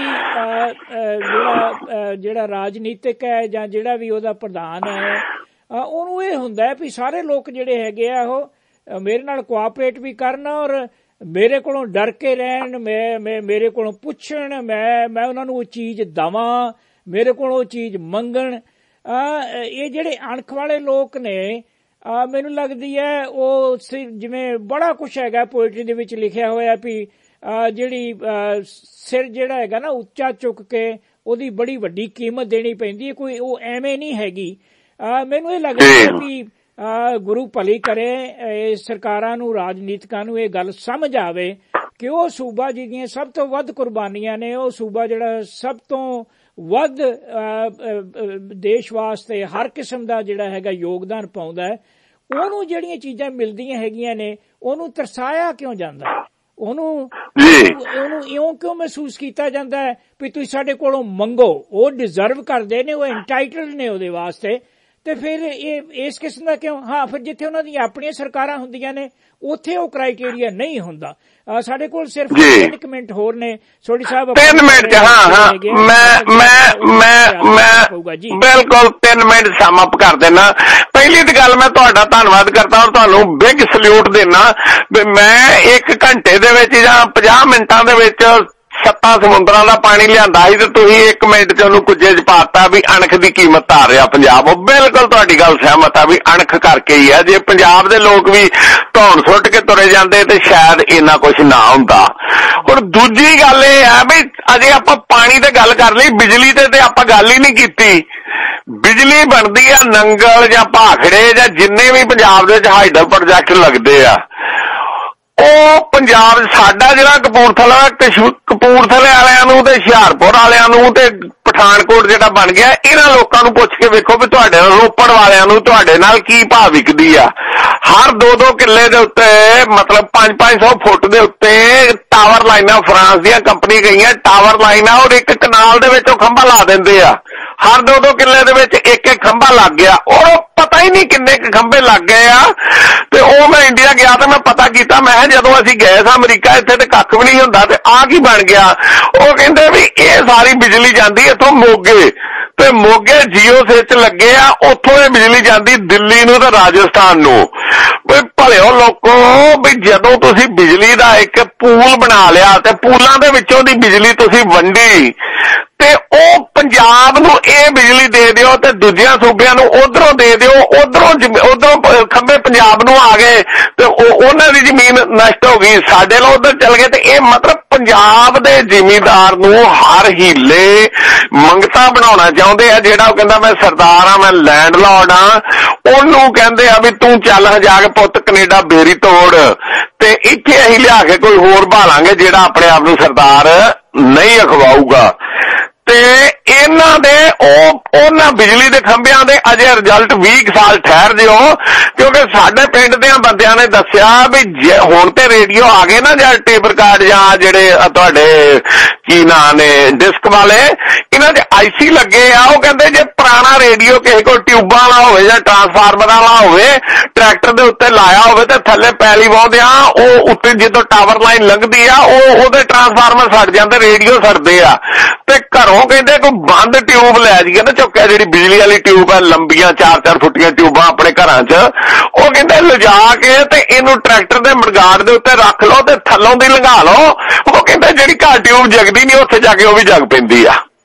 [SPEAKER 3] ਜਿਹੜਾ ਜਿਹੜਾ ਰਾਜਨੀਤਿਕ ਹੈ ਜਾਂ ਜਿਹੜਾ ਵੀ ਉਹਦਾ ਪ੍ਰਧਾਨ ਹੈ ਉਹਨੂੰ ਇਹ ਹੁੰਦਾ ਵੀ ਸਾਰੇ ਲੋਕ ਜਿਹੜੇ ਹੈਗੇ ਆ ਉਹ ਮੇਰੇ ਨਾਲ ਕੋਆਪਰੇਟ ਵੀ ਕਰਨ ਔਰ ਮੇਰੇ ਕੋਲੋਂ ਡਰ ਕੇ ਰਹਿਣ, ਮੈਂ ਮੈਂ ਮੇਰੇ ਕੋਲੋਂ ਪੁੱਛਣ, ਮੈਂ ਮੈਂ ਉਹਨਾਂ ਨੂੰ ਉਹ ਚੀਜ਼ ਦੇਵਾਂ, ਮੇਰੇ ਕੋਲੋਂ ਉਹ ਚੀਜ਼ ਮੰਗਣ। ਇਹ ਜਿਹੜੇ ਅਣਖ ਵਾਲੇ ਲੋਕ ਨੇ ਮੈਨੂੰ ਲੱਗਦੀ ਹੈ ਉਹ ਜਿਵੇਂ ਬੜਾ ਕੁਛ ਹੈਗਾ ਪੋਇਟਰੀ ਦੇ ਵਿੱਚ ਲਿਖਿਆ ਹੋਇਆ ਵੀ ਜਿਹੜੀ ਸਿਰ ਜਿਹੜਾ ਹੈਗਾ ਨਾ ਉੱਚਾ ਚੁੱਕ ਕੇ ਉਹਦੀ ਬੜੀ ਵੱਡੀ ਕੀਮਤ ਦੇਣੀ ਪੈਂਦੀ ਹੈ, ਕੋਈ ਉਹ ਐਵੇਂ ਨਹੀਂ ਹੈਗੀ। ਮੈਨੂੰ ਇਹ ਲੱਗਦਾ ਹੈ ਵੀ ਗੁਰੂ ਭਲੀ ਕਰੇ ਸਰਕਾਰਾਂ ਨੂੰ, ਰਾਜਨੀਤਿਕਾਂ ਨੂੰ ਇਹ ਗੱਲ ਸਮਝ ਆਵੇ ਕਿ ਉਹ ਸੂਬਾ ਜਿਹਦੀਆਂ ਸਭ ਤੋਂ ਵੱਧ ਕੁਰਬਾਨੀਆਂ ਨੇ, ਉਹ ਸੂਬਾ ਜਿਹੜਾ ਸਭ ਤੋਂ ਵੱਧ ਦੇਸ਼ ਵਾਸਤੇ ਹਰ ਕਿਸਮ ਦਾ ਜਿਹੜਾ ਹੈਗਾ ਯੋਗਦਾਨ ਪਾਉਂਦਾ ਹੈ, ਉਹਨੂੰ ਜਿਹੜੀਆਂ ਚੀਜ਼ਾਂ ਮਿਲਦੀਆਂ ਹੈਗੀਆਂ ਨੇ ਉਹਨੂੰ ਤਰਸਾਇਆ ਕਿਉਂ ਜਾਂਦਾ? ਉਹਨੂੰ ਉਹਨੂੰ ਇਉਂ ਕਿਉਂ ਮਹਿਸੂਸ ਕੀਤਾ ਜਾਂਦਾ ਹੈ ਵੀ ਤੁਸੀਂ ਸਾਡੇ ਕੋਲੋਂ ਮੰਗੋ? ਉਹ ਡਿਜ਼ਰਵ ਕਰਦੇ ਨੇ, ਉਹ ਇੰਟਾਈਟਲਡ ਨੇ ਉਹਦੇ ਵਾਸਤੇ, ਤੇ ਫਿਰ ਇਹ ਇਸ ਕਿਸਮ ਦਾ ਕਿਉਂ? ਹਾਂ, ਫਿਰ ਜਿੱਥੇ ਉਹਨਾਂ ਦੀਆਂ ਆਪਣੀਆਂ ਸਰਕਾਰਾਂ ਹੁੰਦੀਆਂ ਨੇ ਉੱਥੇ ਉਹ ਕ੍ਰਾਈਟੇਰੀਆ ਨਹੀਂ ਹੁੰਦਾ। ਸਾਡੇ ਕੋਲ ਸਿਰਫ ਤਿੰਨ ਮਿੰਟ ਹੋਰ ਨੇ ਸੋਢੀ ਸਾਹਿਬ,
[SPEAKER 4] ਤਿੰਨ ਮਿੰਟ ਹਾਂ ਹਾਂ ਮੈਂ ਮੈਂ ਮੈਂ ਮੈਂ ਬਿਲਕੁਲ ਤਿੰਨ ਮਿੰਟ ਸਮ ਅਪ ਕਰ ਦੇਣਾ। ਪਹਿਲੀ ਤਾਂ ਗੱਲ ਮੈਂ ਤੁਹਾਡਾ ਧੰਨਵਾਦ ਕਰਦਾ ਔਰ ਤੁਹਾਨੂੰ ਬਿਗ ਸਲੂਟ ਦੇਣਾ ਵੀ ਮੈਂ ਇੱਕ ਘੰਟੇ ਦੇ ਵਿੱਚ ਜਾਂ ਪੰਜਾਹ ਮਿੰਟਾਂ ਦੇ ਵਿੱਚ ਸੱਤਾਂ ਸਮੁੰਦਰਾਂ ਦਾ ਪਾਣੀ ਲਿਆਂਦਾ ਸੀ ਤੇ ਤੁਸੀਂ ਇੱਕ ਮਿੰਟ ਚ ਉਹਨੂੰ ਕੁੱਜੇ ਚ ਪਾਤਾ ਵੀ ਅਣਖ ਦੀ ਕੀਮਤ ਧਾਰ ਰਿਹਾ ਪੰਜਾਬ। ਉਹ ਬਿਲਕੁਲ ਤੁਹਾਡੀ ਗੱਲ ਸਹਿਮਤ ਆ ਵੀ ਅਣਖ ਕਰਕੇ ਹੀ ਆ। ਜੇ ਪੰਜਾਬ ਦੇ ਲੋਕ ਵੀ ਧੌਣ ਸੁੱਟ ਕੇ ਤੁਰੇ ਜਾਂਦੇ ਤੇ ਸ਼ਾਇਦ ਇੰਨਾ ਕੁਛ ਨਾ ਹੁੰਦਾ। ਹੁਣ ਦੂਜੀ ਗੱਲ ਇਹ ਹੈ ਵੀ ਅਜੇ ਆਪਾਂ ਪਾਣੀ ਤੇ ਗੱਲ ਕਰ ਲਈ, ਬਿਜਲੀ ਤੇ ਤੇ ਆਪਾਂ ਗੱਲ ਹੀ ਨਹੀਂ ਕੀਤੀ। ਬਿਜਲੀ ਬਣਦੀ ਆ ਨੰਗਲ ਜਾਂ ਭਾਖੜੇ ਜਾਂ ਜਿੰਨੇ ਵੀ ਪੰਜਾਬ ਦੇ ਵਿੱਚ ਹਾਈਡਲ ਪ੍ਰੋਜੈਕਟ ਲੱਗਦੇ ਆ, ਉਹ ਪੰਜਾਬ ਸਾਡਾ ਜਿਹੜਾ ਕਪੂਰਥਲਾ ਕਪੂਰਥਲੇ ਵਾਲਿਆਂ ਨੂੰ ਤੇ ਹੁਸ਼ਿਆਰਪੁਰ ਵਾਲਿਆਂ ਨੂੰ ਤੇ ਪਠਾਨਕੋਟ ਜਿਹੜਾ ਬਣ ਗਿਆ, ਇਹਨਾਂ ਲੋਕਾਂ ਨੂੰ ਪੁੱਛ ਕੇ ਵੇਖੋ ਵੀ ਤੁਹਾਡੇ ਰੋਪੜ ਵਾਲਿਆਂ ਨੂੰ ਤੁਹਾਡੇ ਨਾਲ ਕੀ ਭਾਅ ਵਿਕਦੀ ਆ। ਹਰ ਦੋ ਦੋ ਕਿੱਲੇ ਦੇ ਉੱਤੇ ਮਤਲਬ ਪੰਜ ਪੰਜ ਸੌ ਫੁੱਟ ਦੇ ਉੱਤੇ ਟਾਵਰ ਲਾਈਨਾਂ, ਫਰਾਂਸ ਦੀਆਂ ਕੰਪਨੀ ਗਈਆਂ ਟਾਵਰ ਲਾਈਨਾਂ ਔਰ ਇੱਕ ਕਨਾਲ ਦੇ ਵਿੱਚ ਉਹ ਖੰਭਾ ਲਾ ਦਿੰਦੇ ਆ। ਹਰ ਦੋ ਦੋ ਕਿੱਲੇ ਦੇ ਵਿੱਚ ਇੱਕ ਇੱਕ ਖੰਭਾ ਲੱਗ ਗਿਆ ਔਰ ਪਤਾ ਹੀ ਨਹੀਂ ਕਿੰਨੇ ਕੁ ਖੰਭੇ ਲੱਗ ਗਏ ਆ। ਤੇ ਉਹ ਮੈਂ ਇੰਡੀਆ ਗਿਆ ਤੇ ਮੈਂ ਪਤਾ ਕੀਤਾ, ਮੈਂ ਜਦੋਂ ਅਸੀਂ ਗਏ ਸਾਂ ਅਮਰੀਕਾ ਇੱਥੇ ਤੇ ਕੱਖ ਵੀ ਨਹੀਂ ਹੁੰਦਾ ਤੇ ਆਹ ਕੀ ਬਣ ਗਿਆ। ਉਹ ਕਹਿੰਦੇ ਵੀ ਇਹ ਸਾਰੀ ਬਿਜਲੀ ਜਾਂਦੀ ਇੱਥੋਂ ਮੋਗੇ, ਤੇ ਮੋਗੇ ਜੀਓ ਸਵਿੱਚ ਲੱਗੇ ਆ, ਉੱਥੋਂ ਇਹ ਬਿਜਲੀ ਜਾਂਦੀ ਦਿੱਲੀ ਨੂੰ ਤੇ ਰਾਜਸਥਾਨ ਨੂੰ। ਵੀ ਭਲਿਓ ਲੋਕੋ, ਵੀ ਜਦੋਂ ਤੁਸੀਂ ਬਿਜਲੀ ਦਾ ਇੱਕ ਪੂਲ ਬਣਾ ਲਿਆ ਤੇ ਪੂਲਾਂ ਦੇ ਵਿੱਚੋਂ ਦੀ ਬਿਜਲੀ ਤੁਸੀਂ ਵੰਡੀ ਤੇ ਉਹ ਪੰਜਾਬ ਨੂੰ ਇਹ ਬਿਜਲੀ ਦੇ ਦਿਓ ਤੇ ਦੂਜਿਆਂ ਸੂਬਿਆਂ ਨੂੰ ਉਧਰੋਂ ਦੇ ਦਿਓ, ਉਧਰੋਂ ਉਧਰੋਂ ਖੰਭੇ ਪੰਜਾਬ ਨੂੰ ਆ ਗਏ ਤੇ ਉਹਨਾਂ ਦੀ ਜ਼ਮੀਨ ਨਸ਼ਟ ਹੋ ਗਈ, ਸਾਡੇ ਨਾਲ ਉਧਰ ਚਲ ਗਏ। ਤੇ ਇਹ ਮਤਲਬ ਪੰਜਾਬ ਦੇ ਜ਼ਿਮੀਂਦਾਰ ਨੂੰ ਹਰ ਹੀਲੇ ਮੰਗਤਾ ਬਣਾਉਣਾ ਚਾਹੁੰਦੇ ਆ। ਜਿਹੜਾ ਉਹ ਕਹਿੰਦਾ ਮੈਂ ਸਰਦਾਰ ਆ, ਮੈਂ ਲੈਂਡ ਲਾਰਡ ਆ, ਉਹਨੂੰ ਕਹਿੰਦੇ ਆ ਵੀ ਤੂੰ ਚੱਲ ਜਾ ਕੇ ਪੁੱਤ ਕੈਨੇਡਾ ਬੇਰੀ ਤੋੜ ਤੇ ਇੱਥੇ ਅਸੀਂ ਲਿਆ ਕੇ ਕੋਈ ਹੋਰ ਭਾਲਾਂਗੇ ਜਿਹੜਾ ਆਪਣੇ ਆਪ ਨੂੰ ਸਰਦਾਰ ਨਹੀਂ ਅਖਵਾਊਗਾ। ਤੇ ਇਹਨਾਂ ਦੇ ਉਹ ਉਹਨਾਂ ਬਿਜਲੀ ਦੇ ਖੰਭਿਆਂ ਦੇ ਅਜੇ ਰਿਜ਼ਲਟ ਵੀਹ ਸਾਲ ਠਹਿਰ ਦਿਓ, ਕਿਉਂਕਿ ਸਾਡੇ ਪਿੰਡ ਦੇ ਬੰਦਿਆਂ ਨੇ ਦੱਸਿਆ ਵੀ ਹੁਣ ਤੇ ਰੇਡੀਓ ਆ ਗਏ ਨਾ ਜਾਂ ਟੇਪ ਰਿਕਾਰਡ ਜਾਂ ਜਿਹੜੇ ਤੁਹਾਡੇ ਕੀ ਨਾਂ ਨੇ ਡਿਸਕ ਵਾਲੇ, ਇਹਨਾਂ ਦੇ ਆਈਸੀ ਲੱਗੇ ਆ। ਉਹ ਕਹਿੰਦੇ ਜੇ ਪੁਰਾਣਾ ਰੇਡੀਓ ਕਿਸੇ ਕੋਲ ਟਿਊਬਾਂ ਵਾਲਾ ਹੋਵੇ ਜਾਂ ਟਰਾਂਸਫਾਰਮਰ ਵਾਲਾ ਹੋਵੇ, ਟਰੈਕਟਰ ਦੇ ਉੱਤੇ ਲਾਇਆ ਹੋਵੇ ਤੇ ਥੱਲੇ ਪੈਲੀ ਵਾਹੁੰਦੇ ਆ, ਉਹ ਉੱਤੇ ਜਦੋਂ ਟਾਵਰ ਲਾਈਨ ਲੰਘਦੀ ਆ ਉਹ ਉਹਦੇ ਟਰਾਂਸਫਾਰਮਰ ਸੜ ਜਾਂਦੇ, ਰੇਡੀਓ ਸੜਦੇ ਆ। ਤੇ ਘਰੋਂ ਕਹਿੰਦੇ ਕੋਈ ਬੰਦ ਟਿਊਬ ਲੈ ਜਾਈਏ ਨਾ ਚੁੱਕਿਆ, ਜਿਹੜੀ ਬਿਜਲੀ ਵਾਲੀ ਟਿਊਬ ਹੈ ਲੰਬੀਆਂ ਚਾਰ ਚਾਰ ਫੁੱਟੀਆਂ ਟਿਊਬਾਂ ਆਪਣੇ ਘਰਾਂ 'ਚ, ਉਹ ਕਹਿੰਦੇ ਲਿਜਾ ਕੇ ਤੇ ਇਹਨੂੰ ਟਰੈਕਟਰ ਦੇ ਮੜਗਾੜ ਦੇ ਉੱਤੇ ਰੱਖ ਲਓ ਤੇ ਥੱਲੋਂ ਦੀ ਲੰਘਾ ਲਓ। ਉਹ ਕਹਿੰਦੇ ਜਿਹੜੀ ਘਰ ਟਿਊਬ ਜਗਦੀ ਨਹੀਂ ਉੱਥੇ ਜਾ ਕੇ ਉਹ ਵੀ ਜਗ ਪੈਂਦੀ ਆ।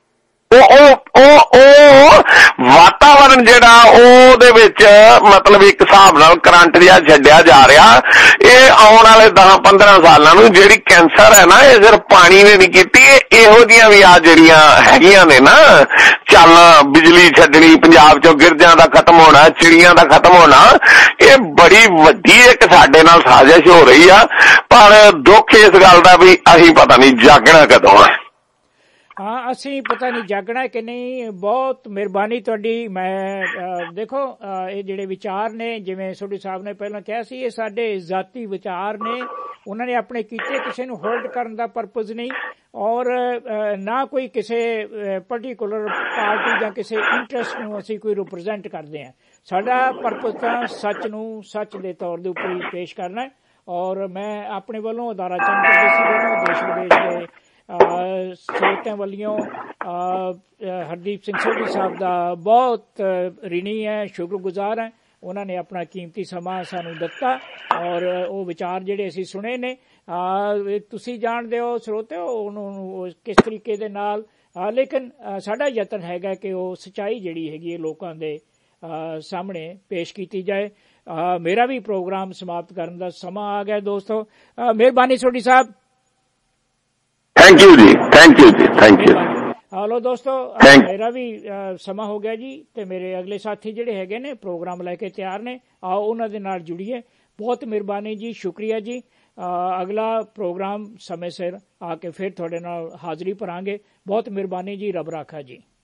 [SPEAKER 4] ਉਹ ਉਹ ਉਹ ਉਹ ਵਾਤਾਵਰਨ ਜਿਹੜਾ ਉਹਦੇ ਵਿੱਚ ਮਤਲਬ ਇੱਕ ਹਿਸਾਬ ਨਾਲ ਕਰੰਟ ਜਿਹਾ ਛੱਡਿਆ ਜਾ ਰਿਹਾ। ਇਹ ਆਉਣ ਵਾਲੇ ਦਸ ਪੰਦਰਾਂ ਸਾਲਾਂ ਨੂੰ ਜਿਹੜੀ ਕੈਂਸਰ ਹੈ ਨਾ, ਇਹ ਸਿਰਫ ਪਾਣੀ ਨੇ ਨਹੀਂ ਕੀਤੀ, ਇਹ ਇਹੋ ਜਿਹੀਆਂ ਵੀ ਆ ਜਿਹੜੀਆਂ ਹੈਗੀਆਂ ਨੇ ਨਾ, ਚੱਲ ਬਿਜਲੀ ਛੱਡਣੀ, ਪੰਜਾਬ ਚੋਂ ਗਿਰਜਾਂ ਦਾ ਖਤਮ ਹੋਣਾ, ਚਿੜੀਆਂ ਦਾ ਖਤਮ ਹੋਣਾ, ਇਹ ਬੜੀ ਵੱਡੀ ਇੱਕ ਸਾਡੇ ਨਾਲ ਸਾਜ਼ਿਸ਼ ਹੋ ਰਹੀ ਆ। ਪਰ ਦੁੱਖ ਇਸ ਗੱਲ ਦਾ ਵੀ ਅਸੀਂ ਪਤਾ ਨਹੀਂ ਜਾਗਣਾ ਕਦੋਂ ਆ।
[SPEAKER 3] ਹਾਂ, ਅਸੀਂ ਪਤਾ ਨਹੀਂ ਜਾਗਣਾ ਕਿ ਨਹੀਂ। ਬਹੁਤ ਮਿਹਰਬਾਨੀ ਤੁਹਾਡੀ। ਮੈਂ ਦੇਖੋ ਇਹ ਜਿਹੜੇ ਵਿਚਾਰ ਨੇ, ਜਿਵੇਂ ਸੋਢੀ ਸਾਹਿਬ ਨੇ ਪਹਿਲਾਂ ਕਿਹਾ ਸੀ, ਇਹ ਸਾਡੇ ਜ਼ਾਤੀ ਵਿਚਾਰ ਨੇ। ਉਹਨਾਂ ਨੇ ਆਪਣੇ ਕੀਤੇ ਕਿਸੇ ਨੂੰ ਹੋਲਡ ਕਰਨ ਦਾ ਪਰਪਜ਼ ਨਹੀਂ, ਔਰ ਨਾ ਕੋਈ ਕਿਸੇ ਪਰਟੀਕੂਲਰ ਪਾਰਟੀ ਜਾਂ ਕਿਸੇ ਇੰਟਰਸਟ ਨੂੰ ਅਸੀਂ ਕੋਈ ਰਿਪਰੈਜ਼ੈਂਟ ਕਰਦੇ ਹਾਂ। ਸਾਡਾ ਪਰਪਜ਼ ਤਾਂ ਸੱਚ ਨੂੰ ਸੱਚ ਦੇ ਤੌਰ ਦੇ ਉੱਪਰ ਹੀ ਪੇਸ਼ ਕਰਨਾ। ਔਰ ਮੈਂ ਆਪਣੇ ਵੱਲੋਂ ਅਦਾਰਾ ਚੰਦ ਪਰਦੇਸੀ ਵੱਲੋਂ ਦੇਸ਼ ਵਿਦੇਸ਼ ਦੇ ਸਰੋਤਿਆਂ ਵੱਲੋਂ ਹਰਦੀਪ ਸਿੰਘ ਸੋਢੀ ਸਾਹਿਬ ਦਾ ਬਹੁਤ ਰਿਣੀ ਹੈ, ਸ਼ੁਕਰਗੁਜ਼ਾਰ ਹੈ। ਉਹਨਾਂ ਨੇ ਆਪਣਾ ਕੀਮਤੀ ਸਮਾਂ ਸਾਨੂੰ ਦਿੱਤਾ ਔਰ ਉਹ ਵਿਚਾਰ ਜਿਹੜੇ ਅਸੀਂ ਸੁਣੇ ਨੇ, ਤੁਸੀਂ ਜਾਣਦੇ ਹੋ ਸਰੋਤਿਓ ਉਹਨੂੰ ਕਿਸ ਤਰੀਕੇ ਦੇ ਨਾਲ। ਲੇਕਿਨ ਸਾਡਾ ਯਤਨ ਹੈਗਾ ਕਿ ਉਹ ਸੱਚਾਈ ਜਿਹੜੀ ਹੈਗੀ ਹੈ ਲੋਕਾਂ ਦੇ ਸਾਹਮਣੇ ਪੇਸ਼ ਕੀਤੀ ਜਾਏ। ਮੇਰਾ ਵੀ ਪ੍ਰੋਗਰਾਮ ਸਮਾਪਤ ਕਰਨ ਦਾ ਸਮਾਂ ਆ ਗਿਆ ਦੋਸਤੋ। ਮਿਹਰਬਾਨੀ Sodhi Sahib.
[SPEAKER 4] Thank you ji, thank you ji, thank you.
[SPEAKER 3] Hello ਦੋਸਤੋ, ਮੇਰਾ ਵੀ ਸਮਾਂ ਹੋ ਗਿਆ ਜੀ, ਤੇ ਮੇਰੇ ਅਗਲੇ ਸਾਥੀ ਜਿਹੜੇ ਹੈਗੇ ਨੇ ਪ੍ਰੋਗਰਾਮ ਲੈ ਕੇ ਤਿਆਰ ਨੇ, ਆਓ ਉਹਨਾਂ ਦੇ ਨਾਲ ਜੁੜੀਏ। ਬਹੁਤ ਮਿਹਰਬਾਨੀ ਜੀ, ਸ਼ੁਕਰੀਆ ਜੀ। ਅਗਲਾ ਪ੍ਰੋਗਰਾਮ ਸਮੇਂ ਸਿਰ ਆ ਕੇ ਫਿਰ ਤੁਹਾਡੇ ਨਾਲ ਹਾਜ਼ਰੀ ਭਰਾਂਗੇ। ਬਹੁਤ ਮਿਹਰਬਾਨੀ ਜੀ, ਰੱਬ ਰਾਖਾ ਜੀ।